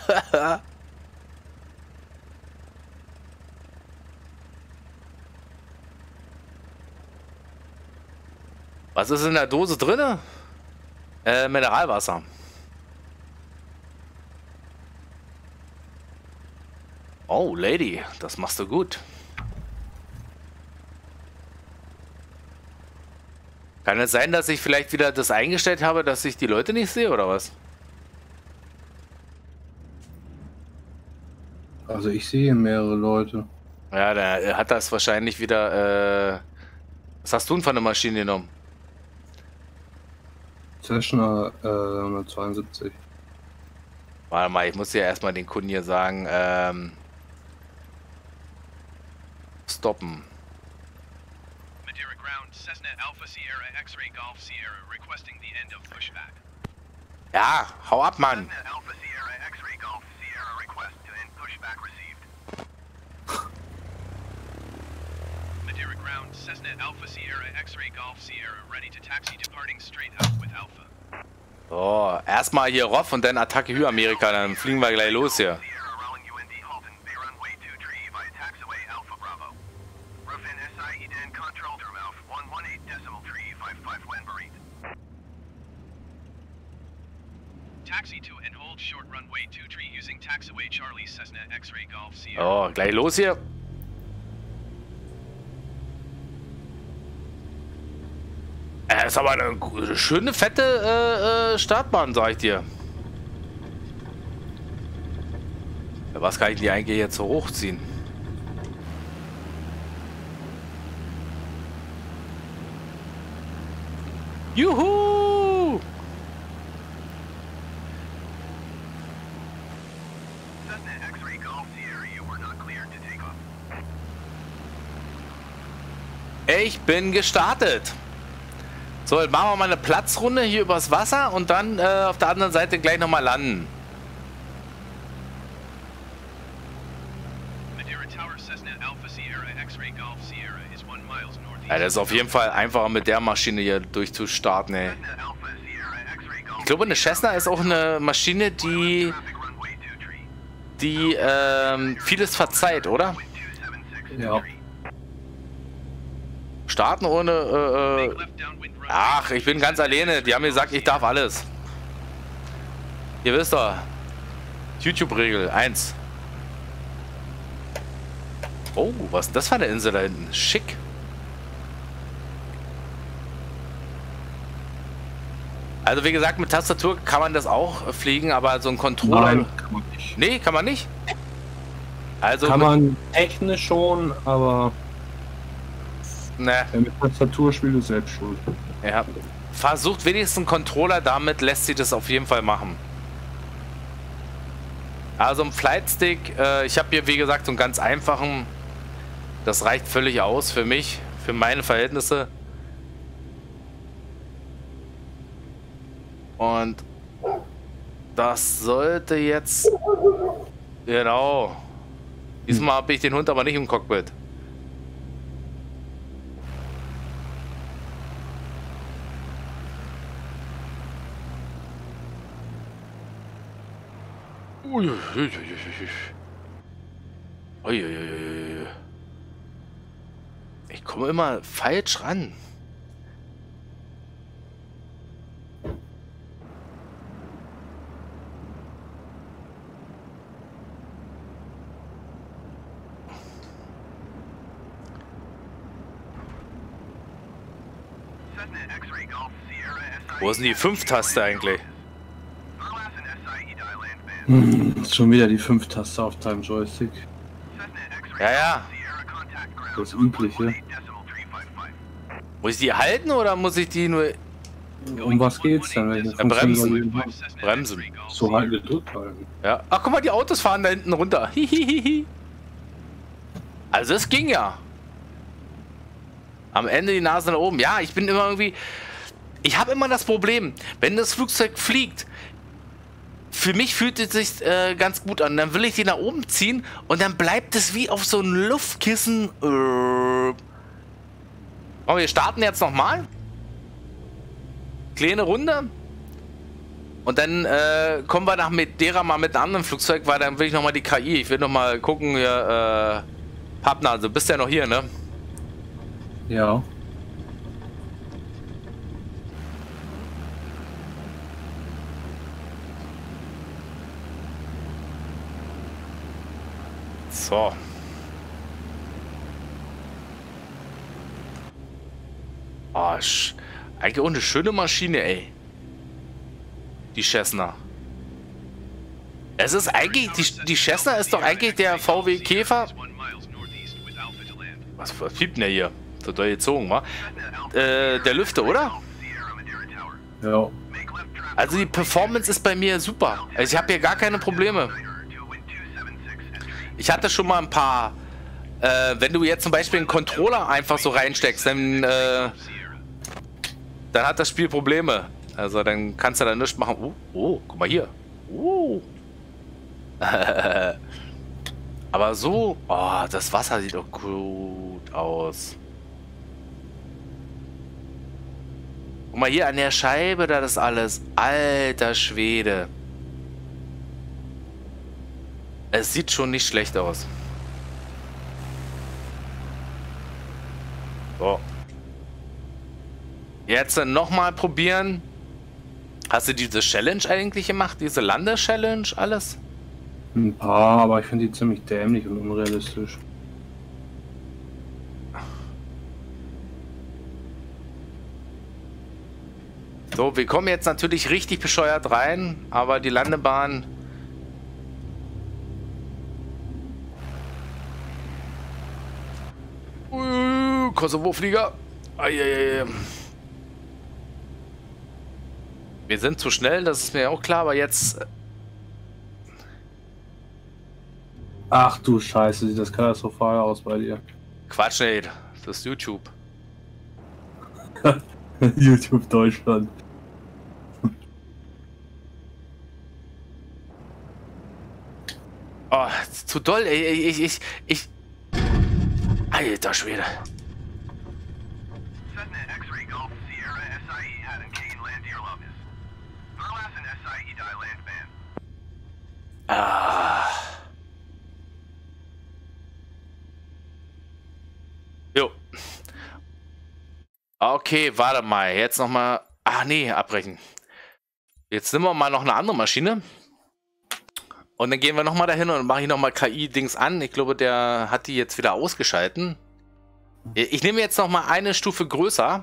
Was ist in der Dose drin? Äh, Mineralwasser. Oh, Lady, das machst du gut. Kann es sein, dass ich vielleicht wieder das eingestellt habe, dass ich die Leute nicht sehe, oder was? Also ich sehe mehrere Leute. Ja, der hat das wahrscheinlich wieder... Äh was hast du denn von der Maschine genommen? Cessna äh, hundertzweiundsiebzig. Warte mal, ich muss ja erstmal den Kunden hier sagen, ähm... stoppen. Madeira Ground, Cessna Alpha Sierra X-Ray Golf Sierra requesting the end of pushback. Ja, hau ab, Mann. Cessna Alpha Sierra X-Ray Golf Sierra request to end pushback received. Madeira Ground, Cessna Alpha Sierra X-Ray Golf Sierra ready to taxi departing straight out with Alpha. So, erstmal hier Roff und dann Attacke Hü Amerika, dann fliegen wir gleich los hier. Sierra rolling U N D Halton, Bay Runway two three via taxiway Alpha Bravo. Rufin S I Eden control Dermouth one one eight decimal three five five Wenbury. Taxi to and hold short runway two three using taxiway Charlie Cessna X-Ray Golf Sierra. Oh, gleich los hier. Das ist aber eine schöne, fette äh, äh, Startbahn, sag ich dir. Ja, was kann ich die eigentlich jetzt so hochziehen? Juhu! Cessna X-Ray Golf Sierra, you were not cleared to take off. Ich bin gestartet. So, jetzt machen wir mal eine Platzrunde hier übers Wasser und dann äh, auf der anderen Seite gleich nochmal landen. Ja, das ist auf jeden Fall einfacher mit der Maschine hier durchzustarten, ey. Ich glaube, eine Cessna ist auch eine Maschine, die die ähm, vieles verzeiht, oder? Ja. Starten ohne äh, äh, ach, ich bin ganz alleine. Die haben mir gesagt, ich darf alles. Ihr wisst doch. YouTube-Regel eins. Oh, was ist das für eine Insel da hinten? Schick. Also wie gesagt, mit Tastatur kann man das auch fliegen, aber so ein Controller... Nein, kann man nicht. Nee, kann man nicht? Also kann mit, man technisch schon, aber... Ne. Wer mit Tastatur spielt, ist selbst schuld. Ja. Versucht wenigstens einen Controller, damit lässt sich das auf jeden Fall machen. Also ein Flightstick, äh, ich habe hier wie gesagt so einen ganz einfachen, das reicht völlig aus für mich, für meine Verhältnisse. Und das sollte jetzt, genau, diesmal habe ich den Hund aber nicht im Cockpit. Ich komme immer falsch ran. Wo ist denn die fünf-Taste eigentlich? Hm, ist schon wieder die fünf-Taste auf deinem Joystick. Ja, ja. Das Übliche. Muss ich die halten oder muss ich die nur... Um was geht's denn? Welche Ja, bremsen. Funktion Bremsen. so halt gedrückt halten. Ja. Ach, guck mal, die Autos fahren da hinten runter. Hihihihi. Also es ging ja. Am Ende die Nase nach oben. Ja, ich bin immer irgendwie... Ich habe immer das Problem, wenn das Flugzeug fliegt, für mich fühlt es sich äh, ganz gut an. Dann will ich die nach oben ziehen und dann bleibt es wie auf so ein Luftkissen. Äh. Oh, wir starten jetzt nochmal. Kleine Runde. Und dann äh, kommen wir nach Madeira mal mit einem anderen Flugzeug, weil dann will ich nochmal die K I. Ich will nochmal gucken, hier, äh, Pappnase, bist ja noch hier, ne? Ja. So. Oh, eigentlich auch eine schöne Maschine, ey. Die Cessna. Es ist eigentlich, die, die Cessna ist doch eigentlich der V W Käfer. Was, was piept denn der hier? So doll gezogen, wa? Äh, der Lüfter, oder? Ja. Also die Performance ist bei mir super. Also ich habe hier gar keine Probleme. Ich hatte schon mal ein paar, äh, wenn du jetzt zum Beispiel einen Controller einfach so reinsteckst, dann, äh, dann hat das Spiel Probleme. Also dann kannst du da nichts machen. Oh, oh, guck mal hier. Oh. Aber so, oh, das Wasser sieht doch gut aus. Guck mal hier an der Scheibe, da das alles. Alter Schwede. Es sieht schon nicht schlecht aus. So. Jetzt nochmal probieren. Hast du diese Challenge eigentlich gemacht? Diese Lande-Challenge, alles? Ein paar, aber ich finde die ziemlich dämlich und unrealistisch. So, wir kommen jetzt natürlich richtig bescheuert rein, aber die Landebahn... Uh, Kosovo-Flieger. Eieiei. Wir sind zu schnell, das ist mir auch klar, aber jetzt... Ach du Scheiße, sieht das katastrophal aus bei dir. Quatsch nicht, das ist YouTube. YouTube Deutschland. Oh, zu doll, ey. Ich, ich, ich. Alter Schwede. Cessna X-Ray Golf Sierra S I E Haddon Kane Land Deer Locus. Verlassen S I E Die Land Band. Ah. Jo. Okay, warte mal. Jetzt nochmal. Ach nee, abbrechen. Jetzt nehmen wir mal noch eine andere Maschine. Und dann gehen wir nochmal dahin und mache ich nochmal K I-Dings an. Ich glaube, der hat die jetzt wieder ausgeschalten. Ich nehme jetzt nochmal eine Stufe größer.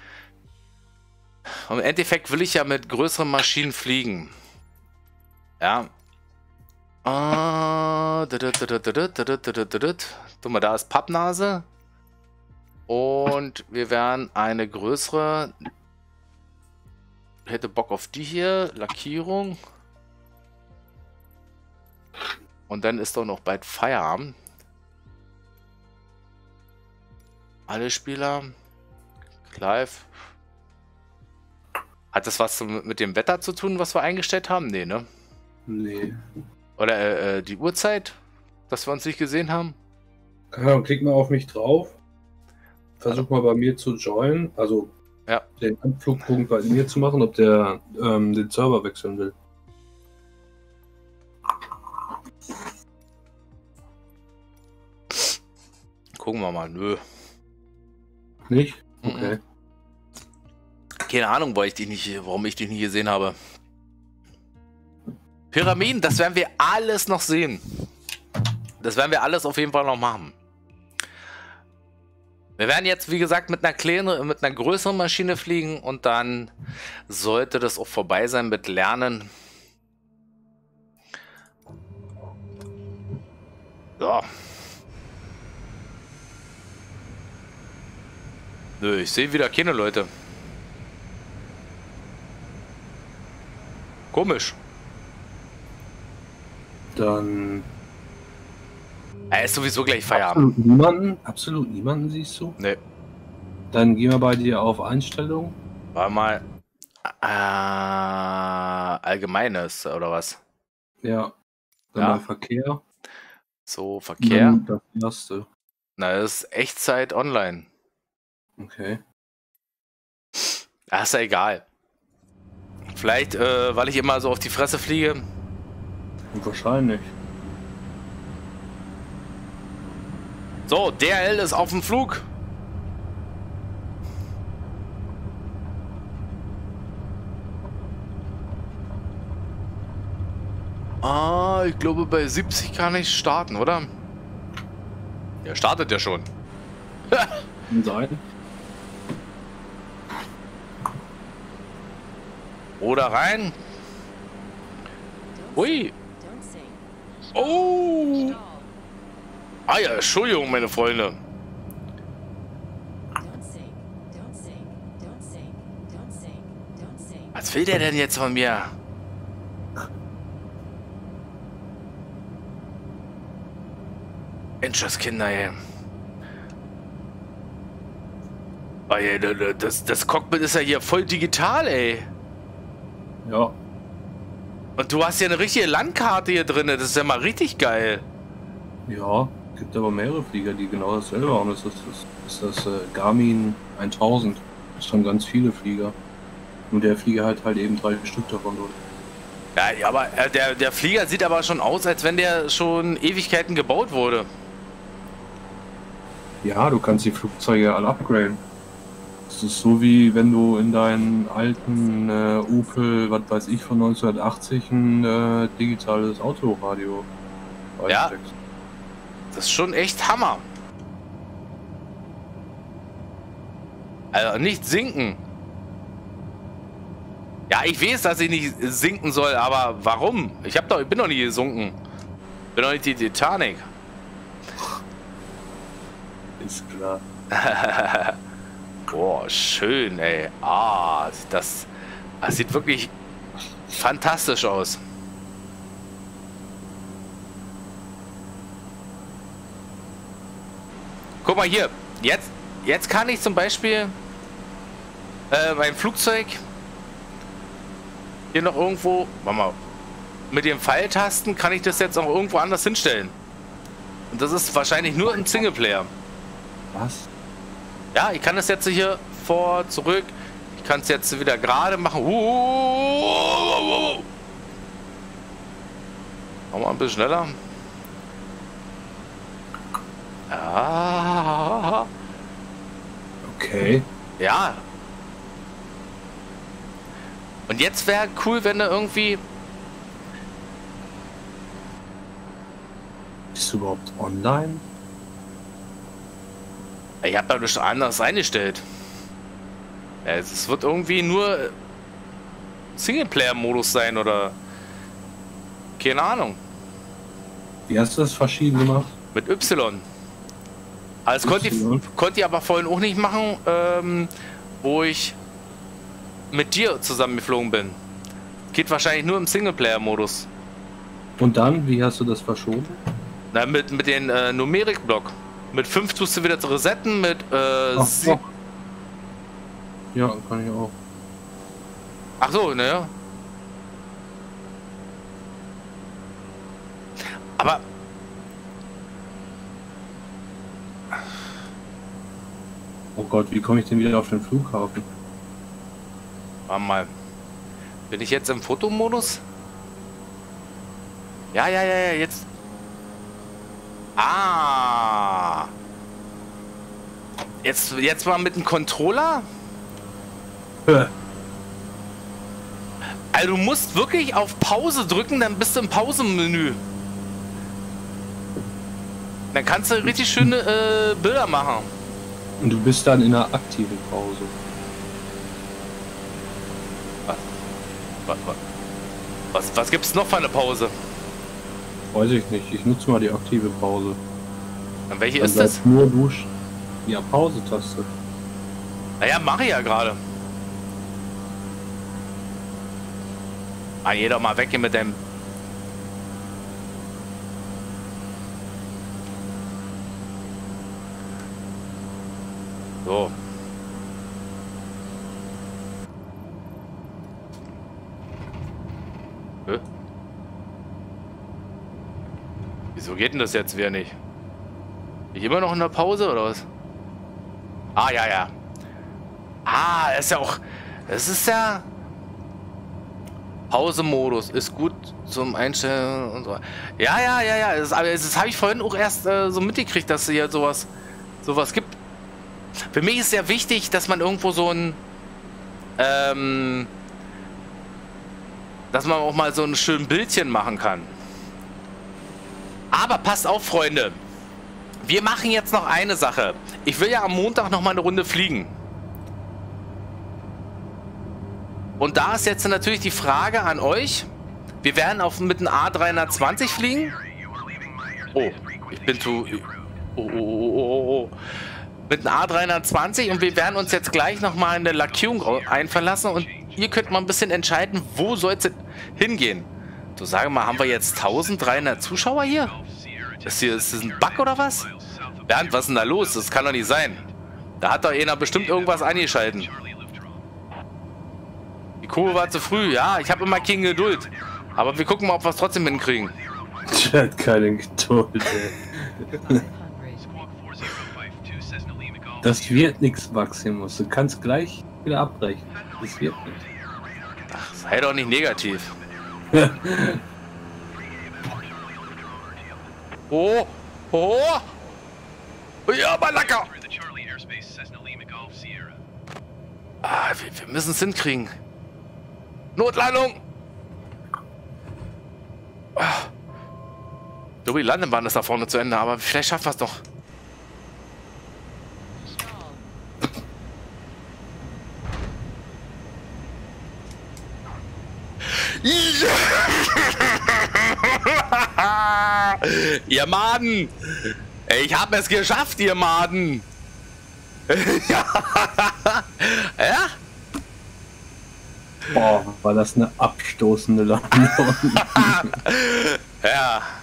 Und im Endeffekt will ich ja mit größeren Maschinen fliegen. Ja. Uh, Guck mal, da ist Pappnase. Und wir werden eine größere. Hätte Bock auf die hier. Lackierung. Und dann ist doch noch bald Feierabend. Alle Spieler. Clive. Hat das was mit dem Wetter zu tun, was wir eingestellt haben? Nee, ne? Nee. Oder äh, äh, die Uhrzeit, dass wir uns nicht gesehen haben? Ja, klick mal auf mich drauf. Versuch mal bei mir zu joinen. Also ja. Den Anflugpunkt bei mir zu machen, ob der ähm, den Server wechseln will. Gucken wir mal. Nö. Nicht? Okay. Keine Ahnung, weil ich dich nicht, warum ich dich nicht gesehen habe. Pyramiden, das werden wir alles noch sehen. Das werden wir alles auf jeden Fall noch machen. Wir werden jetzt, wie gesagt, mit einer kleinen, mit einer größeren Maschine fliegen und dann sollte das auch vorbei sein mit Lernen. Ja. Nö, ich sehe wieder keine Leute. Komisch. Dann. Er ist sowieso gleich Feierabend. Absolut niemanden? Absolut niemanden siehst du? Nee. Dann gehen wir bei dir auf Einstellungen. Warte mal. Äh, Allgemeines, oder was? Ja. Dann Ja. bei Verkehr. So, Verkehr. Dann das erste. Na, das ist Echtzeit online. Okay. Das ist ja egal. Vielleicht, äh, weil ich immer so auf die Fresse fliege. Wahrscheinlich. So, D R L ist auf dem Flug. Ah, ich glaube bei siebzig kann ich starten, oder? Ja, startet ja schon. Kann sein. Oder rein. Ui. Oh. Ah ja, Entschuldigung, meine Freunde. Was will der denn jetzt von mir? Menschenskinder, ey. Oh, ey, das, das Cockpit ist ja hier voll digital, ey. Ja. Und du hast hier eine richtige Landkarte hier drin. Das ist ja mal richtig geil. Ja, gibt aber mehrere Flieger, die genau dasselbe haben. Das ist das, ist das äh, Garmin tausend. Das haben ganz viele Flieger. Und der Flieger hat halt eben drei Stück davon durch. Ja, ja, aber äh, der, der Flieger sieht aber schon aus, als wenn der schon Ewigkeiten gebaut wurde. Ja, du kannst die Flugzeuge alle upgraden. Das ist so wie wenn du in deinen alten äh, Opel, was weiß ich, von neunzehnhundertachtzig ein äh, digitales Autoradio Ja. reinsteckst. Das ist schon echt Hammer. Also nicht sinken. Ja, ich weiß, dass ich nicht sinken soll, aber warum? Ich hab doch, ich bin doch nie gesunken. Bin doch nicht die Titanic. Ist klar. Boah, schön, ey. Ah, das, das sieht wirklich fantastisch aus. Guck mal hier. Jetzt, jetzt kann ich zum Beispiel äh, mein Flugzeug hier noch irgendwo, warte mal, mit den Pfeiltasten kann ich das jetzt auch irgendwo anders hinstellen. Und das ist wahrscheinlich nur im Singleplayer. Was? Ja, ich kann das jetzt hier vor, zurück. Ich kann es jetzt wieder gerade machen. Uh, Mach mal ein bisschen schneller. Ja. Okay. Ja. Und jetzt wäre cool, wenn du irgendwie... Bist du überhaupt online? Ich habe da nichts anderes eingestellt. Ja, es wird irgendwie nur Singleplayer-Modus sein oder... Keine Ahnung. Wie hast du das verschieden gemacht? Mit Y. Also das konnte ich, konnte ich aber vorhin auch nicht machen, ähm, wo ich mit dir zusammen geflogen bin. Geht wahrscheinlich nur im Singleplayer-Modus. Und dann, wie hast du das verschoben? Na, mit, mit den äh, Numerikblock. Mit fünf tust du wieder zu resetten, mit äh, Ach, sie- ja, kann ich auch. Ach so, naja. Aber Oh Gott, wie komme ich denn wieder auf den Flughafen? warte mal. Bin ich jetzt im Fotomodus? Ja, ja, ja, ja, jetzt. Ah. Jetzt, jetzt mal mit dem Controller? Hä? Also du musst wirklich auf Pause drücken, dann bist du im Pausenmenü. Dann kannst du richtig schöne äh, Bilder machen. Und du bist dann in einer aktiven Pause. Was, was, was, was gibt's noch für eine Pause? Weiß ich nicht. Ich nutze mal die aktive Pause. Und welche Dann ist das? bleibt nur Dusch. Ja, Pause-Taste. Naja, mache ich ja gerade. Ah, geh doch mal weg hier mit dem... So. Hä? Wieso geht denn das jetzt wieder nicht? Bin ich immer noch in der Pause oder was? Ah, ja, ja. Ah, ist ja auch... Das ist ja... Pause-Modus ist gut zum Einstellen und so. Ja, ja, ja, ja. Das, das, das habe ich vorhin auch erst äh, so mitgekriegt, dass es hier sowas, sowas gibt. Für mich ist sehr wichtig, dass man irgendwo so ein... Ähm, dass man auch mal so ein schönes Bildchen machen kann. Aber passt auf, Freunde. Wir machen jetzt noch eine Sache. Ich will ja am Montag noch mal eine Runde fliegen. Und da ist jetzt natürlich die Frage an euch. Wir werden auf, mit einem A dreihundertzwanzig fliegen. Oh, ich bin zu... Oh, oh, oh, oh, oh. Mit einem A dreihundertzwanzig und wir werden uns jetzt gleich nochmal eine Lackierung einfallen lassen. Und ihr könnt mal ein bisschen entscheiden, wo soll es hingehen. So, sage mal, haben wir jetzt dreizehnhundert Zuschauer hier? Ist, hier, ist das ein Bug oder was? Bernd, was ist denn da los? Das kann doch nicht sein. Da hat doch einer bestimmt irgendwas eingeschalten. Die Kurve war zu früh. Ja, ich habe immer keine Geduld. Aber wir gucken mal, ob wir es trotzdem hinkriegen. Ich hat keine Geduld, ey. Das wird nichts, Maximus. Du kannst gleich wieder abbrechen. Das wird nicht. Ach, sei doch nicht negativ. Oh, oh. Ja, Malaka. Ah, wir, wir müssen es hinkriegen. Notlandung. Ah. So, die Landebahn ist da vorne zu Ende, aber vielleicht schaffen wir es doch. Ihr Maden! Ich hab es geschafft, ihr Maden! Ja! Ja? Boah, war das eine abstoßende Landung. Ja.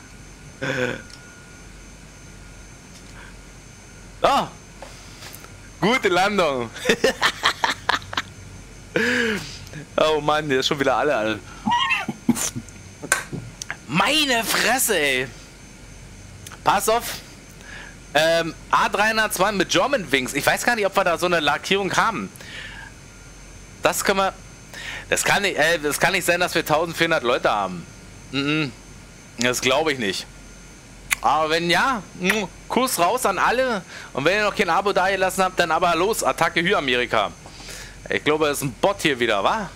Oh. Gute Landung. Oh Mann, der ist schon wieder alle an. Meine Fresse, ey. Pass auf. Ähm, A dreihundertzwei mit German Wings. Ich weiß gar nicht, ob wir da so eine Lackierung haben. Das können wir... Das kann nicht, äh, das kann nicht sein, dass wir eintausendvierhundert Leute haben. Mm-mm. Das glaube ich nicht. Aber wenn ja, Kuss raus an alle. Und wenn ihr noch kein Abo da gelassen habt, dann aber los. Attacke Hü Amerika. Ich glaube, es ist ein Bot hier wieder, wa?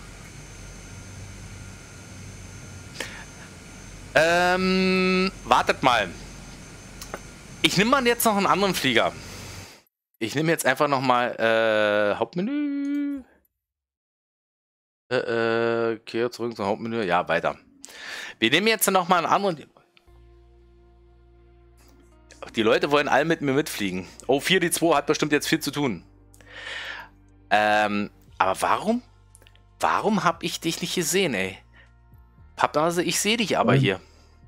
Ähm, wartet mal. Ich nehme mal jetzt noch einen anderen Flieger. Ich nehme jetzt einfach noch mal äh, Hauptmenü. Äh, äh, okay, zurück zum Hauptmenü. Ja, weiter. Wir nehmen jetzt noch mal einen anderen. Die Leute wollen alle mit mir mitfliegen. Oh, vier D zwei hat bestimmt jetzt viel zu tun. Ähm, aber warum? Warum habe ich dich nicht gesehen, ey? Pappnase, ich sehe dich aber hier.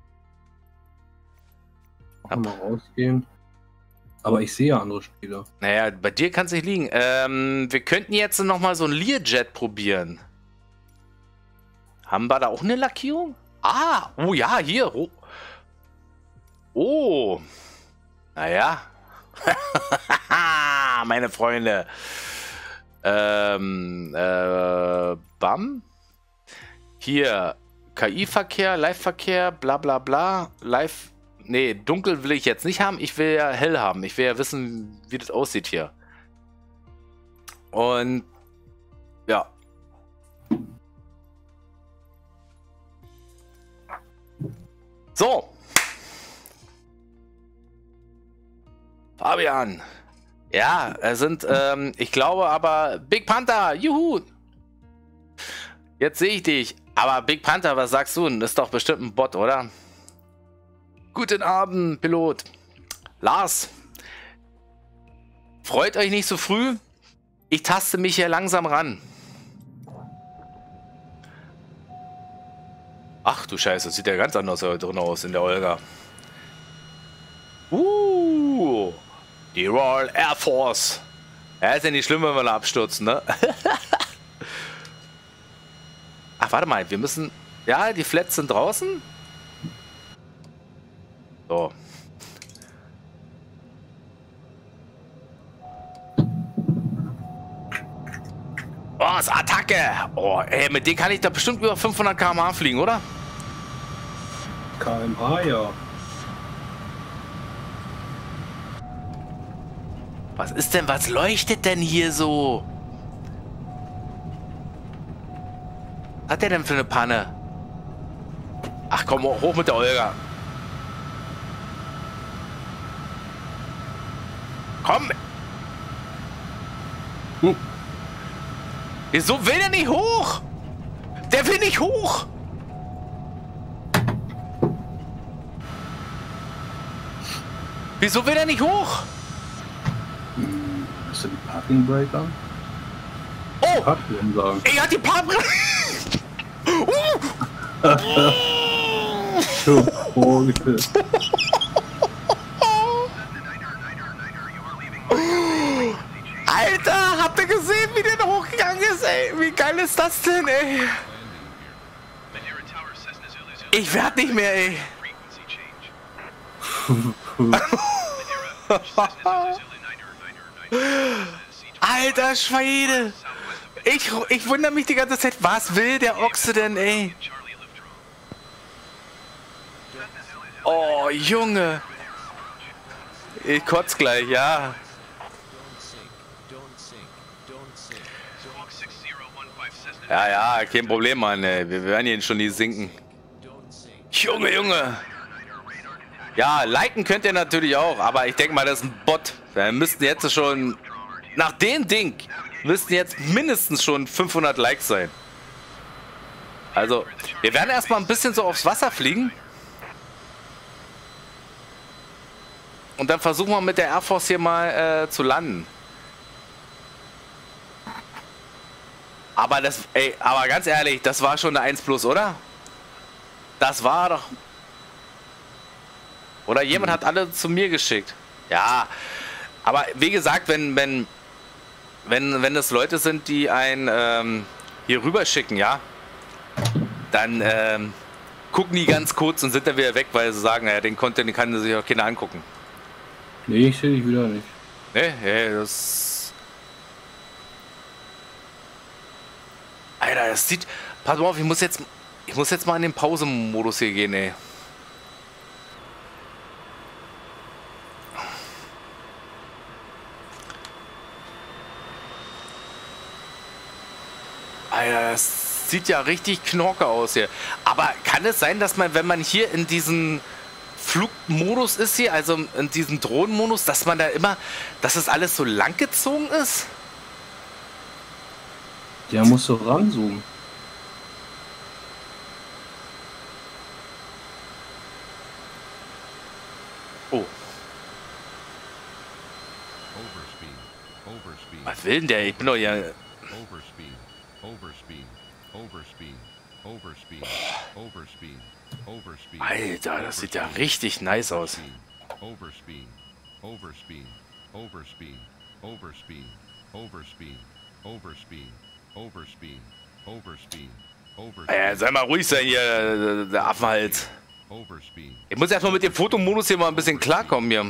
Kann mal rausgehen. Aber ich sehe ja andere Spieler. Naja, bei dir kann es nicht liegen. Ähm, wir könnten jetzt noch mal so ein Learjet probieren. Haben wir da auch eine Lackierung? Ah, oh ja, hier. Oh. Oh. Naja. Meine Freunde. Ähm, äh, Bam. Hier. K I-Verkehr, Live-Verkehr, bla bla bla. Live. Nee, dunkel will ich jetzt nicht haben. Ich will ja hell haben. Ich will ja wissen, wie das aussieht hier. Und ja. So. Fabian. Ja, es sind, ähm, ich glaube aber, Big Panther, juhu. Jetzt sehe ich dich. Aber Big Panther, was sagst du? Das ist doch bestimmt ein Bot, oder? Guten Abend, Pilot. Lars. Freut euch nicht so früh. Ich taste mich hier langsam ran. Ach du Scheiße, das sieht ja ganz anders drin aus in der Olga. Uh, die Royal Air Force. Ja, ist ja nicht schlimm, wenn wir da abstürzen, ne? Ach, warte mal, wir müssen... Ja, die Flats sind draußen. So. Oh, ist Attacke. Oh, ey, mit dem kann ich da bestimmt über fünfhundert Kilometer pro Stunde fliegen, oder? Kilometer pro Stunde, ja. Was ist denn, was leuchtet denn hier so? Was hat der denn für eine Panne? Ach komm, hoch mit der Olga. Komm! Hm. Wieso will der nicht hoch? Der will nicht hoch! Wieso will er nicht hoch? Hm, hast du die Parking Brake an? Oh! Parking sagen. Er hat die Parking... Schon vorgestellt. Alter, habt ihr gesehen, wie der da hochgegangen ist, ey? Wie geil ist das denn, ey? Ich werd nicht mehr, ey. Alter Schwede. Ich, ich wundere mich die ganze Zeit, was will der Ochse denn, ey? Oh, Junge. Ich kotz gleich, ja. Ja, ja, kein Problem, Mann, ey. Wir werden hier schon nie sinken. Junge, Junge. Ja, liken könnt ihr natürlich auch, aber ich denke mal, das ist ein Bot. Wir müssten jetzt schon, nach dem Ding, müssten jetzt mindestens schon fünfhundert Likes sein. Also, wir werden erstmal ein bisschen so aufs Wasser fliegen. Und dann versuchen wir mit der Air Force hier mal äh, zu landen. Aber das, ey, aber ganz ehrlich, das war schon eine eins plus, oder? Das war doch... Oder jemand hat alle zu mir geschickt. Ja, aber wie gesagt, wenn, wenn, wenn, wenn es Leute sind, die ein ähm, hier rüber schicken, ja, dann ähm, gucken die ganz kurz und sind dann wieder weg, weil sie sagen, naja, den Content den kann sich auch keiner angucken. Nee, ich sehe dich wieder nicht. Ne, ja, das... Alter, das sieht... Pass mal auf, ich muss jetzt... Ich muss jetzt mal in den Pausenmodus hier gehen, ey. Alter, das sieht ja richtig knorke aus hier. Aber kann es sein, dass man, wenn man hier in diesen Flugmodus ist hier, also in diesem Drohnenmodus, dass man da immer, dass es alles so langgezogen ist? Ja, musst du ranzoomen. Oh. Was will denn der? Ich bin doch ja... Alter, das sieht ja richtig nice aus. Ey, sei mal ruhig sein hier, der Affenhals. Ich muss erstmal mit dem Fotomodus hier mal ein bisschen klarkommen hier.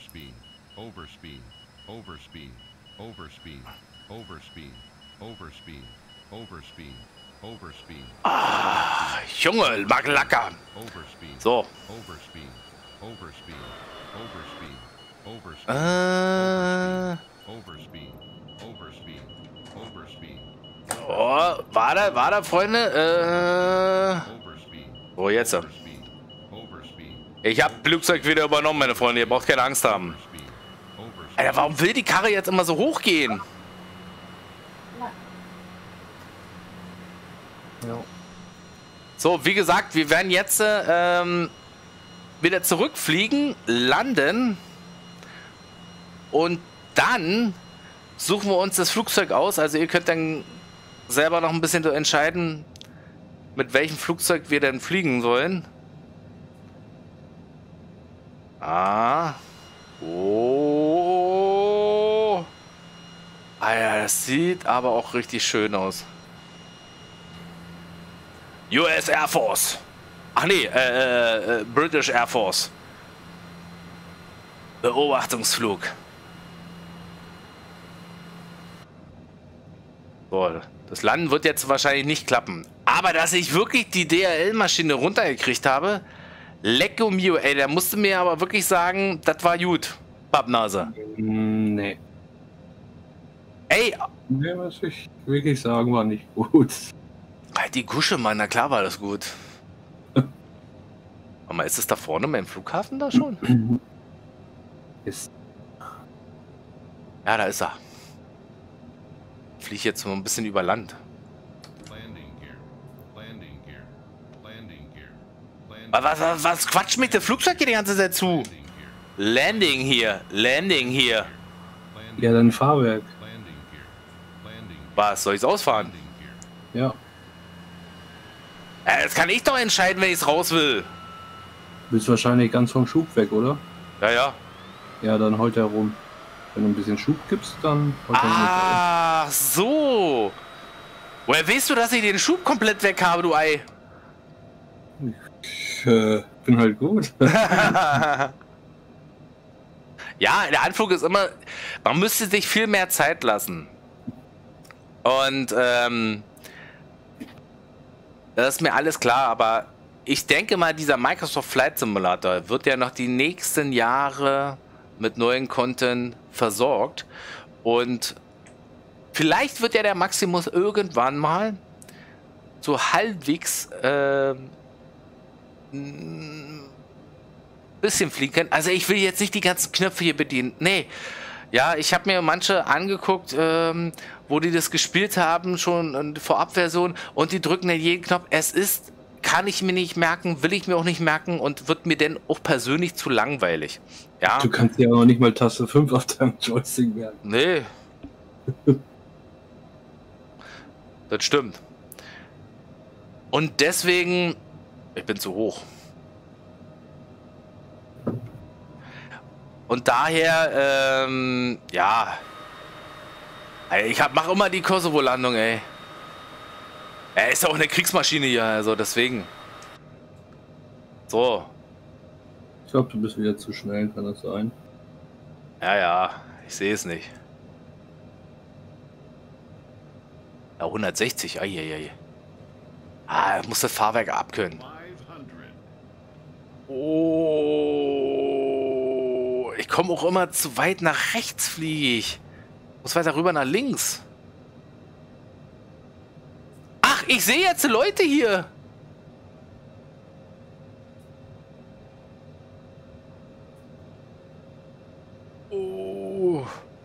Ah, Junge, mag lecker. So. Äh. Oh, warte, warte, Freunde. Äh. Oh, jetzt. Ich hab Flugzeug wieder übernommen, meine Freunde. Ihr braucht keine Angst haben. Alter, warum will die Karre jetzt immer so hochgehen? Ja. So, wie gesagt, wir werden jetzt ähm, wieder zurückfliegen, landen und dann suchen wir uns das Flugzeug aus. Also ihr könnt dann selber noch ein bisschen entscheiden, mit welchem Flugzeug wir denn fliegen sollen. Ah. Oh. Alter, das sieht aber auch richtig schön aus. U S Air Force. Ach nee, äh, äh, British Air Force. Beobachtungsflug. So, das Landen wird jetzt wahrscheinlich nicht klappen. Aber dass ich wirklich die D H L-Maschine runtergekriegt habe, lecko mio, ey, der musste mir aber wirklich sagen, das war gut, Pappnase. Nee. Ey! Nee, muss ich wirklich sagen, war nicht gut. Die Gusche, Mann, na klar war das gut. Warte mal, ist es da vorne beim Flughafen da schon? Ist. Ja, da ist er. Fliege jetzt mal ein bisschen über Land. Was, was, was quatscht mit dem Flugzeug hier die ganze Zeit zu? Landing hier, Landing hier. Ja, dein Fahrwerk. Was, soll ich es ausfahren? Ja. Äh, das kann ich doch entscheiden, wenn ich es raus will. Du bist wahrscheinlich ganz vom Schub weg, oder? Ja, ja. Ja, dann heult er rum. Wenn du ein bisschen Schub gibst, dann heult er rum. Ach so. Woher weißt du, dass ich den Schub komplett weg habe, du Ei? Ich äh, bin halt gut. Ja, der Anflug ist immer... Man müsste sich viel mehr Zeit lassen. Und, ähm... das ist mir alles klar, aber ich denke mal, dieser Microsoft Flight Simulator wird ja noch die nächsten Jahre mit neuen Content versorgt. Und vielleicht wird ja der Maximus irgendwann mal so halbwegs äh, ein bisschen fliegen können. Also ich will jetzt nicht die ganzen Knöpfe hier bedienen. Nee. Ja, ich habe mir manche angeguckt, ähm, wo die das gespielt haben, schon in Vorabversion, und die drücken dann jeden Knopf. Es ist, kann ich mir nicht merken, will ich mir auch nicht merken und wird mir denn auch persönlich zu langweilig. Ja. Du kannst ja auch noch nicht mal Taste fünf auf deinem Joystick merken. Nee. Das stimmt. Und deswegen, ich bin zu hoch. Und daher, ähm, ja. Ich hab, mach immer die Kosovo-Landung, ey. Er ist auch eine Kriegsmaschine hier, also deswegen. So. Ich glaube, du bist wieder zu schnell, kann das sein? Ja, ja, ich sehe es nicht. Ja, hundertsechzig, ai. Ah, ich muss das Fahrwerk abkönnen. Oh, ich komme auch immer zu weit nach rechts, fliege ich. Muss weiter rüber nach links. Ach, ich sehe jetzt Leute hier. Oh.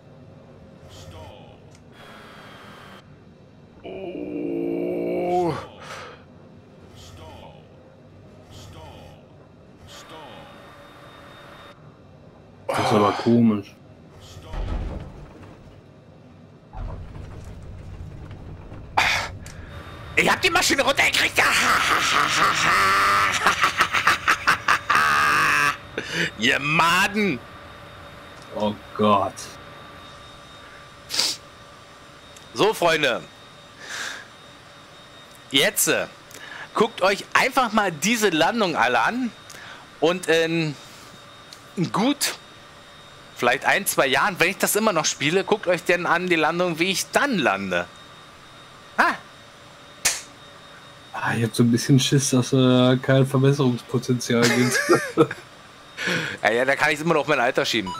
Oh. Das ist aber komisch. Ich hab die Maschine runtergekriegt. Ihr Maden. Oh Gott. So, Freunde. Jetzt äh, guckt euch einfach mal diese Landung alle an. Und in gut, vielleicht ein, zwei Jahren, wenn ich das immer noch spiele, guckt euch denn an die Landung, wie ich dann lande. Ah. Ah, ich hab so ein bisschen Schiss, dass äh, kein Verbesserungspotenzial gibt. Ja, ja, da kann ich immer noch mein Alter schieben.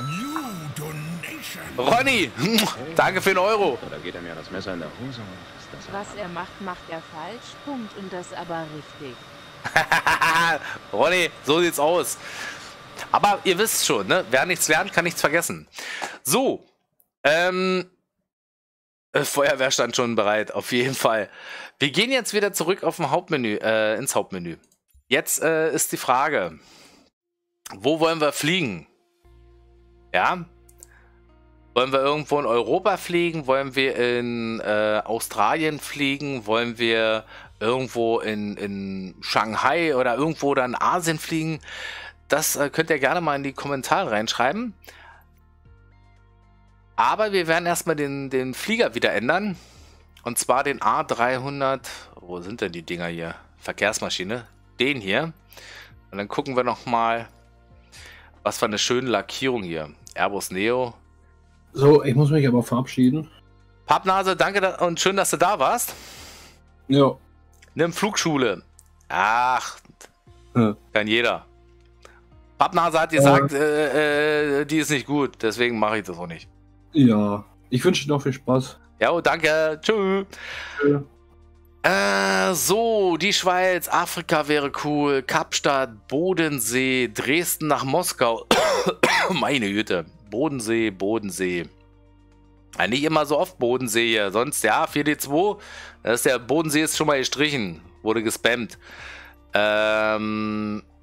Ronny, danke für den Euro. Da geht er mir das Messer in der Hose. Was er macht, macht er falsch. Punkt. Und das aber richtig. Ronny, so sieht's aus. Aber ihr wisst schon, ne? Wer nichts lernt, kann nichts vergessen. So, ähm, äh, Feuerwehr stand schon bereit, auf jeden Fall. Wir gehen jetzt wieder zurück auf dem Hauptmenü, äh, ins Hauptmenü. Jetzt äh, ist die Frage, wo wollen wir fliegen? Ja? Wollen wir irgendwo in Europa fliegen? Wollen wir in äh, Australien fliegen? Wollen wir irgendwo in, in Shanghai oder irgendwo da in Asien fliegen? Das äh, könnt ihr gerne mal in die Kommentare reinschreiben. Aber wir werden erstmal den, den Flieger wieder ändern. Und zwar den A dreihundert. Wo sind denn die Dinger hier? Verkehrsmaschine. Den hier. Und dann gucken wir nochmal, was für eine schöne Lackierung hier. Airbus Neo. So, ich muss mich aber verabschieden. Pappnase, danke und schön, dass du da warst. Ja. Nimm Flugschule. Ach, Hm. kann jeder. Pappnase hat gesagt, äh, äh, die ist nicht gut, deswegen mache ich das auch nicht. Ja. Ich wünsche dir noch viel Spaß. Ja, danke. Tschüss. Ja. Äh, so, die Schweiz, Afrika wäre cool. Kapstadt, Bodensee, Dresden nach Moskau. Meine Güte. Bodensee, Bodensee. Ja, nicht immer so oft Bodensee hier. Sonst, ja, vier D zwei. Das ist der Bodensee ist schon mal gestrichen. Wurde gespammt. Ähm...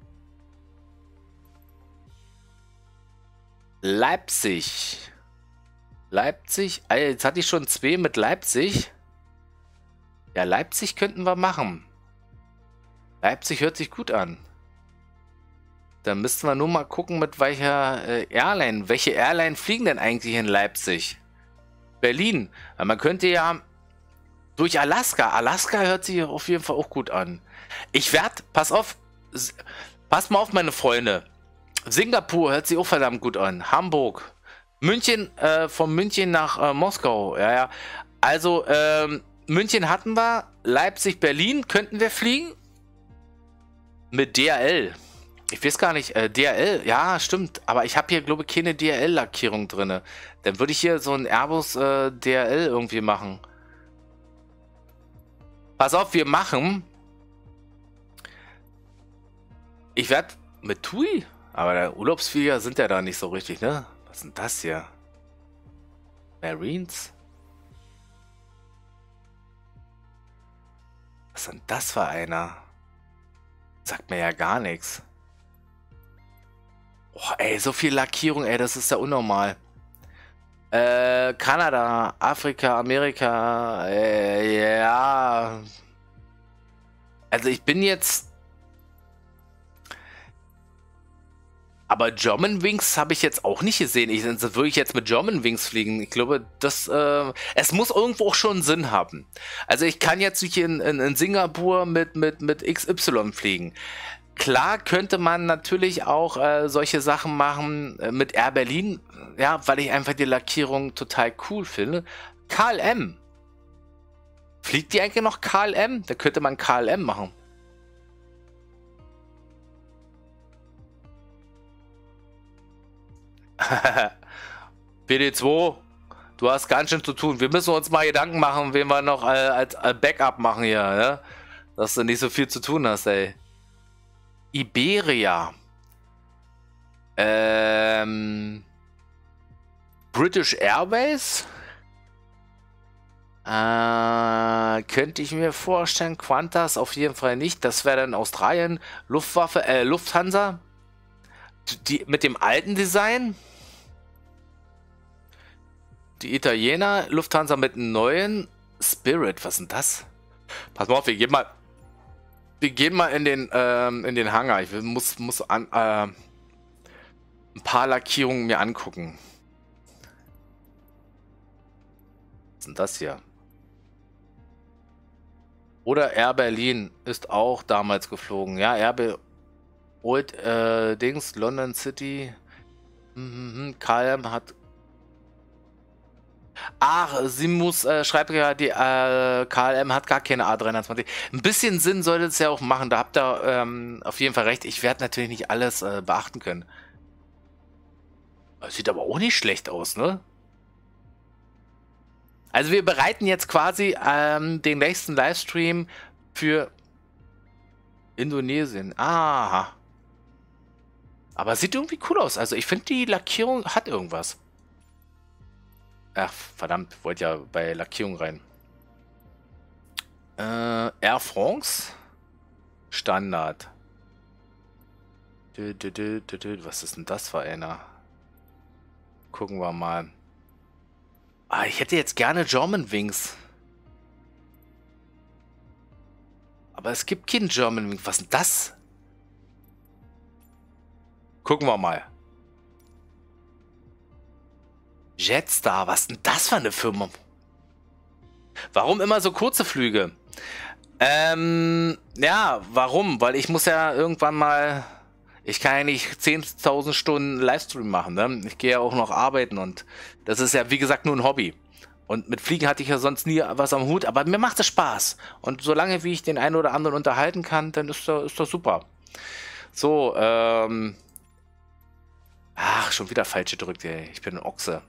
Leipzig. Leipzig. Ah, jetzt hatte ich schon zwei mit Leipzig. Ja, Leipzig könnten wir machen. Leipzig hört sich gut an. Dann müssten wir nur mal gucken, mit welcher äh, Airline. Welche Airline fliegen denn eigentlich in Leipzig? Berlin. Weil man könnte ja durch Alaska. Alaska hört sich auf jeden Fall auch gut an. Ich werde, pass auf, pass mal auf, meine Freunde. Singapur hört sich auch verdammt gut an. Hamburg. München, äh, von München nach äh, Moskau. Ja, ja. Also, ähm, München hatten wir. Leipzig, Berlin könnten wir fliegen. Mit D H L. Ich weiß gar nicht, äh, D H L, ja, stimmt. Aber ich habe hier, glaube ich, keine D H L-Lackierung drin. Dann würde ich hier so ein Airbus äh, D H L irgendwie machen. Pass auf, wir machen. Ich werde mit T U I. Aber der Urlaubsflieger sind ja da nicht so richtig, ne? Was ist denn das hier? Marines? Was ist denn das für einer? Sagt mir ja gar nichts. Oh, ey, so viel Lackierung, ey, das ist ja unnormal. Äh, Kanada, Afrika, Amerika, äh, ja. Also ich bin jetzt... Aber Germanwings habe ich jetzt auch nicht gesehen. Ich, würde ich jetzt mit Germanwings fliegen? Ich glaube, das, äh, es muss irgendwo auch schon Sinn haben. Also ich kann jetzt nicht in, in, in Singapur mit, mit, mit X Y fliegen. Klar könnte man natürlich auch äh, solche Sachen machen äh, mit Air Berlin, ja, weil ich einfach die Lackierung total cool finde. K L M. Fliegt die eigentlich noch K L M? Da könnte man K L M machen. P D zwei, du hast ganz schön zu tun. Wir müssen uns mal Gedanken machen, wen wir noch äh, als äh, Backup machen hier, ne? Dass du nicht so viel zu tun hast, ey. Iberia. Ähm. British Airways. Äh, könnte ich mir vorstellen. Qantas auf jeden Fall nicht. Das wäre dann Australien. Luftwaffe, äh, Lufthansa. Die, mit dem alten Design. Die Italiener, Lufthansa mit einem neuen. Spirit, was ist denn das? Pass mal auf, wir gehen mal. Wir gehen mal in den, ähm, in den Hangar. Ich muss, muss an, äh, ein paar Lackierungen mir angucken. Was ist denn das hier? Oder Air Berlin ist auch damals geflogen. Ja, Air Berlin. Old äh, Dings, London City. Mhm, K L M hat. Ach, sie muss, äh, schreibt ja, die äh, K L M hat gar keine A dreihundertzwanzig. Ein bisschen Sinn sollte es ja auch machen. Da habt ihr ähm, auf jeden Fall recht. Ich werde natürlich nicht alles äh, beachten können. Das sieht aber auch nicht schlecht aus, ne? Also wir bereiten jetzt quasi ähm, den nächsten Livestream für Indonesien. Aha. Aber sieht irgendwie cool aus. Also ich finde, die Lackierung hat irgendwas. Ach, verdammt. Wollte ja bei Lackierung rein. Äh, Air France. Standard. Dö, dö, dö, dö, dö. Was ist denn das für einer? Gucken wir mal. Ah, ich hätte jetzt gerne Germanwings. Aber es gibt keinen Germanwings. Was ist denn das? Gucken wir mal. Jetstar, was ist denn das für eine Firma? Warum immer so kurze Flüge? Ähm, ja, warum? Weil ich muss ja irgendwann mal... Ich kann ja nicht zehntausend Stunden Livestream machen, ne? Ich gehe ja auch noch arbeiten und das ist ja, wie gesagt, nur ein Hobby. Und mit Fliegen hatte ich ja sonst nie was am Hut, aber mir macht es Spaß. Und solange wie ich den einen oder anderen unterhalten kann, dann ist das, ist das super. So, ähm... Ach, schon wieder falsch gedrückt, ey. Ich bin ein Ochse.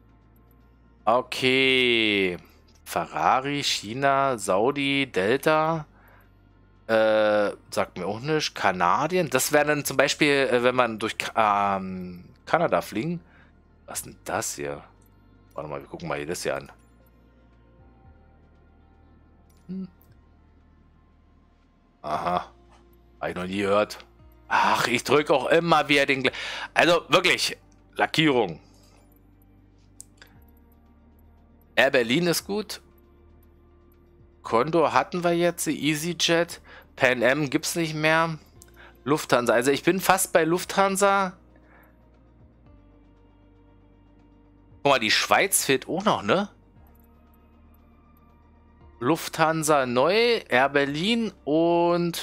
Okay. Ferrari, China, Saudi, Delta... Äh, sagt mir auch nicht. Kanadien. Das wäre dann zum Beispiel, äh, wenn man durch ähm, Kanada fliegen. Was ist denn das hier? Warte mal, wir gucken mal hier das hier an. Hm. Aha. Habe ich noch nie gehört. Ach, ich drücke auch immer wieder den... Gl also wirklich, Lackierung. Air Berlin ist gut. Condor hatten wir jetzt, EasyJet. Pan Am gibt es nicht mehr. Lufthansa. Also ich bin fast bei Lufthansa. Guck mal, die Schweiz fehlt auch noch, ne? Lufthansa neu, Air Berlin und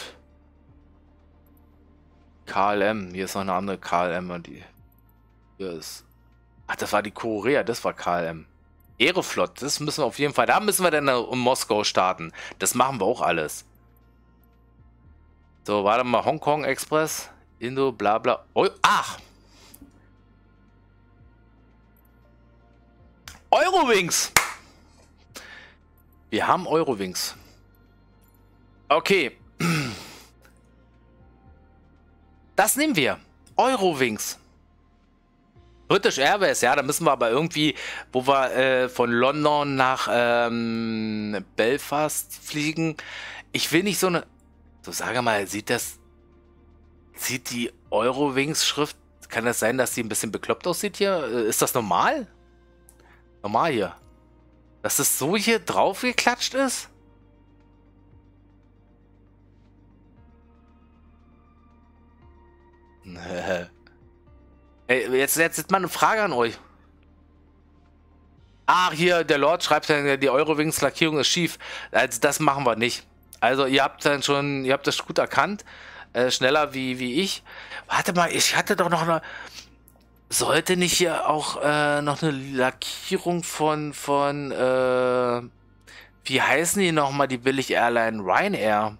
K L M. Hier ist noch eine andere K L M. Die hier ist. Ach, das war die Korea, das war K L M. Aeroflot, das müssen wir auf jeden Fall. Da müssen wir dann in Moskau starten. Das machen wir auch alles. So, warte mal. Hongkong Express, Indo, bla bla. Oh, ach! Eurowings! Wir haben Eurowings. Okay. Das nehmen wir. Eurowings. British Airways, ja, da müssen wir aber irgendwie, wo wir äh, von London nach ähm, Belfast fliegen. Ich will nicht so eine... So, sage mal, sieht das... Sieht die Eurowings-Schrift... Kann das sein, dass die ein bisschen bekloppt aussieht hier? Ist das normal? Normal hier. Dass das so hier drauf geklatscht ist? Ey, jetzt, jetzt ist mal eine Frage an euch. Ach, hier, der Lord schreibt dann, die Eurowings-Lackierung ist schief. Also, das machen wir nicht. Also, ihr habt dann schon, ihr habt das gut erkannt. Äh, schneller wie, wie ich. Warte mal, ich hatte doch noch eine... Sollte nicht hier auch äh, noch eine Lackierung von, von, äh... Wie heißen die nochmal, die Billig-Airline? Ryanair?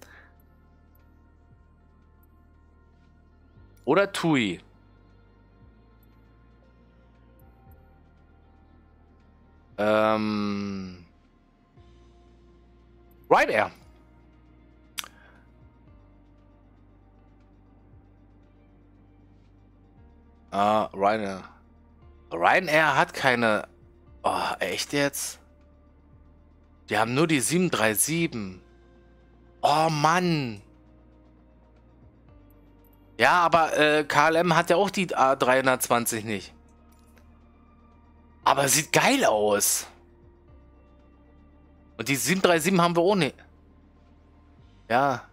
Oder TUI? Ähm... Ryanair. Ah, Ryanair. Ryanair hat keine... Oh, echt jetzt? Die haben nur die sieben drei sieben. Oh, Mann. Ja, aber äh, K L M hat ja auch die A dreihundertzwanzig nicht. Aber sieht geil aus. Und die sieben drei sieben haben wir auch nicht. Ja.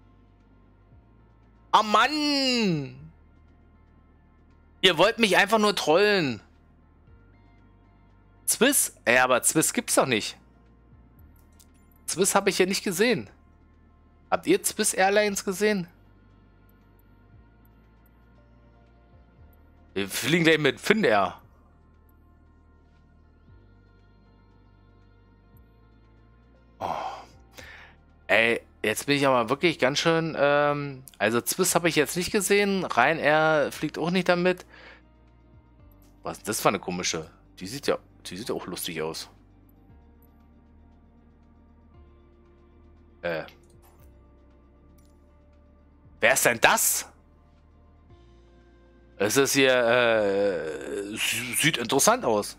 Oh, Mann. Ihr wollt mich einfach nur trollen. Swiss? Ey, aber Swiss gibt's doch nicht. Swiss habe ich hier nicht gesehen. Habt ihr Swiss Airlines gesehen? Wir fliegen gleich mit Finnair. Oh. Ey, jetzt bin ich aber wirklich ganz schön... Ähm, also Swiss habe ich jetzt nicht gesehen. Ryanair fliegt auch nicht damit. Was, das war eine komische... Die sieht ja... Die sieht ja auch lustig aus. Äh. Wer ist denn das? Es ist hier, äh, sieht interessant aus.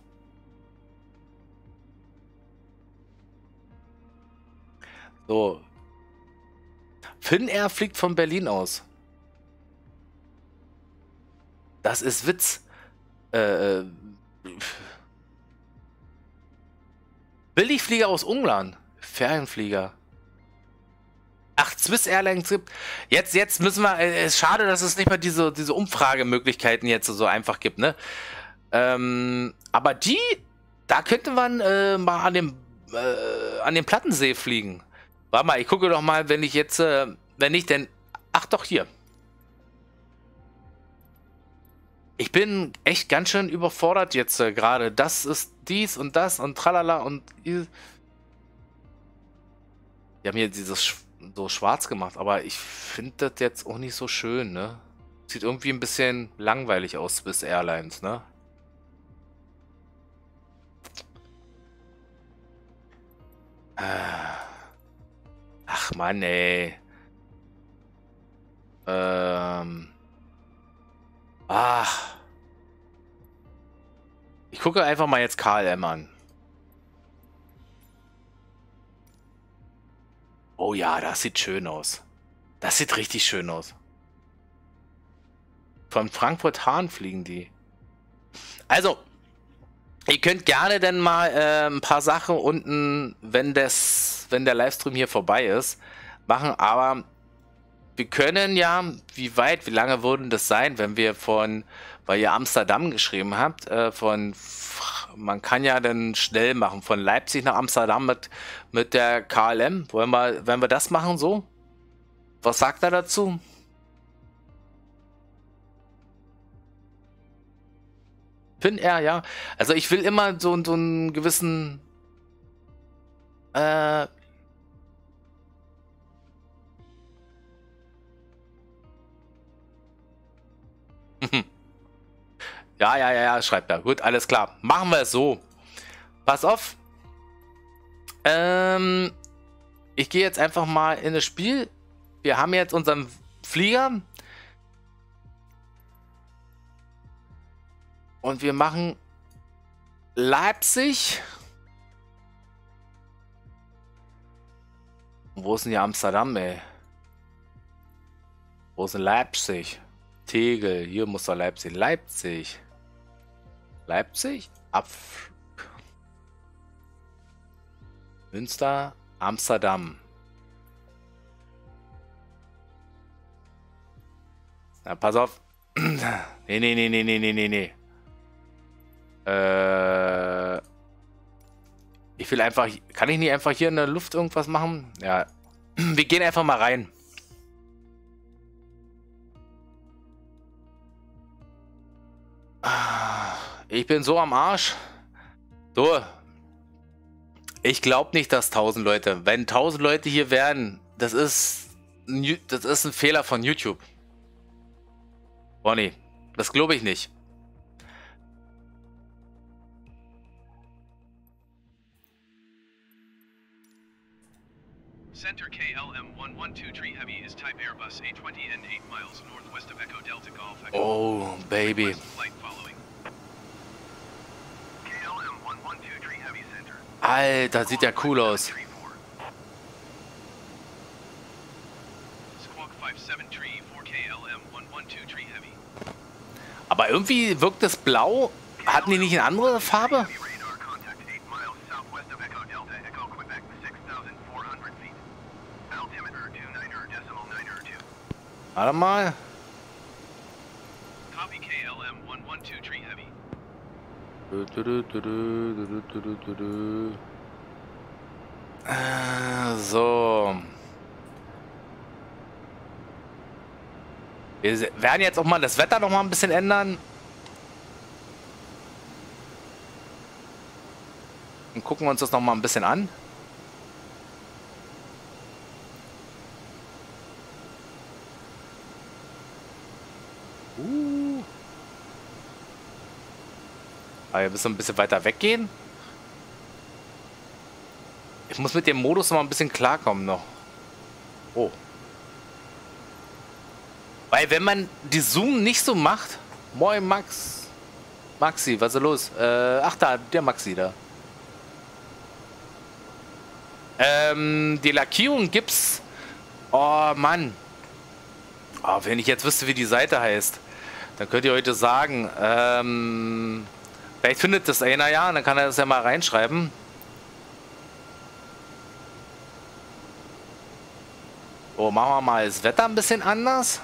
So. Finnair fliegt von Berlin aus. Das ist Witz. Äh, Billigflieger aus Ungarn. Ferienflieger. Ach, Swiss Airlines gibt. Jetzt, jetzt müssen wir. Es äh, ist schade, dass es nicht mehr diese, diese Umfragemöglichkeiten jetzt so einfach gibt, ne? Ähm, aber die, da könnte man äh, mal an dem, äh, an dem Plattensee fliegen. Warte mal, ich gucke doch mal, wenn ich jetzt, äh, wenn ich denn. Ach doch, hier. Ich bin echt ganz schön überfordert jetzt äh, gerade. Das ist dies und das und tralala und. Die haben hier dieses so schwarz gemacht, aber ich finde das jetzt auch nicht so schön, ne? Sieht irgendwie ein bisschen langweilig aus, Swiss Airlines, ne? Ach Mann, ey. Ähm. Ach. Ich gucke einfach mal jetzt K L M an. Oh ja, das sieht schön aus. Das sieht richtig schön aus. Von Frankfurt-Hahn fliegen die. Also, ihr könnt gerne dann mal äh, ein paar Sachen unten, wenn das, wenn der Livestream hier vorbei ist, machen. Aber wir können ja, wie weit, wie lange würden das sein, wenn wir von, weil ihr Amsterdam geschrieben habt, äh, von, man kann ja dann schnell machen, von Leipzig nach Amsterdam mit, mit der K L M. Wollen wir, wenn wir das machen so? Was sagt er dazu? Finnair, ja. Also ich will immer so, so einen gewissen äh, ja, ja, ja, ja, schreibt er. Gut, alles klar. Machen wir es so. Pass auf. Ähm, ich gehe jetzt einfach mal in das Spiel. Wir haben jetzt unseren Flieger. Und wir machen Leipzig. Wo ist denn hier Amsterdam, ey? Wo ist denn Leipzig? Tegel, hier muss doch Leipzig. Leipzig. Leipzig? Abflug. Münster, Amsterdam. Na, pass auf. Nee, nee, nee, nee, nee, nee, nee, nee. Äh... Ich will einfach... Kann ich nicht einfach hier in der Luft irgendwas machen? Ja. Wir gehen einfach mal rein. Ich bin so am Arsch. So. Ich glaube nicht, dass tausend Leute... Wenn tausend Leute hier wären, das ist... Das ist ein Fehler von YouTube. Bonnie, das glaube ich nicht. Center K L M one one two Tree Heavy is Type Airbus A twenty and eight miles northwest of Echo Delta Golf. Echo. Oh, baby. Flight following. K L M one one two Tree Heavy Center. Alter, sieht ja cool aus. Squawk five seven Tree four K L M one one two Tree Heavy. Aber irgendwie wirkt das blau. Hatten die nicht eine andere Farbe? Warte mal. Copy K L M one one two Tree Heavy. Äh, So. Wir werden jetzt auch mal das Wetter noch mal ein bisschen ändern. Und gucken uns das noch mal ein bisschen an. Uh. Aber wir müssen ein bisschen weiter weggehen. Ich muss mit dem Modus noch mal ein bisschen klarkommen noch. Oh. Weil wenn man die Zoom nicht so macht... Moin Max. Maxi, was ist los? Äh, ach da, der Maxi da. Ähm, die Lackierung gibt's... Oh Mann. Oh, wenn ich jetzt wüsste, wie die Seite heißt, dann könnt ihr heute sagen. Ähm, vielleicht findet das einer ja, dann kann er das ja mal reinschreiben. So, machen wir mal das Wetter ein bisschen anders.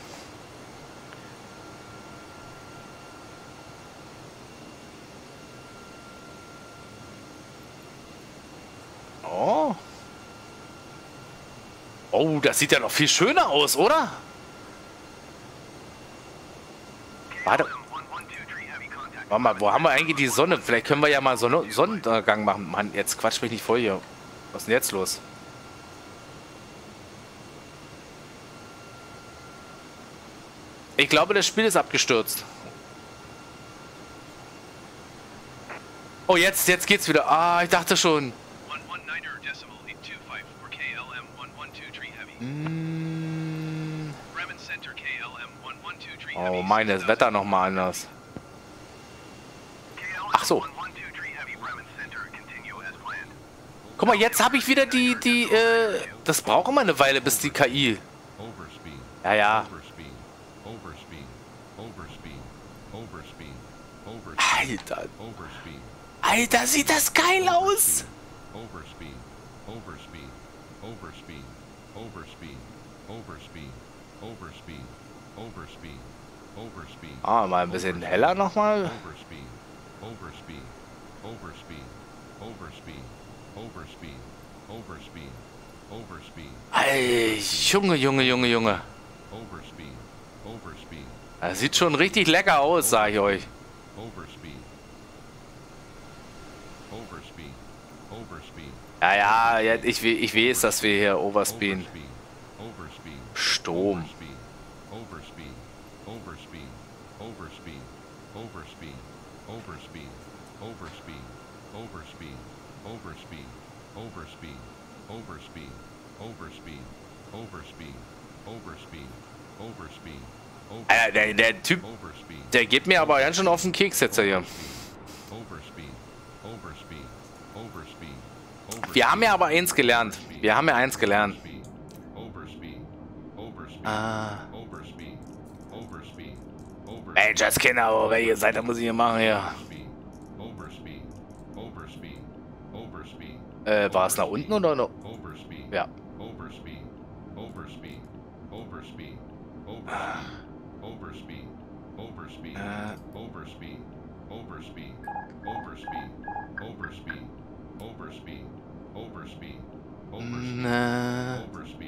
Oh. Oh, das sieht ja noch viel schöner aus, oder? Warte. Warte mal, wo haben wir eigentlich die Sonne? Vielleicht können wir ja mal Sonne Sonnenuntergang machen. Mann, jetzt quatsch mich nicht voll hier. Was ist denn jetzt los? Ich glaube, das Spiel ist abgestürzt. Oh, jetzt, jetzt geht's wieder. Ah, ich dachte schon. Mm. Oh, meine, das Wetter noch mal anders. Ach so. Guck mal, jetzt habe ich wieder die, die, äh, das braucht immer eine Weile, bis die K I. Ja, ja. Alter. Alter, sieht das geil aus. Ah, mal ein bisschen heller nochmal. Ey, Junge, Junge, Junge, Junge. Das sieht schon richtig lecker aus, sag ich euch. Ja, ja, ja ich, ich weiß, dass wir hier overspeeden. Sturm. Alter, der, der Typ, der geht mir aber ganz schön auf den Keks jetzt hier. Wir haben ja aber eins gelernt. Wir haben ja eins gelernt. Ah. Ey, just genau, welche Seite muss ich hier machen hier? Äh, war es nach unten oder noch? Ja. Äh. Na.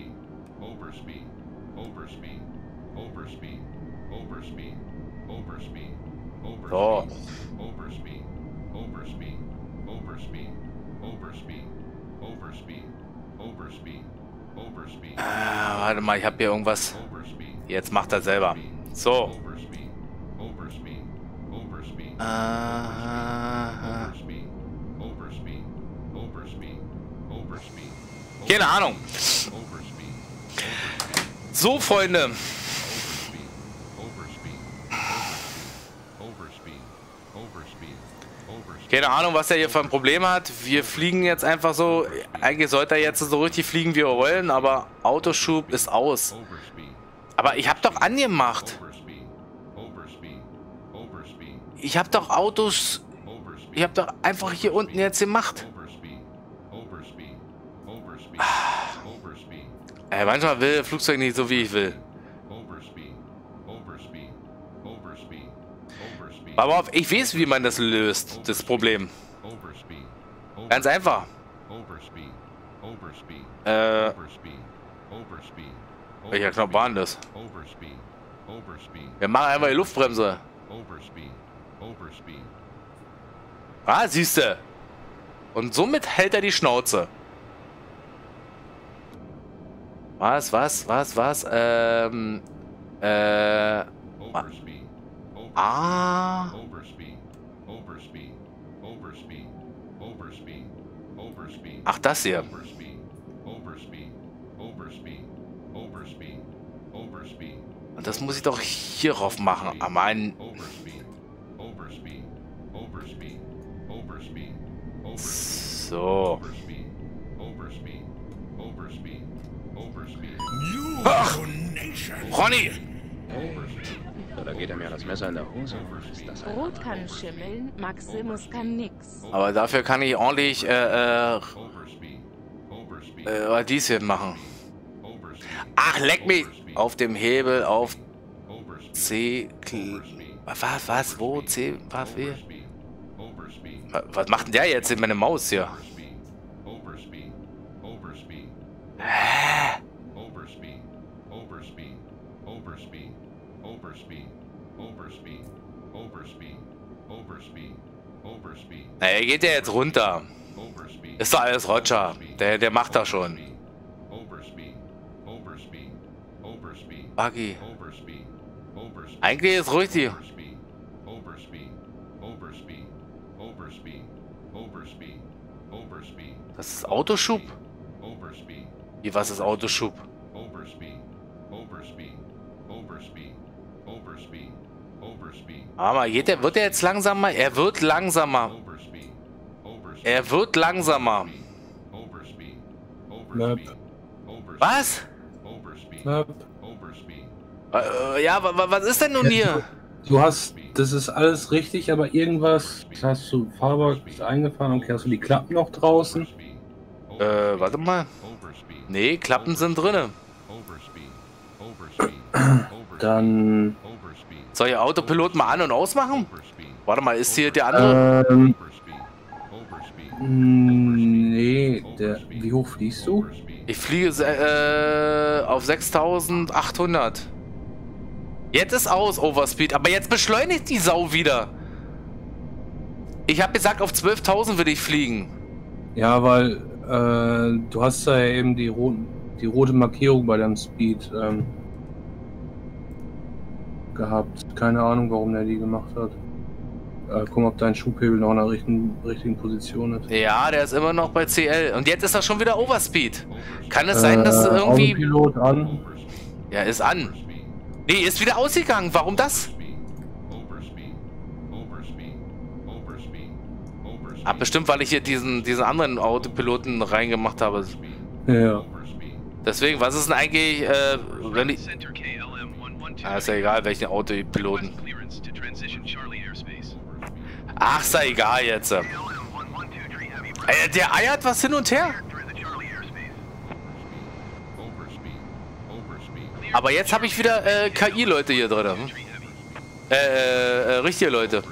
So. Ah, warte mal, ich habe hier irgendwas. Jetzt macht er selber. So. Ah. Keine Ahnung. So, Freunde. Keine Ahnung, was er hier für ein Problem hat. Wir fliegen jetzt einfach so. Eigentlich sollte er jetzt so richtig fliegen, wie wir wollen, aber Autoschub ist aus. Aber ich habe doch angemacht. Ich habe doch Autos. Ich habe doch einfach hier unten jetzt gemacht. Ey, manchmal will das Flugzeug nicht so, wie ich will. Aber auf, ich weiß, wie man das löst, das Problem. Ganz einfach. Äh. Welcher Knopf war denn das? Wir machen einfach die Luftbremse. Ah, siehste. Und somit hält er die Schnauze. Was, was, was, was? Ähm. Äh. Ah. Ach, das hier. Und das muss ich doch hier drauf machen. Aber mein. So. Ach, Ronny! Da geht er mir das Messer in der Hose. Ist das ein Rot kann schimmeln, Maximus kann nix. Aber dafür kann ich ordentlich äh, äh, äh, Radieschen machen. Ach, leck mich! Auf dem Hebel, auf C. Was, was, wo? C, was, wie? Was macht denn der jetzt in meine Maus hier? Hä? Na, er geht ja jetzt runter. Ist doch alles Roger. Der, der macht das schon. Buggy. Eigentlich ist richtig. Das ist Autoschub? Wie, was ist Autoschub? Aber geht der, wird er jetzt langsamer? Er wird langsamer. Er wird langsamer. Möp. Was? Möp. Äh, ja, was ist denn nun hier? Du hast, das ist alles richtig, aber irgendwas, hast du Fahrwerk eingefahren und hast du die Klappen noch draußen? Äh, warte mal. Nee, Klappen sind drinne. Dann... Soll ich Autopilot mal an- und ausmachen? Warte mal, ist hier der andere? Ähm... Nee, der... Wie hoch fliegst du? Ich fliege äh, auf sechstausendachthundert. Jetzt ist aus, Overspeed. Aber jetzt beschleunigt die Sau wieder. Ich habe gesagt, auf zwölftausend würde ich fliegen. Ja, weil äh, du hast da ja eben die, roten, die rote Markierung bei deinem Speed ähm, gehabt. Keine Ahnung, warum der die gemacht hat. Äh, guck mal, ob dein Schubhebel noch in der richtigen, richtigen Position ist. Ja, der ist immer noch bei C L. Und jetzt ist er schon wieder Overspeed. Kann es sein, dass äh, irgendwie... Autopilot an. Ja, ist an. Nee, ist wieder ausgegangen. Warum das? Ah, bestimmt, weil ich hier diesen, diesen anderen Autopiloten reingemacht habe. Ja. Deswegen, was ist denn eigentlich, äh, wenn ich... Ah, ist ja egal, welchen Autopiloten. Ach, ist ja egal jetzt. Äh, der eiert was hin und her. Aber jetzt habe ich wieder äh, K I-Leute hier drin. Äh, äh, richtige Leute.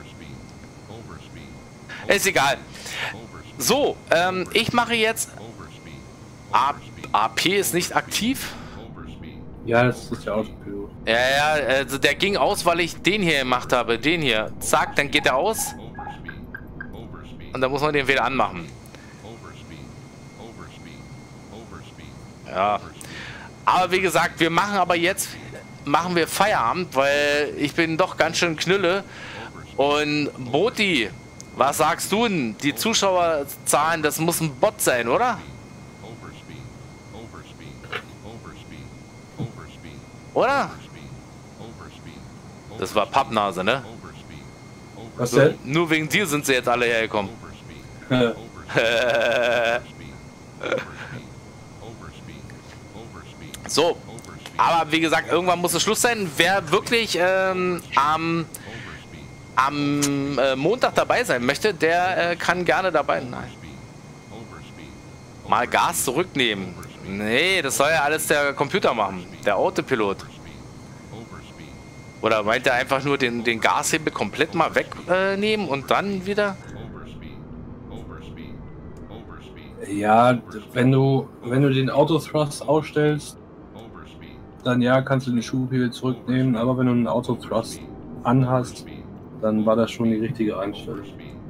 Ist egal. So, ähm, ich mache jetzt... A, AP ist nicht aktiv? Ja, das ist der Autopilot. Ja, ja, also der ging aus, weil ich den hier gemacht habe. Den hier. Zack, dann geht er aus. Und dann muss man den wieder anmachen. Ja. Aber wie gesagt, wir machen aber jetzt... Machen wir Feierabend, weil ich bin doch ganz schön knülle. Und Boti, was sagst du denn? Die Zuschauerzahlen, das muss ein Bot sein, oder? Oder? Das war Pappnase, ne? Was denn? Nur wegen dir sind sie jetzt alle hergekommen. So. Aber wie gesagt, irgendwann muss es Schluss sein. Wer wirklich ähm, am, am äh, Montag dabei sein möchte, der äh, kann gerne dabei. Nein. Mal Gas zurücknehmen. Nee, das soll ja alles der Computer machen. Der Autopilot. Oder meint er einfach nur den, den Gashebel komplett mal wegnehmen äh, und dann wieder? Ja, wenn du, wenn du den Autothrust ausstellst, dann ja, kannst du den Schubhebel zurücknehmen, aber wenn du einen Autothrust anhast, dann war das schon die richtige Einstellung.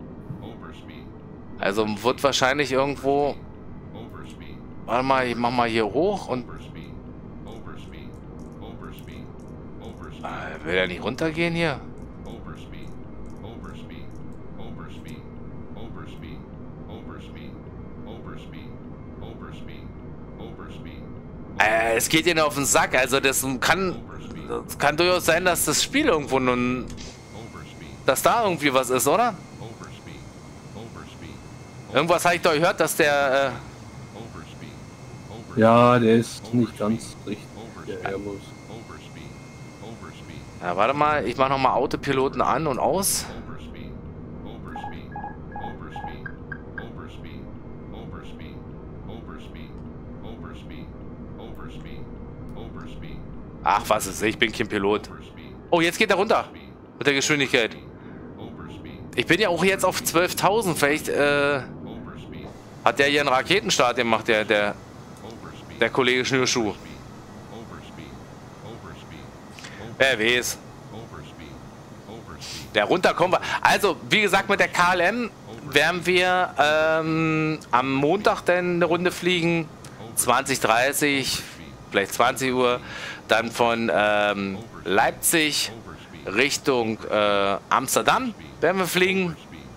Also wird wahrscheinlich irgendwo... Warte mal, ich mach mal hier hoch und... Will er nicht runtergehen hier? Äh, es geht ihnen auf den Sack, also das kann, das kann durchaus sein, dass das Spiel irgendwo nun, dass da irgendwie was ist, oder? Irgendwas habe ich doch gehört, dass der, äh ja, der ist nicht ganz richtig, der Airbus. Ja, warte mal, ich mache nochmal Autopiloten an und aus. Ach, was ist, ich bin kein Pilot. Oh, jetzt geht er runter. Mit der Geschwindigkeit. Ich bin ja auch jetzt auf zwölftausend. Vielleicht äh, hat der hier einen Raketenstart gemacht, der, der, der Kollege Schnürschuh. Wer weiß. Der runterkommen wir. Also, wie gesagt, mit der K L M werden wir ähm, am Montag dann eine Runde fliegen. zwanzig, dreißig, vielleicht zwanzig Uhr. Dann von ähm, Leipzig Richtung äh, Amsterdam werden wir fliegen.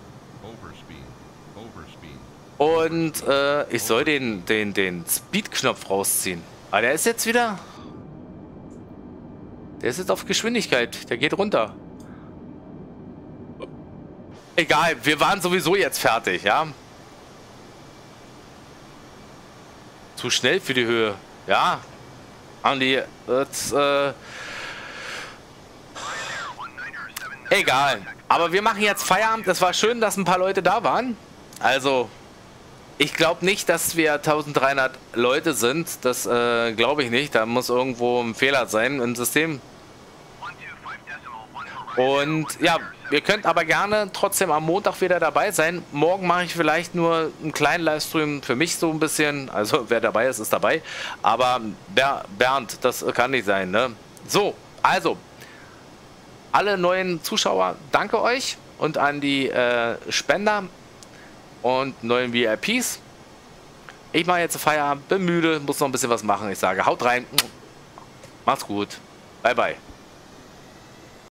Und äh, ich soll den, den, den Speed-Knopf rausziehen. Aber der ist jetzt wieder... Der ist jetzt auf Geschwindigkeit. Der geht runter. Egal, wir waren sowieso jetzt fertig, ja? Zu schnell für die Höhe. Ja. Andi, jetzt, äh... egal. Aber wir machen jetzt Feierabend. Es war schön, dass ein paar Leute da waren. Also... Ich glaube nicht, dass wir eintausenddreihundert Leute sind. Das äh, glaube ich nicht. Da muss irgendwo ein Fehler sein im System. Und ja, ihr könnt aber gerne trotzdem am Montag wieder dabei sein. Morgen mache ich vielleicht nur einen kleinen Livestream für mich so ein bisschen. Also wer dabei ist, ist dabei. Aber Ber Bernd, das kann nicht sein, ne? So, also alle neuen Zuschauer, danke euch. Und an die äh, Spender und neuen V I Ps. Ich mache jetzt Feierabend, bin müde, muss noch ein bisschen was machen. Ich sage, haut rein. Macht's gut. Bye, bye.